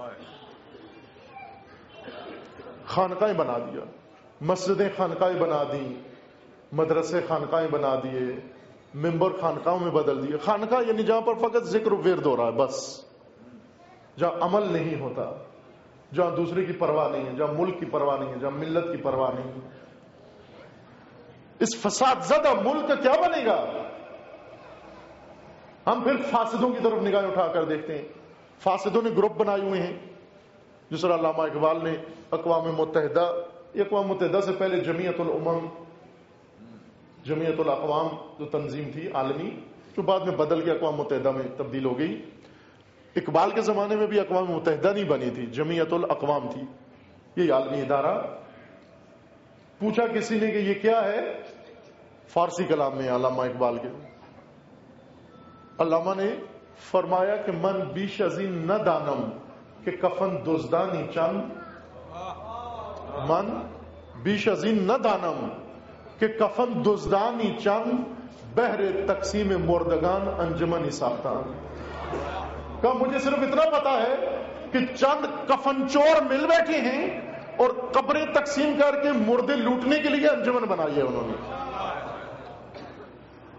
خانقاہیں بنا دیا، مسجدیں خانقاہیں بنا دی، مدرسے خانقاہیں بنا دیے، ممبر خانقاہوں میں بدل دیے. خانقاہ یعنی جہاں پر فقط ذکر و ورد ہو رہا ہے بس، جہاں عمل نہیں ہوتا، جہاں دوسرے کی پرواہ نہیں ہے، جہاں ملک کی پرواہ نہیں ہے، جہاں ملت کی پرواہ نہیں ہے. اس فساد زدہ ملک کا کیا بنے گا؟ ہم پھر فاسدوں کی طرف نگاہ اٹھا کر دیکھتے ہیں. فاسدوں نے گروپ بنائے ہوئے ہیں، جس طرح علامہ اقبال نے اقوام متحدہ، اقوام متحدہ سے پہلے جمعیت الامم، جمعیت الاقوام جو تنظیم تھی عالمی، جو بعد میں بدل کے اقوام متحدہ میں تبدیل ہو گئی. اقبال کے زمانے میں بھی اقوام متحدہ نہیں بنی تھی، جمعیت الاقوام تھی، یہ عالمی ادارہ. پوچھا کسی نے کہ یہ کیا ہے؟ فارسی کلام میں علامہ اقبال کے. علامہ نے فرمایا کہ من بیش ازین نہ دانم کہ کفن دزدانی چند، من بیش ازین نہ دانم کہ کفن دزدانی چند، بہر تقسیم مردگان انجمن ساختان. کہا مجھے صرف اتنا پتا ہے کہ چند کفن چور مل بیٹھے ہیں اور قبریں تقسیم کر کے مردے لوٹنے کے لیے انجمن بنائی ہے انہوں نے.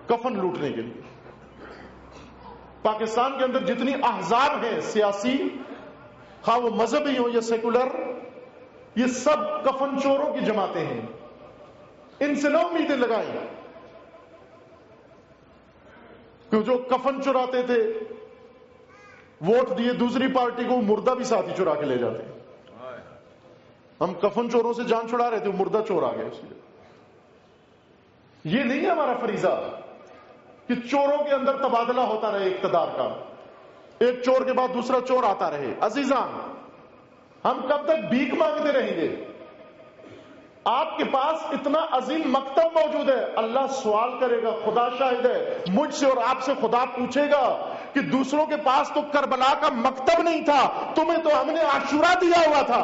کفن لوٹنے کے لیے. پاکستان کے اندر جتنی احزاب ہیں سیاسی، خواہ وہ مذہبی ہوں یا سیکولر، یہ سب کفن چوروں کی جماعتیں ہیں. ان سے نہ امیدیں لگائیں کہ جو کفن چراتے تھے، ووٹ دیے دوسری پارٹی کو، مردہ بھی ساتھ ہی چرا کے لے جاتے ہیں. ہم کفن چوروں سے جان چھڑا رہے تھے، مردہ چور آ گئے. اس لیے یہ نہیں ہے ہمارا فریضہ کہ چوروں کے اندر تبادلہ ہوتا رہے اقتدار کا، ایک چور کے بعد دوسرا چور آتا رہے. عزیزان، ہم کب تک بھیک مانگتے رہیں گے؟ آپ کے پاس اتنا عظیم مکتب موجود ہے. اللہ سوال کرے گا، خدا شاہد ہے، مجھ سے اور آپ سے خدا پوچھے گا کہ دوسروں کے پاس تو کربلا کا مکتب نہیں تھا، تمہیں تو ہم نے عاشورہ دیا ہوا تھا،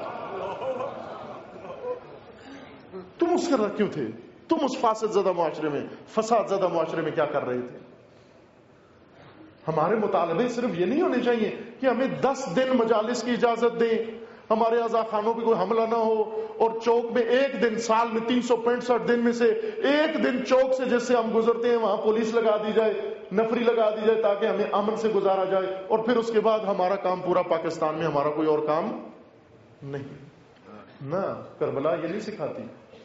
تم اس کے کیوں تھے؟ تم اس فاسد زدہ معاشرے میں، فساد زدہ معاشرے میں کیا کر رہے تھے؟ ہمارے مطالبے صرف یہ نہیں ہونے چاہیے کہ ہمیں 10 دن مجالس کی اجازت دیں، ہمارے عزا خانوں پہ کوئی حملہ نہ ہو، اور چوک میں ایک دن، سال میں 365 دن میں سے ایک دن چوک سے جس سے ہم گزرتے ہیں وہاں پولیس لگا دی جائے، نفری لگا دی جائے تاکہ ہمیں امن سے گزارا جائے، اور پھر اس کے بعد ہمارا کام پورا پاکستان میں، ہمارا کوئی اور کام نہیں. نہ، کربلا یہ نہیں سکھاتی.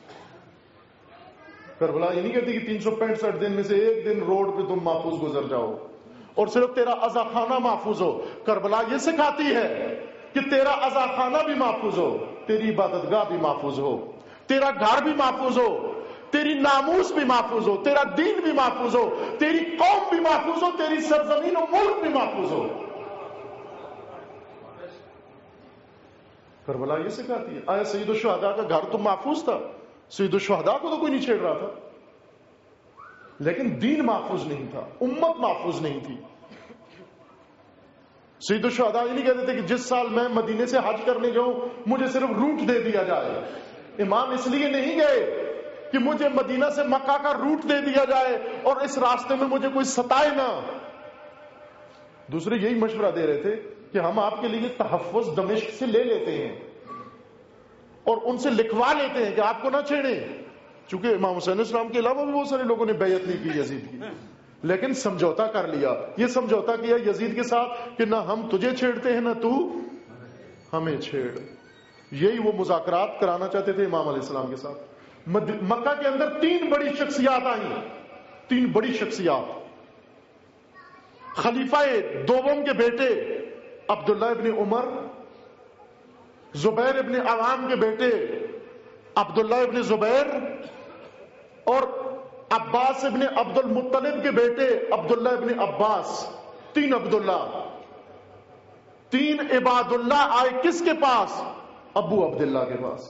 کربلا یہ نہیں کہتی کہ 365 دن میں سے ایک دن روڈ پہ تم محفوظ گزر جاؤ اور صرف تیرا عزا خانہ محفوظ ہو. کربلا یہ سکھاتی ہے کہ تیرا عزا خانہ بھی محفوظ ہو، تیری عبادت گاہ بھی محفوظ ہو، تیرا گھر بھی محفوظ ہو، تیری ناموس بھی محفوظ ہو، تیرا دین بھی محفوظ ہو، تیری قوم بھی محفوظ ہو، تیری سرزمین و ملک بھی محفوظ ہو. کربلا یہ سکھاتی ہے. آیا سید الشہداء کا گھر تو محفوظ تھا؟ سید الشہداء کو تو کوئی نہیں چھیڑ رہا تھا، لیکن دین محفوظ نہیں تھا، امت محفوظ نہیں تھی. سید الشہداء یہ نہیں کہتے تھے کہ جس سال میں مدینے سے حج کرنے جاؤں مجھے صرف روٹ دے دیا جائے. امام اس لیے نہیں گئے کہ مجھے مدینہ سے مکہ کا روٹ دے دیا جائے اور اس راستے میں مجھے کوئی ستائے نہ. دوسرے یہی مشورہ دے رہے تھے کہ ہم آپ کے لیے تحفظ دمشق سے لے لیتے ہیں اور ان سے لکھوا لیتے ہیں کہ آپ کو نہ چھیڑیں. چونکہ امام حسین السلام کے علاوہ بھی بہت سارے لوگوں نے بیعت نہیں کی یزید کی، لیکن سمجھوتا کر لیا. یہ سمجھوتا کیا یزید کے ساتھ کہ نہ ہم تجھے چھیڑتے ہیں نہ تو ہمیں چھیڑ. یہی وہ مذاکرات کرانا چاہتے تھے امام علیہ السلام کے ساتھ. مکہ کے اندر 3 بڑی شخصیات آئیں، 3 بڑی شخصیات. خلیفہ دوم کے بیٹے عبداللہ ابن عمر، زبیر ابن عوام کے بیٹے عبداللہ ابن زبیر، اور عباس ابن عبد المطلب کے بیٹے عبداللہ ابن عباس. 3 عبداللہ، 3 عباد اللہ آئے کس کے پاس؟ ابو عبداللہ کے پاس.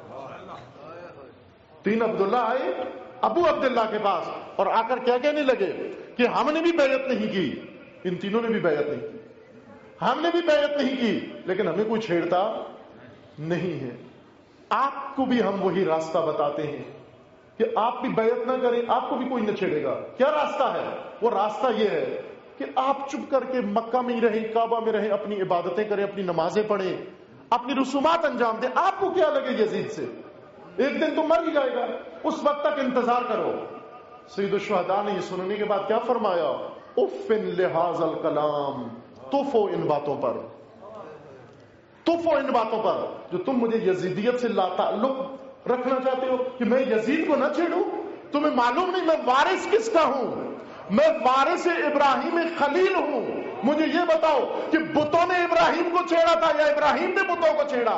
3 عبداللہ آئے ابو عبداللہ کے پاس اور آ کر کیا کہنے لگے کہ ہم نے بھی بیعت نہیں کی. ان تینوں نے بھی بیعت نہیں کی، ہم نے بھی بیعت نہیں کی، لیکن ہمیں کوئی چھیڑتا نہیں ہے. آپ کو بھی ہم وہی راستہ بتاتے ہیں کہ آپ بھی بیعت نہ کریں، آپ کو بھی کوئی نہ چھیڑے گا. کیا راستہ ہے؟ وہ راستہ یہ ہے کہ آپ چپ کر کے مکہ میں ہی رہیں، کعبہ میں رہیں، اپنی عبادتیں کریں، اپنی نمازیں پڑھیں، اپنی رسومات انجام دیں. آپ کو کیا لگے یزید سے؟ ایک دن تو مر ہی جائے گا، اس وقت تک انتظار کرو. سید الشہداء نے یہ سننے کے بعد کیا فرمایا؟ اف لہذا الکلام، توفو ان باتوں پر، توفو ان باتوں پر جو تم مجھے یزیدیت سے لا تعلق رکھنا چاہتے ہو کہ میں یزید کو نہ چھیڑوں. تمہیں معلوم نہیں میں وارث کس کا ہوں؟ میں وارث ابراہیم خلیل ہوں. مجھے یہ بتاؤ کہ بتوں نے ابراہیم کو چھیڑا تھا یا ابراہیم نے بتوں کو چھیڑا؟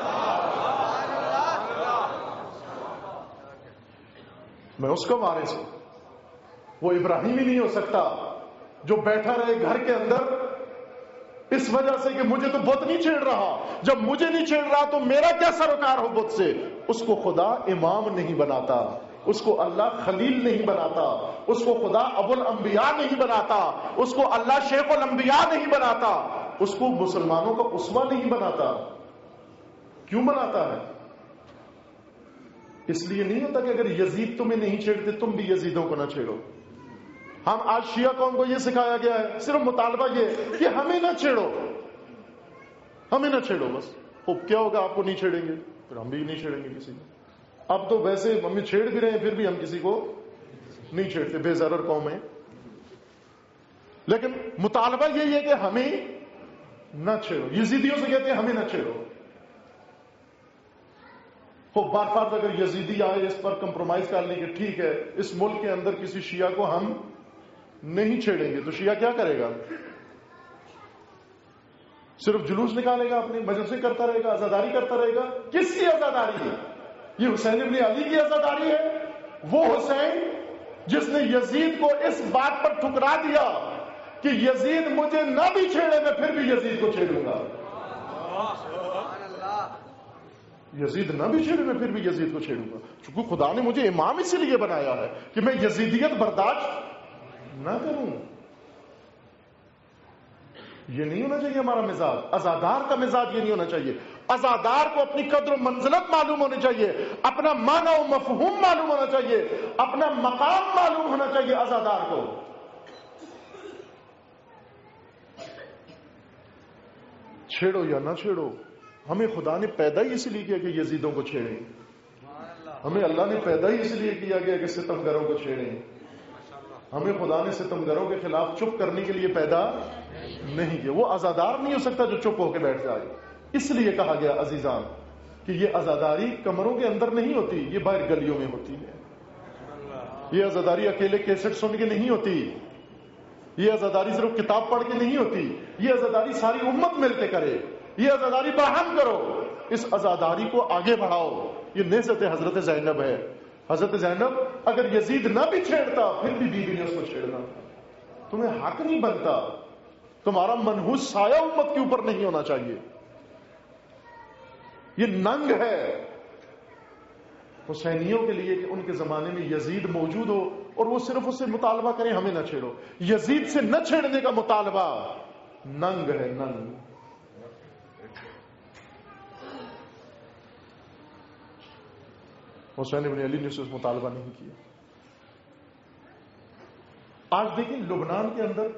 میں اس کا وارث ہوں. وہ ابراہیم ہی نہیں ہو سکتا جو بیٹھا رہے گھر کے اندر اس وجہ سے کہ مجھے تو بت نہیں چھیڑ رہا. جب مجھے نہیں چھیڑ رہا تو میرا کیا سروکار ہو بت سے؟ اس کو خدا امام نہیں بناتا، اس کو اللہ خلیل نہیں بناتا، اس کو خدا ابو الانبیاء نہیں بناتا، اس کو اللہ شیخ الانبیاء نہیں بناتا، اس کو مسلمانوں کا اسوہ نہیں بناتا. کیوں بناتا ہے؟ اس لیے نہیں ہوتا کہ اگر یزید تمہیں نہیں چھیڑتے تم بھی یزیدوں کو نہ چھیڑو. ہم آج شیعہ قوم کو یہ سکھایا گیا ہے، صرف مطالبہ یہ کہ ہمیں نہ چھیڑو، ہمیں نہ چھیڑو. بس کیا ہوگا؟ آپ کو نہیں چھیڑیں گے پھر ہم بھی نہیں چھیڑیں گے کسی کو. اب تو ویسے ہمیں چھیڑ بھی رہے ہیں پھر بھی ہم کسی کو نہیں چھیڑتے، بے ضرر قوم ہے. لیکن مطالبہ یہی ہے کہ ہمیں نہ چھیڑو. یزیدیوں سے کہتے ہیں ہمیں نہ چھیڑو. وہ بار بار اگر یزیدی آئے اس پر کمپرومائز کر لیں کہ ٹھیک ہے اس ملک کے اندر کسی شیعہ کو ہم نہیں چھیڑیں گے، تو شیعہ کیا کرے گا؟ صرف جلوس نکالے گا، اپنی مجلسیں کرتا رہے گا، عزاداری کرتا رہے گا. کس کی عزاداری ہے؟ یہ حسین ابن علی کی عزاداری ہے. وہ حسین جس نے یزید کو اس بات پر ٹھکرا دیا کہ یزید مجھے نہ بھی چھیڑے میں پھر بھی یزید کو چھیڑوں گا. یزید نہ بھی چھیڑے میں پھر بھی یزید کو چھیڑوں گا، چونکہ خدا نے مجھے امام اسی لیے بنایا ہے کہ میں یزیدیت برداشت نہ کروں. یہ نہیں ہونا چاہیے ہمارا مزاج. عزادار کا مزاج یہ نہیں ہونا چاہیے. عزادار کو اپنی قدر و منزلت معلوم ہونی چاہیے، اپنا معنی و مفہوم معلوم ہونا چاہیے، اپنا مقام معلوم ہونا چاہیے عزادار کو. چھیڑو یا نہ چھیڑو، ہمیں خدا نے پیدا ہی اس لیے کیا کہ یزیدوں کو چھیڑیں. ہمیں اللہ نے پیدا ہی اس لیے کیا گیا کہ ستمگروں کو چھیڑیں. ہمیں خدا نے ستمگروں کے خلاف چپ کرنے کے لیے پیدا نہیں کیا. وہ عزادار نہیں ہو سکتا جو چپ ہو کے بیٹھ جائے. اس لیے کہا گیا عزیزان کہ یہ عزاداری کمروں کے اندر نہیں ہوتی، یہ باہر گلیوں میں ہوتی ہے. یہ عزاداری اکیلے کیسٹ سن کے نہیں ہوتی، یہ عزاداری صرف کتاب پڑھ کے نہیں ہوتی، یہ عزاداری ساری امت مل کے کرے. یہ عزاداری باہم کرو، اس عزاداری کو آگے بڑھاؤ. یہ نہضت حضرت زینب ہے. حضرت زینب اگر یزید نہ بھی چھیڑتا پھر بھی بیوی نے اس کو چھیڑنا تھا. تمہیں حق نہیں بنتا، تمہارا منحوس سایہ امت کے اوپر نہیں ہونا چاہیے. یہ ننگ ہے حسینیوں کے لیے کہ ان کے زمانے میں یزید موجود ہو اور وہ صرف اس سے مطالبہ کریں ہمیں نہ چھیڑو. یزید سے نہ چھیڑنے کا مطالبہ ننگ ہے، ننگ. حسین ابن علی نے اسے مطالبہ نہیں کیا. آج دیکھیں لبنان کے اندر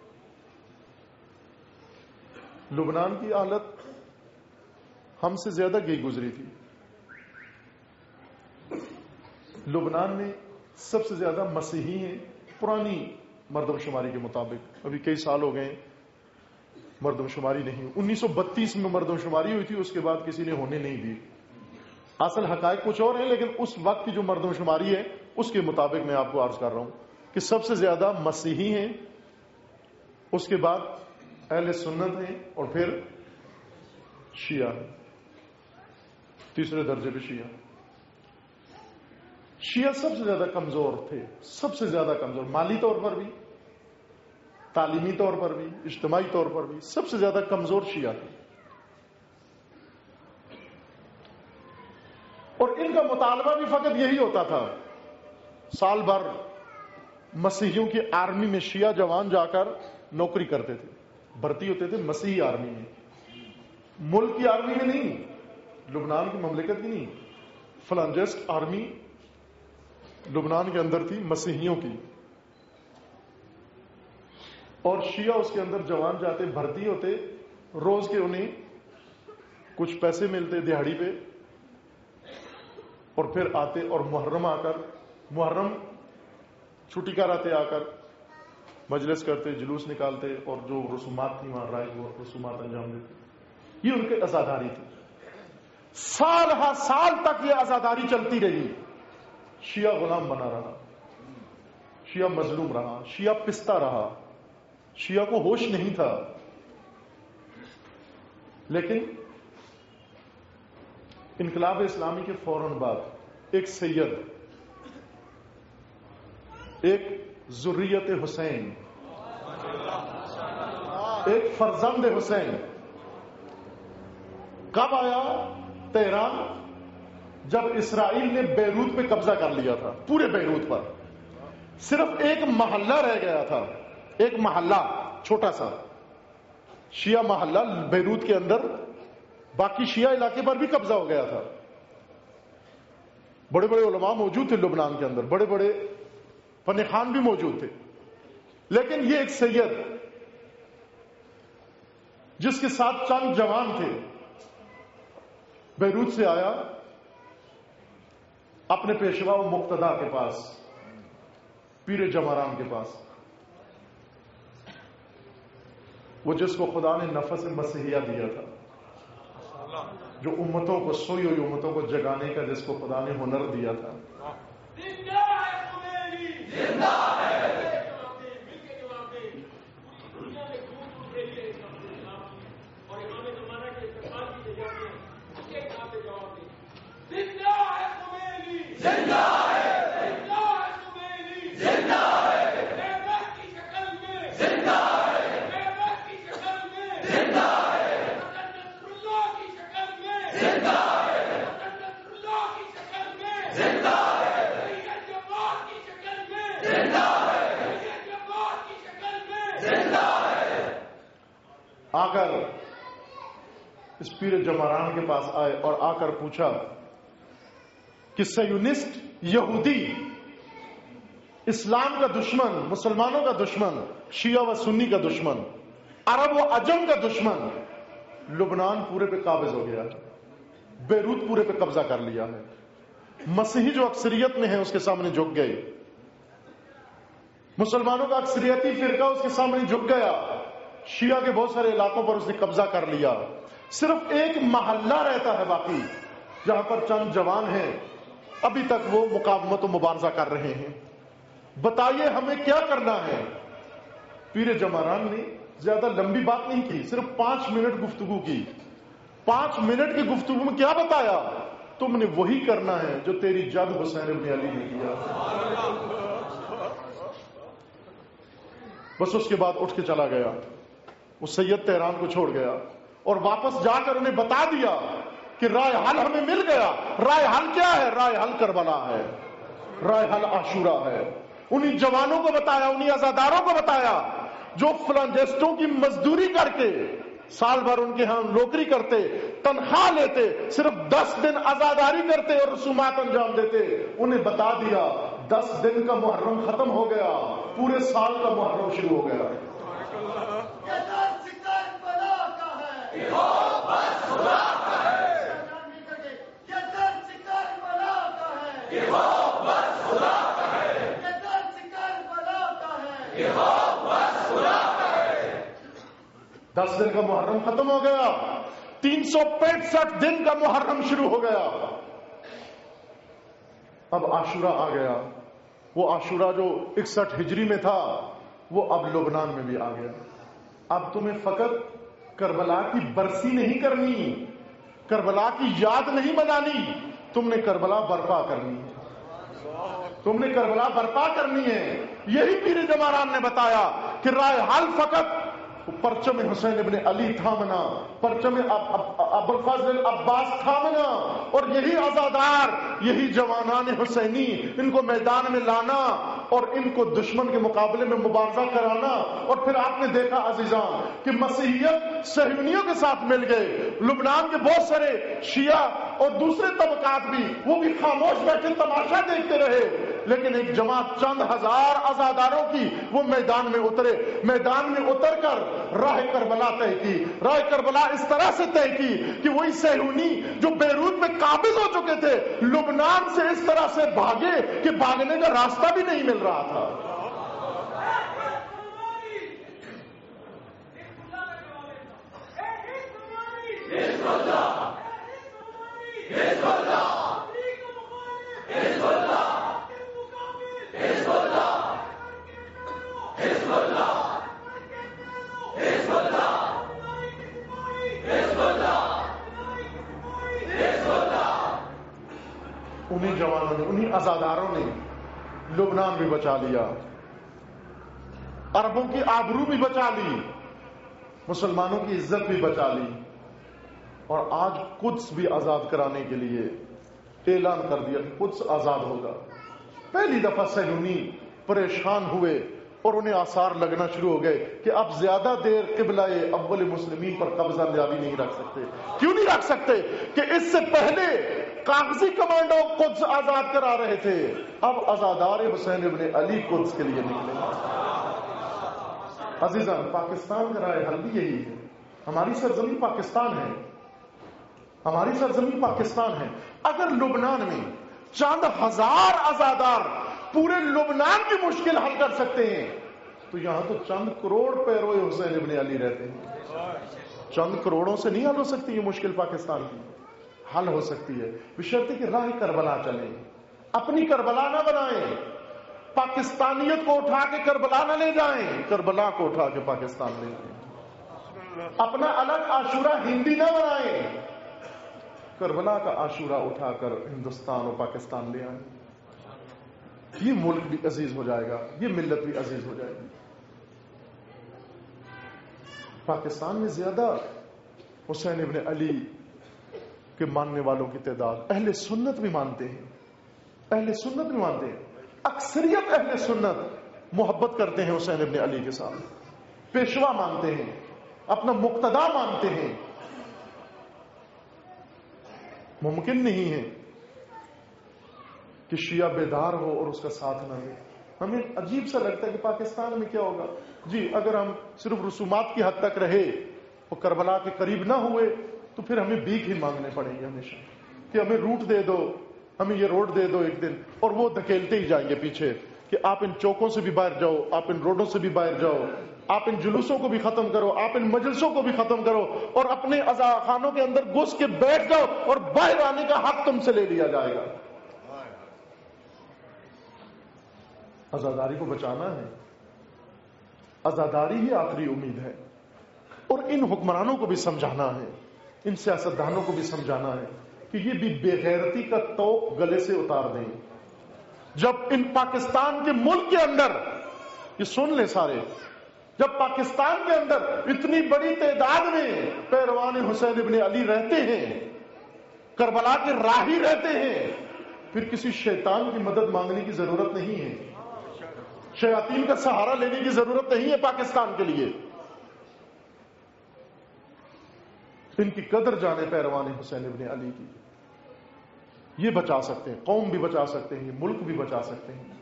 لبنان کی حالت ہم سے زیادہ گئی گزری تھی. لبنان میں سب سے زیادہ مسیحی ہیں پرانی مردم شماری کے مطابق. ابھی کئی سال ہو گئے مردم شماری نہیں. 1932 میں مردم شماری ہوئی تھی، اس کے بعد کسی نے ہونے نہیں دی. اصل حقائق کچھ اور ہیں، لیکن اس وقت کی جو مردم شماری ہے اس کے مطابق میں آپ کو عرض کر رہا ہوں کہ سب سے زیادہ مسیحی ہیں، اس کے بعد اہل سنت ہیں، اور پھر شیعہ ہیں. تیسرے درجے پہ شیعہ. شیعہ سب سے زیادہ کمزور تھے، سب سے زیادہ کمزور، مالی طور پر بھی، تعلیمی طور پر بھی، اجتماعی طور پر بھی سب سے زیادہ کمزور شیعہ تھے. اور ان کا مطالبہ بھی فقط یہی ہوتا تھا. سال بھر مسیحیوں کی آرمی میں شیعہ جوان جا کر نوکری کرتے تھے، بھرتی ہوتے تھے مسیحی آرمی میں. ملک کی آرمی میں نہیں، لبنان کی مملکت کی نہیں، فلانجسٹ آرمی لبنان کے اندر تھی مسیحیوں کی. اور شیعہ اس کے اندر جوان جاتے، بھرتی ہوتے، روز کے انہیں کچھ پیسے ملتے دیہڑی پہ، اور پھر آتے اور محرم آ کر، محرم چھٹی کر آتے، آ کر مجلس کرتے، جلوس نکالتے، اور جو رسومات تھی وہاں رائے وہ رسومات انجام دیتے. یہ ان کے عزاداری تھی. سال ہا سال تک یہ عزاداری چلتی رہی. شیعہ غلام بنا رہا، شیعہ مظلوم رہا، شیعہ پستا رہا، شیعہ کو ہوش نہیں تھا. لیکن انقلاب اسلامی کے فوراً بعد ایک سید، ایک ذریت حسین، ایک فرزند حسین کب آیا تہران؟ جب اسرائیل نے بیروت پہ قبضہ کر لیا تھا، پورے بیروت پر. صرف ایک محلہ رہ گیا تھا، ایک محلہ چھوٹا سا شیعہ محلہ بیروت کے اندر، باقی شیعہ علاقے پر بھی قبضہ ہو گیا تھا. بڑے بڑے علماء موجود تھے لبنان کے اندر، بڑے بڑے فن خان بھی موجود تھے. لیکن یہ ایک سید جس کے ساتھ چند جوان تھے بیروت سے آیا اپنے پیشوا و مقتدا کے پاس. پیر جماران کے پاس، وہ جس کو خدا نے نفس مسیحیہ دیا تھا، جو امتوں کو، سوئی ہوئی امتوں کو جگانے کا جس کو خدا نے ہنر دیا تھا. زندہ ہے خمینی، زندہ ہے. مل کے جواب دے. پوری دنیا میں دور دور کے لیے اور امام زمانہ کے استقبال کی جگہ میں اس کے حساب سے جواب دے. زندہ ہے خمینی، زندہ ہے. زندہ ہے خمینی، زندہ ہے. بے کی شکل میں زندہ ہے. بے کی شکل میں زندہ ہے. نصر اللہ کی شکل میں زندہ ہے. نصر اللہ کی شکل میں زندہ ہے. سید جماعت کی شکل میں زندہ ہے. سید جماعت کی شکل میں زندہ ہے. آ کر اس پیر جماران کے پاس آئے اور آ کر پوچھا کہ سیونسٹ یہودی، اسلام کا دشمن، مسلمانوں کا دشمن، شیعہ و سنی کا دشمن، عرب و عجم کا دشمن، لبنان پورے پہ قابض ہو گیا ہے، بیروت پورے پہ قبضہ کر لیا ہے. مسیحی جو اکثریت میں ہیں اس کے سامنے جھک گئے، مسلمانوں کا اکثریتی فرقہ اس کے سامنے جھک گیا، شیعہ کے بہت سارے علاقوں پر اس نے قبضہ کر لیا. صرف ایک محلہ رہتا ہے باقی جہاں پر چند جوان ہیں، ابھی تک وہ مقاومت و مبارزہ کر رہے ہیں. بتائیے ہمیں کیا کرنا ہے؟ پیر جماران نے زیادہ لمبی بات نہیں کی، صرف 5 منٹ گفتگو کی. 5 منٹ کی گفتگو میں کیا بتایا؟ تم نے وہی کرنا ہے جو تیری جد حسین ابن علی نے کیا. بس اس کے بعد اٹھ کے چلا گیا، وہ سید تہران کو چھوڑ گیا اور واپس جا کر انہیں بتا دیا کہ رائے حل ہمیں مل گیا. رائے حل کیا ہے؟ رائے حل کربلا ہے، رائے حل عاشورہ ہے. انہی جوانوں کو بتایا، انہی عزاداروں کو بتایا جو فلانجسٹوں کی مزدوری کر کے سال بھر ان کے ہاں نوکری کرتے، تنخواہ لیتے، صرف 10 دن عزاداری کرتے اور رسومات انجام دیتے. انہیں بتا دیا 10 دن کا محرم ختم ہو گیا، پورے سال کا محرم شروع ہو گیا. دس دن کا محرم ختم ہو گیا، 365 دن کا محرم شروع ہو گیا. اب عاشورہ آ گیا. وہ عاشورہ جو 61 ہجری میں تھا وہ اب لبنان میں بھی آ گیا. اب تمہیں فقط کربلا کی برسی نہیں کرنی، کربلا کی یاد نہیں منانی، تم نے کربلا برپا کرنی ہے. تم نے کربلا برپا کرنی ہے. یہی پیر جماران نے بتایا کہ رائے حل فقط پرچم حسین ابن علی تھامنا، پرچم ابوالفضل عباس تھامنا، اور یہی عزادار، یہی جوانان حسینی، ان کو میدان میں لانا اور ان کو دشمن کے مقابلے میں مبارزہ کرانا. اور پھر آپ نے دیکھا عزیزان کہ مسیحیت صہیونیوں کے ساتھ مل گئے. لبنان کے بہت سارے شیعہ اور دوسرے طبقات بھی، وہ بھی خاموش بیٹھے تماشا دیکھتے رہے. لیکن ایک جماعت چند ہزار عزاداروں کی وہ میدان میں اترے. میدان میں اتر کر راہ کربلا طے کی. راہ کربلا اس طرح سے طے کی کہ وہی صہیونی جو بیروت میں قابض ہو چکے تھے، لبنان سے اس طرح سے بھاگے کہ بھاگنے کا راستہ بھی نہیں مل رہا تھا. انہیں جوانوں نے، انہیں عزاداروں نے لبنان بھی بچا لیا، عربوں کی آبرو بھی بچا لی، مسلمانوں کی عزت بھی بچا لی. اور آج قدس بھی آزاد کرانے کے لیے اعلان کر دیا کہ قدس آزاد ہوگا. پہلی دفعہ صہیونی پریشان ہوئے اور انہیں آثار لگنا شروع ہو گئے کہ اب زیادہ دیر قبلہ اول مسلمین پر قبضہ جاری نہیں رکھ سکتے. کیوں نہیں رکھ سکتے؟ کہ اس سے پہلے کاغذی کمانڈو قدس آزاد کرا رہے تھے، اب عزادار حسین ابن علی قدس کے لیے نکلے. عزیزان، پاکستان کا رائے حل بھی یہی ہے. ہماری سرزمین پاکستان ہے، ہماری سرزمین پاکستان ہے. اگر لبنان میں چند ہزار عزادار پورے لبنان کی مشکل حل کر سکتے ہیں، تو یہاں تو چند کروڑ پیروئے حسین ابن علی رہتے ہیں، چند کروڑوں سے نہیں حل ہو سکتی یہ مشکل پاکستان کی، حل ہو سکتی ہے بشرطے کہ راہ کربلا چلیں، اپنی کربلا نہ بنائیں، پاکستانیت کو اٹھا کے کربلا نہ لے جائیں، کربلا کو اٹھا کے پاکستان لے جائیں، اپنا الگ عاشورہ ہندی نہ بنائیں، کربلا کا عاشورہ اٹھا کر ہندوستان اور پاکستان لے آئیں، یہ ملک بھی عزیز ہو جائے گا، یہ ملت بھی عزیز ہو جائے گی۔ پاکستان میں زیادہ حسین ابن علی کے ماننے والوں کی تعداد اہل سنت بھی مانتے ہیں، اہل سنت بھی مانتے ہیں، اکثریت اہل سنت محبت کرتے ہیں حسین ابن علی کے ساتھ، پیشوا مانتے ہیں، اپنا مقتدا مانتے ہیں۔ ممکن نہیں ہے کہ شیعہ بیدار ہو اور اس کا ساتھ نہ دے۔ ہمیں عجیب سا لگتا ہے کہ پاکستان میں کیا ہوگا جی، اگر ہم صرف رسومات کی حد تک رہے اور کربلا کے قریب نہ ہوئے تو پھر ہمیں بھیک ہی مانگنے پڑیں گے ہمیشہ کہ ہمیں روٹ دے دو، ہمیں یہ روڈ دے دو ایک دن، اور وہ دھکیلتے ہی جائیں گے پیچھے کہ آپ ان چوکوں سے بھی باہر جاؤ، آپ ان روڈوں سے بھی باہر جاؤ، آپ ان جلوسوں کو بھی ختم کرو، آپ ان مجلسوں کو بھی ختم کرو، اور اپنے عزاخانوں کے اندر گھس کے بیٹھ جاؤ اور باہر آنے کا حق تم سے لے لیا جائے گا۔ عزاداری کو بچانا ہے، عزاداری ہی آخری امید ہے، اور ان حکمرانوں کو بھی سمجھانا ہے، ان سیاستدانوں کو بھی سمجھانا ہے کہ یہ بھی بے غیرتی کا توق گلے سے اتار دیں۔ جب ان پاکستان کے ملک کے اندر، یہ سن لیں سارے، جب پاکستان کے اندر اتنی بڑی تعداد میں پیروان حسین ابن علی رہتے ہیں، کربلا کے راہی رہتے ہیں، پھر کسی شیطان کی مدد مانگنے کی ضرورت نہیں ہے، شیاطین کا سہارا لینے کی ضرورت نہیں ہے پاکستان کے لیے۔ ان کی قدر جانے پیروان حسین ابن علی کی، یہ بچا سکتے ہیں، قوم بھی بچا سکتے ہیں، ملک بھی بچا سکتے ہیں۔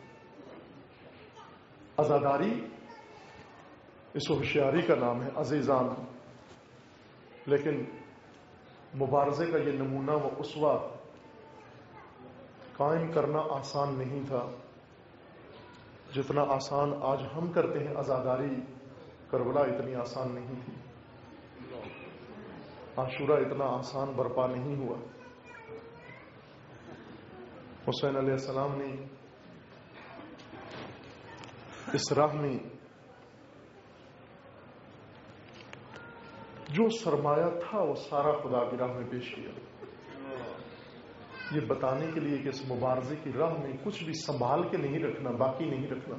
عزاداری اس ہوشیاری کا نام ہے عزیزان، لیکن مبارزے کا یہ نمونہ و اسوہ قائم کرنا آسان نہیں تھا جتنا آسان آج ہم کرتے ہیں عزاداری۔ کربلا اتنی آسان نہیں تھی، عاشورہ اتنا آسان برپا نہیں ہوا۔ حسین علیہ السلام نے اس راہ میں جو سرمایہ تھا وہ سارا خدا کی راہ میں پیش کیا، یہ بتانے کے لیے کہ اس مبارزے کی راہ میں کچھ بھی سنبھال کے نہیں رکھنا، باقی نہیں رکھنا۔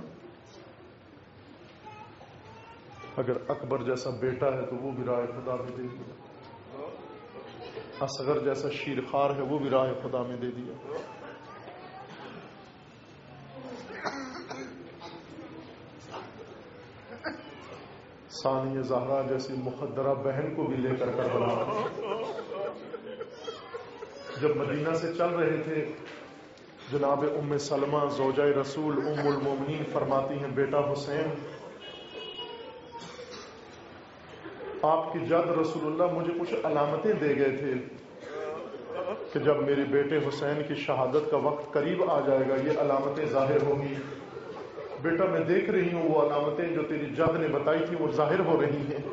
اگر اکبر جیسا بیٹا ہے تو وہ بھی راہ خدا میں دے دیا، اصغر جیسا شیرخوار ہے وہ بھی راہ خدا میں دے دیا۔ ثانیہ زہرا جیسی مخدرہ بہن کو بھی لے کر کربلا۔ جب مدینہ سے چل رہے تھے، جناب ام سلمہ زوجہ رسول ام المومنین فرماتی ہیں، بیٹا حسین، آپ کی جد رسول اللہ مجھے کچھ علامتیں دے گئے تھے کہ جب میرے بیٹے حسین کی شہادت کا وقت قریب آ جائے گا یہ علامتیں ظاہر ہوں گی۔ بیٹا میں دیکھ رہی ہوں وہ علامتیں جو تیری جد نے بتائی تھی وہ ظاہر ہو رہی ہیں،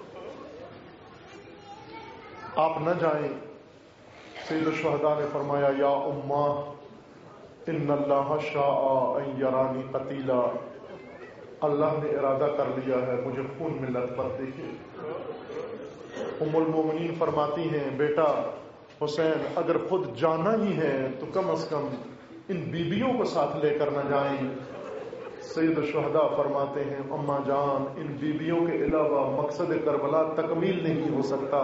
آپ نہ جائیں۔ سید الشہداء نے فرمایا، یا امہ ان اللہ شاء ان یرانی قتیلا، اللہ نے ارادہ کر لیا ہے مجھے خون ملت پر دیکھے۔ ام المومنین فرماتی ہیں، بیٹا حسین اگر خود جانا ہی ہے تو کم از کم ان بیبیوں کو ساتھ لے کر نہ جائیں۔ سید الشہداء فرماتے ہیں، اماں جان ان بیبیوں کے علاوہ مقصد کربلا تکمیل نہیں ہو سکتا،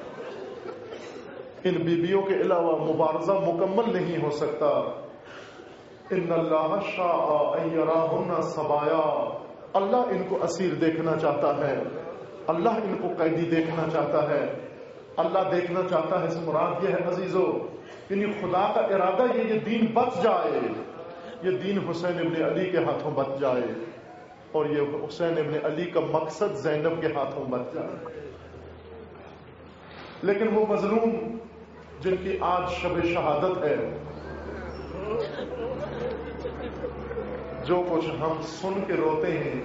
ان بیبیوں کے علاوہ مبارزہ مکمل نہیں ہو سکتا۔ ان اللہ شاء ان یراہن سبایا، اللہ ان کو اسیر دیکھنا چاہتا ہے، اللہ ان کو قیدی دیکھنا چاہتا ہے۔ اللہ دیکھنا چاہتا ہے اس مراد یہ ہے عزیزو، یعنی خدا کا ارادہ یہ دین بچ جائے، یہ دین حسین ابن علی کے ہاتھوں بچ جائے، اور یہ حسین ابن علی کا مقصد زینب کے ہاتھوں بچ جائے۔ لیکن وہ مظلوم جن کی آج شب شہادت ہے، جو کچھ ہم سن کے روتے ہیں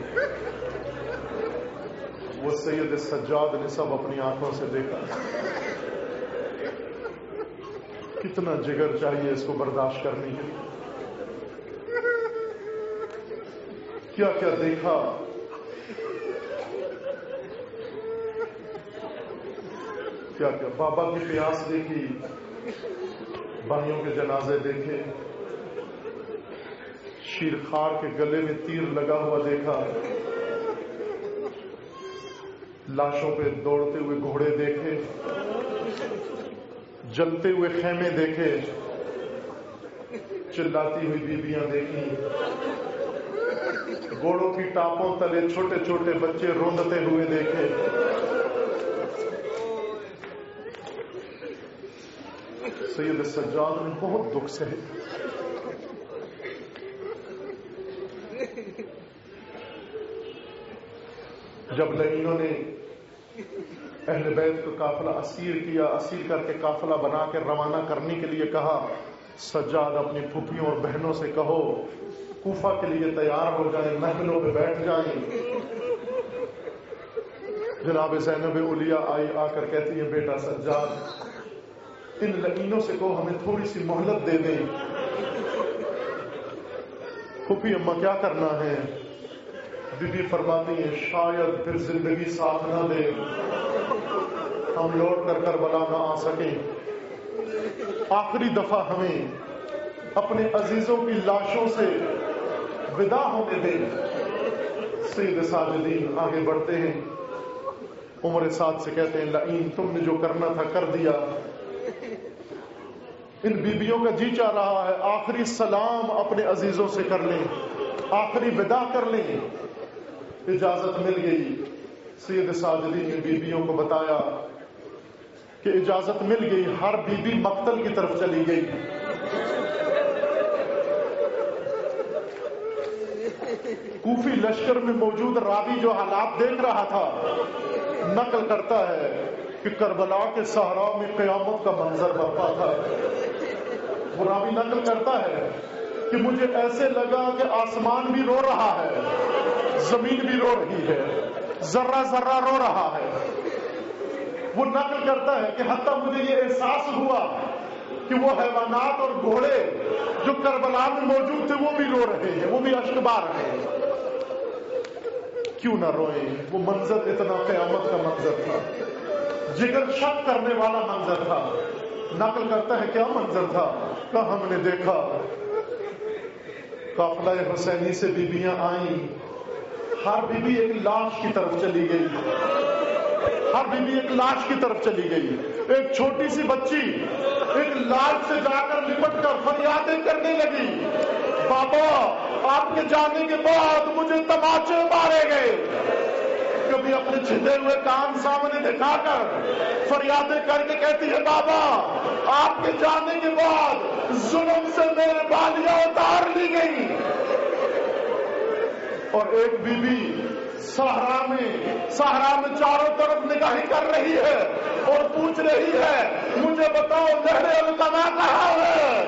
وہ سید سجاد نے سب اپنی آنکھوں سے دیکھا. کتنا جگر چاہیے اس کو برداشت کرنے کے لیے. کیا کیا دیکھا. کیا کیا بابا کی پیاس دیکھی، بھائیوں کے جنازے دیکھے، شیرخوار کے گلے میں تیر لگا ہوا دیکھا، لاشوں پہ دوڑتے ہوئے گھوڑے دیکھے، جلتے ہوئے خیمے دیکھے، چلاتی ہوئی بیویاں دیکھی، گھوڑوں کی ٹاپوں تلے چھوٹے چھوٹے بچے روندتے ہوئے دیکھے. سید سجاد نے بہت دکھ سہے. جب لعینوں نے اہل بیت کو قافلہ اسیر کیا، اسیر کر کے قافلہ بنا کے روانہ کرنے کے لیے کہا، سجاد اپنی پھوپھیوں اور بہنوں سے کہو کوفہ کے لیے تیار ہو جائیں، محلوں پہ بیٹھ جائیں. جناب زینب اولیاء آئی، آ کر کہتی ہے بیٹا سجاد ان لعینوں سے کہو ہمیں تھوڑی سی مہلت دے دیں. پھوپھی اماں کیا کرنا ہے؟ بی بی فرماتی ہیں شاید پھر زندگی ساتھ نہ دے، ہم لوٹ کر کربلا نہ آ سکیں، آخری دفعہ ہمیں اپنے عزیزوں کی لاشوں سے ودا ہونے دیں. سید ساجدین آگے بڑھتے ہیں، عمر سعد سے کہتے ہیں لعین تم نے جو کرنا تھا کر دیا. ان بیبیوں کا جی چاہ رہا ہے آخری سلام اپنے عزیزوں سے کر لیں، آخری ودا کر لیں. اجازت مل گئی. سید ساجدین نے بیبیوں کو بتایا کہ اجازت مل گئی. ہر بیوی مقتل کی طرف چلی گئی. کوفی لشکر میں موجود راوی جو حالات دیکھ رہا تھا نقل کرتا ہے کہ کربلا کے صحرا میں قیامت کا منظر برپا تھا. وہ راوی نقل کرتا ہے کہ مجھے ایسے لگا کہ آسمان بھی رو رہا ہے، زمین بھی رو رہی ہے، ذرہ ذرہ رو رہا ہے. وہ نقل کرتا ہے کہ حتیٰ مجھے یہ احساس ہوا کہ وہ حیوانات اور گھوڑے جو کربلا میں موجود تھے وہ بھی رو رہے ہیں، وہ بھی اشک بہا رہے ہیں. کیوں نہ روئیں؟ وہ منظر اتنا قیامت کا منظر تھا، جگر شک کرنے والا منظر تھا. نقل کرتا ہے کیا منظر تھا؟ کہ ہم نے دیکھا قافلہ حسینی سے بیبیاں آئیں، ہر بیوی ایک لاش کی طرف چلی گئی، ہر بیوی ایک لاش کی طرف چلی گئی. ایک چھوٹی سی بچی ایک لاش سے جا کر لپٹ کر فریادیں کرنے لگی، بابا آپ کے جانے کے بعد مجھے تماچے مارے گئے. کبھی اپنے چھدے ہوئے کان سامنے دکھا کر فریادیں کر کے کہتی ہے بابا آپ کے جانے کے بعد ظلم سے میرے بالیاں اتار لی گئی. اور ایک بی بی صحرا میں چاروں طرف نگاہیں کر رہی ہے اور پوچھ رہی ہے مجھے بتاؤ نہر القما کہاں ہے،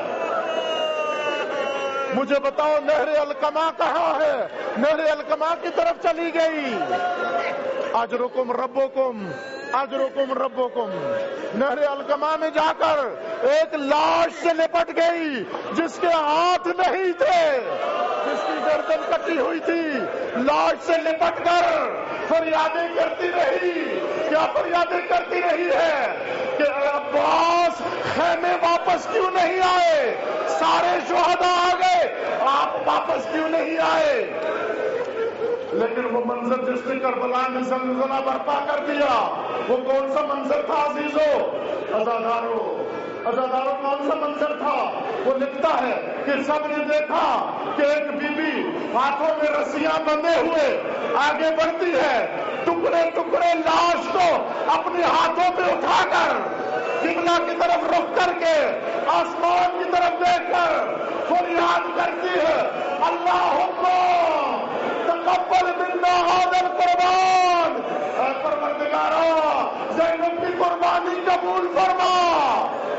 مجھے بتاؤ نہر القما کہاں ہے. نہر القما کی طرف چلی گئی. اجرکم ربکم اجرکم ربکم. نہر القما میں جا کر ایک لاش سے لپٹ گئی جس کے ہاتھ نہیں تھے، جس کی گردن کٹی ہوئی تھی. لاش سے لپٹ کر فریادیں کرتی رہی. کیا فریادیں کرتی رہی ہے کہ اے عباس خیمے واپس کیوں نہیں آئے؟ سارے شہداء آ گئے، آپ واپس کیوں نہیں آئے؟ لیکن وہ منظر جس نے کربلا میں زلزلہ برپا کر دیا وہ کون سا منظر تھا عزیزو؟ عزادارو کون سا منظر تھا؟ وہ لکھتا ہے کہ سب نے دیکھا کہ ایک بی بی ہاتھوں میں رسیاں بندھے ہوئے آگے بڑھتی ہے، ٹکڑے ٹکڑے لاش کو اپنے ہاتھوں پہ اٹھا کر قبلہ کی طرف رخ کر کے آسمان کی طرف دیکھ کر فریاد کرتی ہے اللہم تقبل منا ھذا القربان. اے پروردگارا زینب کی قربانی قبول فرما،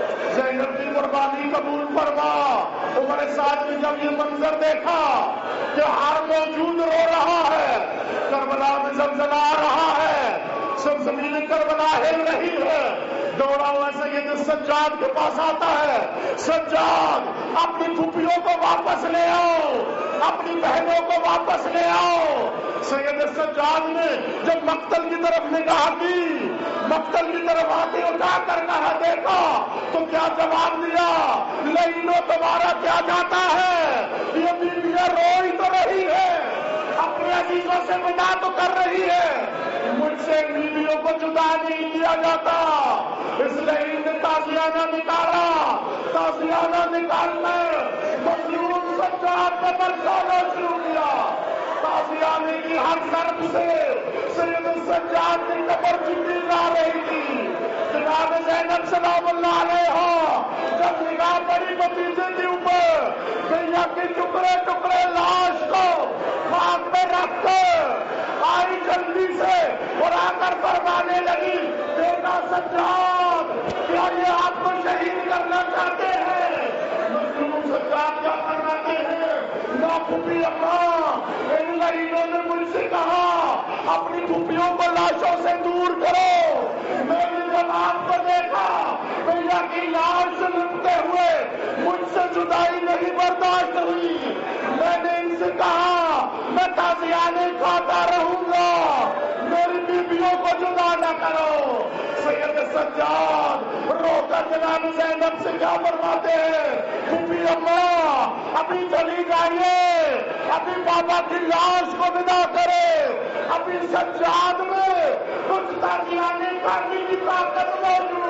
زینب کی قربانی قبول فرما. عمر سعد نے جب یہ منظر دیکھا کہ ہر موجود رو رہا ہے. کربلا میں زلزلہ آ رہا ہے, سب زمین کربلا ہل رہی ہے. دوڑا ہوا سید سجاد کے پاس آتا ہے. سجاد اپنی پھوپھیوں کو واپس لے آؤ, اپنی بہنوں کو واپس لے آؤ. سید سجاد نے جب مقتل کی طرف نگاہ کی, مقتل کی طرف آتے اٹھا کر کہا دیکھا تو کیا جواب دیا, لینو تمہارا کیا جاتا ہے, یہ بیویاں رو ہی تو رہی ہے, اپنے عزیزوں سے ودا تو کر رہی ہے, مجھ سے بیویوں کو جدا نہیں کیا جاتا. اس لیے نے تازیانہ نکالا, تازیانہ نکال کر مظلوم سجاد کا برسانا شروع کیا. تازیانے کی ہر طرف سے سید سجاد کی قبر جبریل آ رہی تھی. جناب زینب سلام اللہ علیہ جب نگاہ پڑی بتیجے کے اوپر, بھیا کے ٹکڑے ٹکڑے لاش کو خاک میں رکھ کر آئی جلدی سے اور آ کر فرمانے لگی, بیٹا سجاد کیا یہ آپ کو شہید کرنا چاہتے ہیں؟ مظلوم سجاد کیا فرماتے ہیں, نہ پھوپھی اماں, انہوں نے مجھ سے کہا اپنی پھوپھیوں کو لاشوں سے دور کرو. میں نے جب آپ کو دیکھا بھیا کی لاش لپٹے ہوئے مجھ سے جدائی نہیں برداشت ہوئی. میں نے ان سے کہا میں تازیانے کھاتا رہوں گا, میری بیویوں کو جدا نہ کرو. سید سجاد رو کر جناب زینب سے کیا فرماتے ہیں, پھوپھی اماں ابھی چلی جائیے, ابھی بابا کی لاش کو ودا کرے, ابھی سجاد میں کچھ تازیانے کرنے کی طاقت موجود